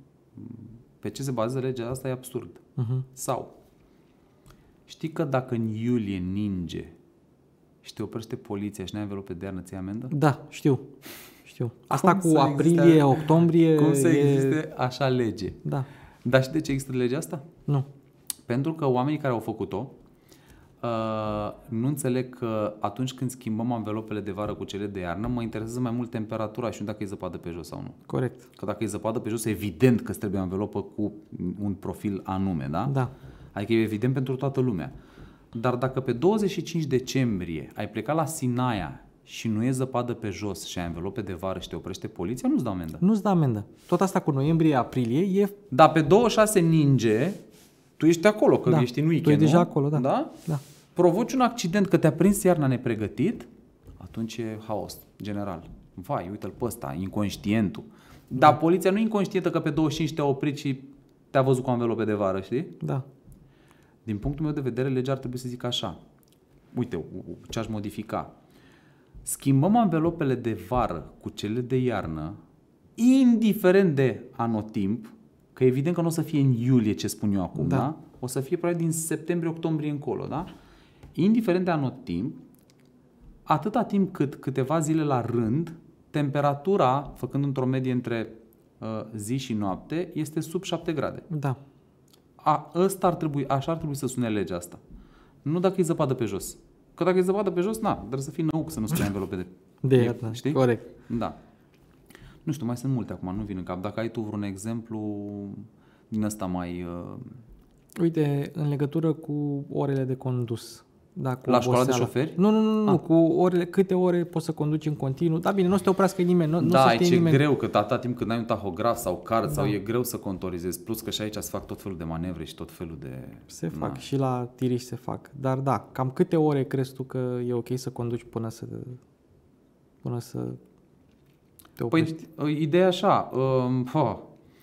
pe ce se bazează legea asta e absurd. Uh-huh. Sau, știi că dacă în iulie ninge și te oprește poliția și n-ai învelope de iarnă, ți-ai amendă? Da, știu. Știu. Asta Cum cu să aprilie, existe- octombrie... Cum să e... existe așa lege? Da. Dar știi de ce există legea asta? Nu. Pentru că oamenii care au făcut-o uh, nu înțeleg că atunci când schimbăm anvelopele de vară cu cele de iarnă, mă interesează mai mult temperatura și nu dacă e zăpadă pe jos sau nu. Corect. Că dacă e zăpadă pe jos, evident că îți trebuie o anvelopă cu un profil anume, da? Da. Adică e evident pentru toată lumea. Dar dacă pe douăzeci și cinci decembrie ai plecat la Sinaia și nu e zăpadă pe jos și ai anvelope de vară și te oprește poliția, nu-ți dă amendă. Nu-ți dă amendă. Tot asta cu noiembrie, aprilie e... Dar pe douăzeci și șase ninge, tu ești acolo, că Da, ești în tu weekend, ești deja nu? acolo, da. Da? Da. Provoci un accident că te-a prins iarna nepregătit, atunci e haos general. Vai, uite-l pe ăsta, inconștientul. Dar da. Poliția nu e inconștientă că pe douăzeci și cinci te-a oprit și te-a văzut cu anvelope de vară, știi? Da. Din punctul meu de vedere, legea ar trebui să zică așa. Uite, ce aș modifica. Schimbăm anvelopele de vară cu cele de iarnă, indiferent de anotimp, că evident că nu o să fie în iulie, ce spun eu acum, da? Da? O să fie probabil din septembrie-octombrie încolo, da? Indiferent de anotimp, atâta timp cât câteva zile la rând, temperatura, făcând într-o medie între uh, zi și noapte, este sub șapte grade. Da. A, ăsta ar trebui, așa ar trebui să sune legea asta. Nu dacă e zăpadă pe jos. Că dacă e zăpadă pe jos, na, trebuie să fii năuc să nu spui envelope de... De iarnă, știi? corect. Da. Nu știu, mai sunt multe acum, nu vin în cap. Dacă ai tu vreun exemplu din ăsta mai... Uh... Uite, în legătură cu orele de condus. Da, cu La școala de oboseală. șoferi? Nu, nu, nu, nu Ah. cu orele, câte ore poți să conduci în continuu. Da, bine, nu o să te oprească nimeni, nu, nu Da, să aici știe e nimeni. greu, că atâta timp când ai un tahograf sau card, Da. sau e greu să contorizezi. Plus că și aici se fac tot felul de manevre și tot felul de... Se Na. fac și la tiriști se fac. Dar da, cam câte ore crezi tu că e ok să conduci până să până să te oprești? Păi, ideea e așa, um, ha,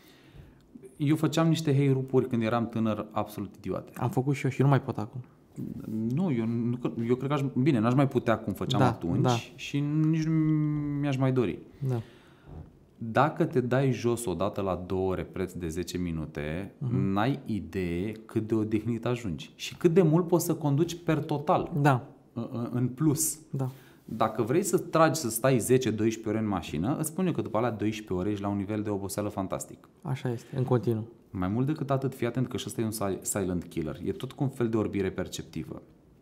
eu făceam niște hey-rupuri când eram tânăr absolut idiote. Am făcut și eu și nu mai pot acum. Nu, eu, nu, eu cred că aș, bine, n-aș mai putea cum făceam Da, atunci da. și nici nu mi-aș mai dori. Da. Dacă te dai jos odată la două ore preț de zece minute, uh-huh. n-ai idee cât de odihnit ajungi și cât de mult poți să conduci per total, Da. în, în plus. Da. Dacă vrei să tragi să stai zece doisprezece ore în mașină, îți spun eu că după alea doisprezece ore ești la un nivel de oboseală fantastic. Așa este, în continuu. Mai mult decât atât, fii atent că și ăsta e un si- silent killer. E tot cu un fel de orbire perceptivă.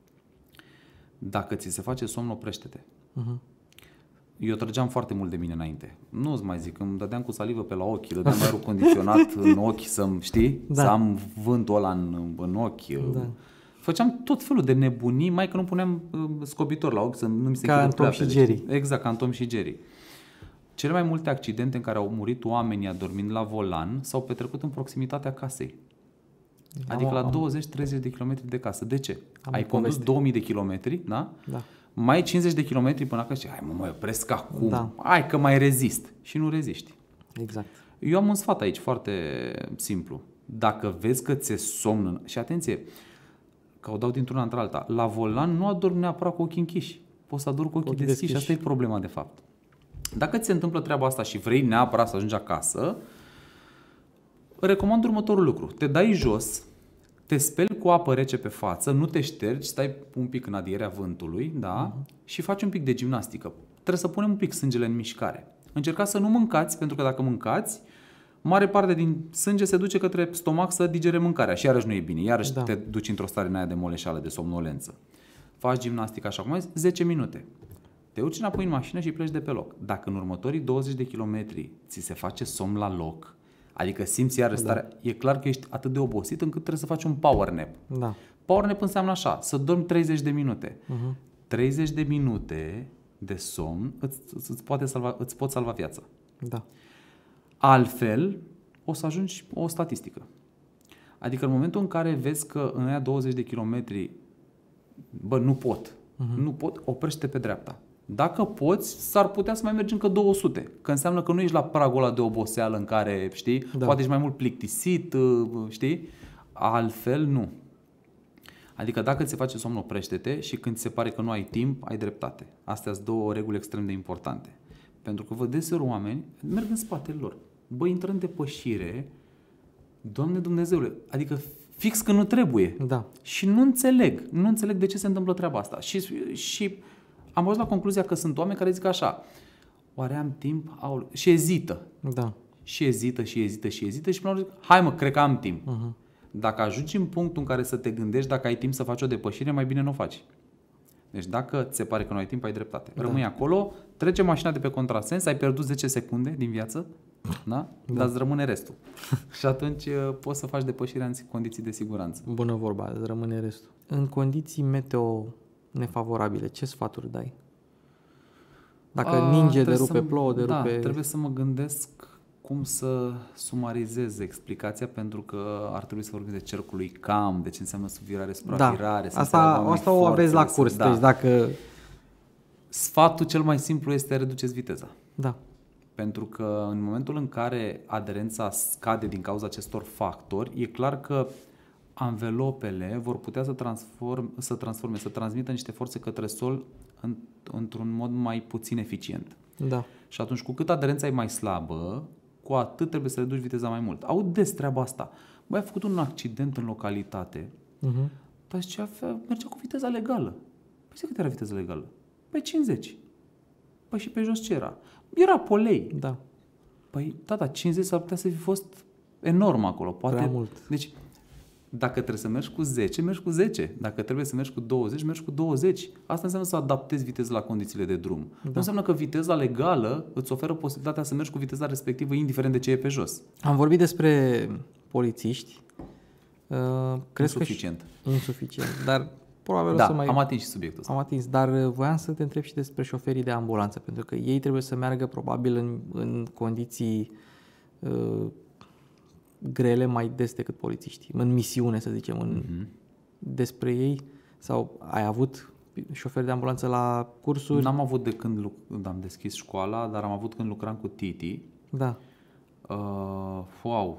Dacă ți se face somn, oprește-te. Uh-huh. Eu trăgeam foarte mult de mine înainte. Nu îți mai zic, îmi dădeam cu salivă pe la ochi, dădeam aerul condiționat în ochi să-mi, știi? Da. Să am vântul ăla în, în ochi. Da. Făceam tot felul de nebunii, mai că nu puneam uh, scobitor la ochi să nu mi se Ca închidă în Tom pleoapele, și Jerry. știi? Exact, ca în Tom și Jerry. Cele mai multe accidente în care au murit oamenii adormind la volan s-au petrecut în proximitatea casei. Adică Am- la am- douăzeci treizeci de kilometri de casă. De ce? Am Ai o condus poveste. două mii de kilometri, da? Da. Mai ai cincizeci de kilometri până acasă și hai mă, mai opresc acum. Da. Hai că mai rezist. Și nu reziști. Exact. Eu am un sfat aici foarte simplu. Dacă vezi că ți-e somn, și atenție, că o dau dintr-una într-alta, la volan nu adormi neapărat cu ochii închiși. Poți să adormi cu ochii ochii deschiși. deschiși. Asta e problema de fapt. Dacă ți se întâmplă treaba asta și vrei neapărat să ajungi acasă, recomand următorul lucru. Te dai jos, te speli cu apă rece pe față, nu te ștergi, stai un pic în adierea vântului, da? Uh-huh. Și faci un pic de gimnastică. Trebuie să punem un pic sângele în mișcare. Încercați să nu mâncați, pentru că dacă mâncați, mare parte din sânge se duce către stomac să digere mâncarea și iarăși nu e bine. Iarăși Da. te duci într-o stare în aia de moleșeală, de somnolență. Faci gimnastică așa cum ai zis, zece minute. Te urci înapoi în mașină și pleci de pe loc. Dacă în următorii douăzeci de kilometri ți se face somn la loc, adică simți iară starea, da. E clar că ești atât de obosit încât trebuie să faci un power nap. Da. Power nap înseamnă așa, să dormi treizeci de minute. Uh-huh. treizeci de minute de somn îți, îți, poate salva, îți pot salva viața. Da. Altfel, o să ajungi o statistică. Adică în momentul în care vezi că în aia douăzeci de kilometri, bă, nu pot, uh-huh. nu pot, oprește pe dreapta. Dacă poți, s-ar putea să mai mergi încă două sute, că înseamnă că nu ești la pragul ăla de oboseală în care, știi, da. Poate ești mai mult plictisit, știi, altfel nu. Adică dacă ți se face somn, oprește-te și când ți se pare că nu ai timp, ai dreptate. Astea sunt două reguli extrem de importante. Pentru că văd deseori oameni, merg în spatele lor. Bă, intră în depășire, Doamne Dumnezeule, adică fix că nu trebuie. Da. Și nu înțeleg, nu înțeleg de ce se întâmplă treaba asta. Și, și am ajuns la concluzia că sunt oameni care zic așa, oare am timp? Aoleu. Și ezită. Da. Și ezită, și ezită, și ezită și până la urmă zic, hai mă, cred că am timp. Uh-huh. Dacă ajungi în punctul în care să te gândești dacă ai timp să faci o depășire, mai bine nu o faci. Deci dacă ți se pare că nu ai timp, ai dreptate. Da. Rămâi acolo, trece mașina de pe contrasens, ai pierdut zece secunde din viață, da? Da. Dar îți rămâne restul. Și atunci poți să faci depășirea în condiții de siguranță. Bună vorba, îți rămâne restul. În condiții meteo nefavorabile, ce sfaturi dai? Dacă A, ninge, de rupe, plouă, de da, rupe... trebuie să mă gândesc cum să sumarizez explicația, pentru că ar trebui să vorbim de cercul lui Cam, de ce înseamnă subvirare, supravirare. Da, asta, asta o aveți la curs. Da. Deci dacă... Sfatul cel mai simplu este reduceți viteza. Da. Pentru că în momentul în care aderența scade din cauza acestor factori, e clar că anvelopele vor putea să, transform, să transforme, să transmită niște forțe către sol în, într-un mod mai puțin eficient. Da. Și atunci, cu cât aderența e mai slabă, cu atât trebuie să reduci viteza mai mult. Aud des treaba asta. Băi, a făcut un accident în localitate, uh-huh. dar zicea, mergea cu viteza legală. Păi zic, cât era viteza legală? Păi cincizeci. Păi și pe jos ce era? Era polei. Da. Păi, tata, cincizeci s-ar putea să fi fost enorm acolo. Poate... Prea mult. Deci, dacă trebuie să mergi cu zece, mergi cu zece. Dacă trebuie să mergi cu douăzeci, mergi cu douăzeci. Asta înseamnă să adaptezi viteza la condițiile de drum. Da. Nu înseamnă că viteza legală îți oferă posibilitatea să mergi cu viteza respectivă, indiferent de ce e pe jos. Am vorbit despre polițiști. Uh, crezi insuficient. Că și... Insuficient. Dar probabil da, o să mai... am atins și subiectul ăsta. Am atins, dar voiam să te întreb și despre șoferii de ambulanță, pentru că ei trebuie să meargă probabil în, în condiții uh, grele mai des decât polițiștii, în misiune, să zicem, în, uh-huh. despre ei, sau ai avut șoferi de ambulanță la cursuri? N-am avut de când luc- am deschis școala, dar am avut când lucram cu Titi. Da. Uh, wow!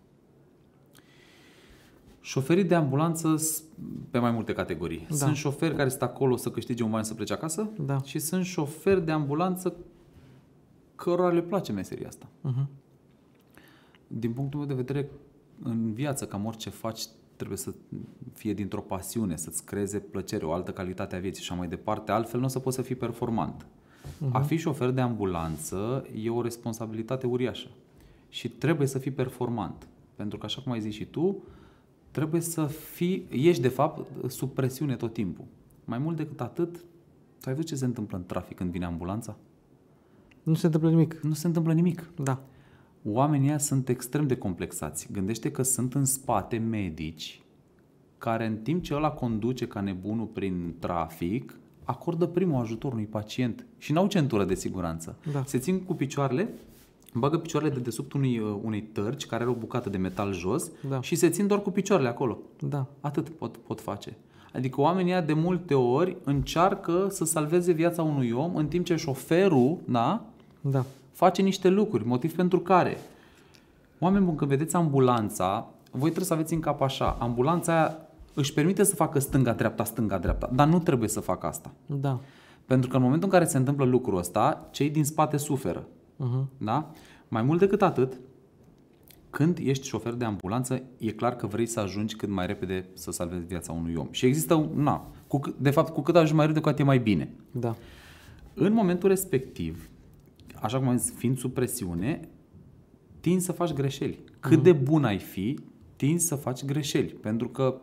Șoferii de ambulanță pe mai multe categorii. Da. Sunt șoferi care sunt acolo să câștige un bani să plece acasă, da. Și sunt șoferi de ambulanță cărora le place meseria asta. Uh-huh. Din punctul meu de vedere, în viață, cam orice faci, trebuie să fie dintr-o pasiune, să-ți creeze plăcere, o altă calitate a vieții și așa mai departe, altfel nu o să poți să fii performant. Uh-huh. A fi șofer de ambulanță e o responsabilitate uriașă și trebuie să fii performant, pentru că, așa cum ai zis și tu, trebuie să fii, ești de fapt sub presiune tot timpul. Mai mult decât atât, tu ai văzut ce se întâmplă în trafic când vine ambulanța? Nu se întâmplă nimic. Nu se întâmplă nimic. Da. Oamenii ăia sunt extrem de complexați. Gândește că sunt în spate medici care, în timp ce ăla conduce ca nebunul prin trafic, acordă primul ajutor unui pacient și n-au centură de siguranță. Da. Se țin cu picioarele, bagă picioarele de desubt unui, unei tărci care are o bucată de metal jos, da. Și se țin doar cu picioarele acolo. Da. Atât pot, pot face. Adică oamenii ăia de multe ori încearcă să salveze viața unui om în timp ce șoferul, da? Da. face niște lucruri, motiv pentru care oameni buni, când vedeți ambulanța, voi trebuie să aveți în cap așa, ambulanța aia își permite să facă stânga-dreapta, stânga-dreapta, dar nu trebuie să facă asta. Da. Pentru că în momentul în care se întâmplă lucrul ăsta, cei din spate suferă. Uh-huh. Da? Mai mult decât atât, când ești șofer de ambulanță, e clar că vrei să ajungi cât mai repede să salvezi viața unui om. Și există, na, cu, de fapt, cu cât ajungi mai repede, cu atât e mai bine. Da. În momentul respectiv, așa cum am zis, fiind sub presiune, tinzi să faci greșeli. Cât mm. de bun ai fi, tinzi să faci greșeli. Pentru că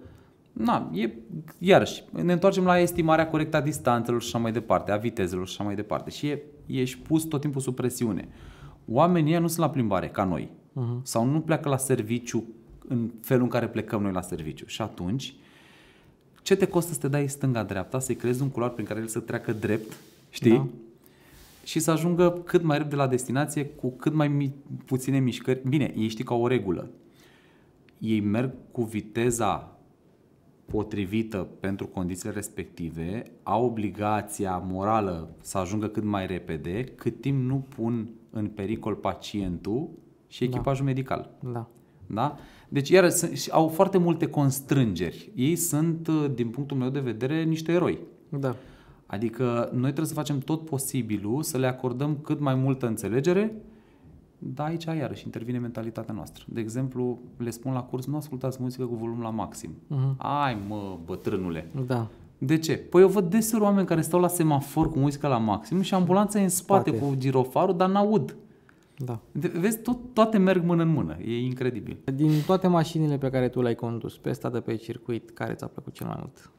Na, e, iarăși, ne întoarcem la estimarea corectă a distanțelor și așa mai departe, a vitezelor și așa mai departe. Și e, ești pus tot timpul sub presiune. Oamenii ăia nu sunt la plimbare, ca noi. Uh-huh. Sau nu pleacă la serviciu în felul în care plecăm noi la serviciu. Și atunci, ce te costă să te dai stânga-dreapta, să-i creezi un culoar prin care el să treacă drept, știi? Da. Și să ajungă cât mai repede la destinație cu cât mai mi- puține mișcări. Bine, ei știi ca o regulă. Ei merg cu viteza potrivită pentru condițiile respective, au obligația morală să ajungă cât mai repede, cât timp nu pun în pericol pacientul și echipajul da. medical. Da. Da? Deci, iar au foarte multe constrângeri. Ei sunt, din punctul meu de vedere, niște eroi. Da. Adică noi trebuie să facem tot posibilul să le acordăm cât mai multă înțelegere, dar aici iarăși intervine mentalitatea noastră. De exemplu, le spun la curs, nu ascultați muzică cu volum la maxim. Uh-huh. Ai mă, bătrânule. Da. De ce? Păi eu văd deseori oameni care stau la semafor cu muzică la maxim și ambulanța e în spate, spate. cu girofarul, dar n-aud. Da. De, vezi, tot, toate merg mână în mână. E incredibil. Din toate mașinile pe care tu le-ai condus, pe stradă, pe circuit, care ți-a plăcut cel mai mult?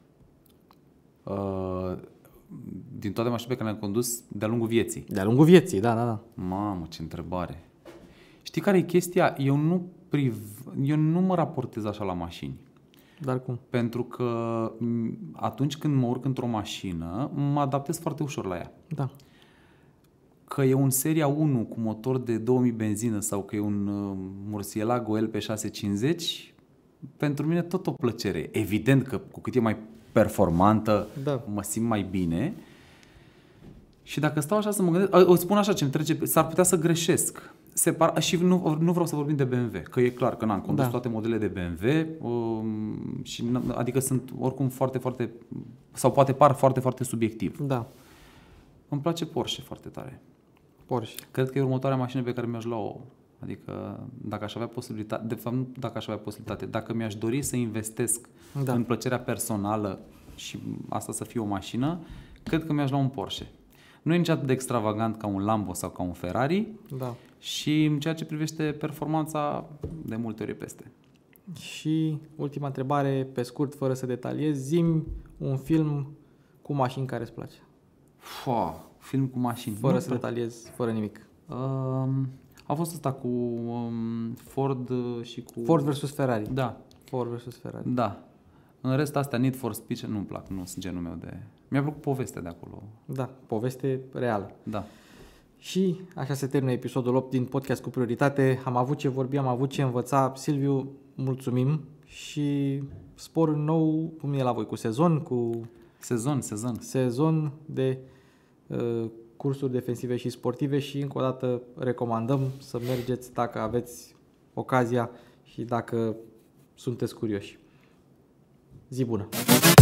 Uh, din toate mașinile pe care le-am condus de-a lungul vieții. De-a lungul vieții, da, da, da. Mamă, ce întrebare. Știi care e chestia? Eu nu, priv... Eu nu mă raportez așa la mașini. Dar cum? Pentru că atunci când mă urc într-o mașină, mă adaptez foarte ușor la ea. Da. Că e un Seria unu cu motor de două mii benzină sau că e un uh, Murcielago L P șase sute cincizeci, pentru mine tot o plăcere. Evident că cu cât e mai performantă, da. mă simt mai bine. Și dacă stau așa să mă gândesc, îți spun așa ce-mi trece, s-ar putea să greșesc. Separ, și nu, nu vreau să vorbim de B M W, că e clar că n-am condus da. toate modelele de B M W, um, și, adică sunt oricum foarte, foarte, sau poate par foarte, foarte subiectiv. Da. Îmi place Porsche foarte tare. Porsche. Cred că e următoarea mașină pe care mi-aș lua-o. Adică dacă aș avea posibilitate, de fapt nu dacă aș avea posibilitate, dacă mi-aș dori să investesc da. în plăcerea personală și asta să fie o mașină, cred că mi-aș lua un Porsche. Nu e nici atât de extravagant ca un Lambo sau ca un Ferrari da. și în ceea ce privește performanța, de multe ori e peste. Și ultima întrebare, pe scurt, fără să detaliez, zi-mi un film cu mașini care îți place. Fua, film cu mașini. Fără nu să detaliez, fără nimic. Um, a fost ăsta cu um, Ford și cu... Ford versus Ferrari. Da. Ford versus Ferrari. Da. În rest, astea, Need for Speed, nu-mi plac, nu sunt genul meu de... Mi-a plăcut povestea de acolo. Da, poveste reală. Da. Și așa se termină episodul opt din Podcast cu Prioritate. Am avut ce vorbi, am avut ce învăța. Silviu, mulțumim și spor nou, cum e la voi, cu sezon, cu... Sezon, sezon. Sezon de uh, cursuri defensive și sportive și încă o dată recomandăm să mergeți dacă aveți ocazia și dacă sunteți curioși. Zi bună!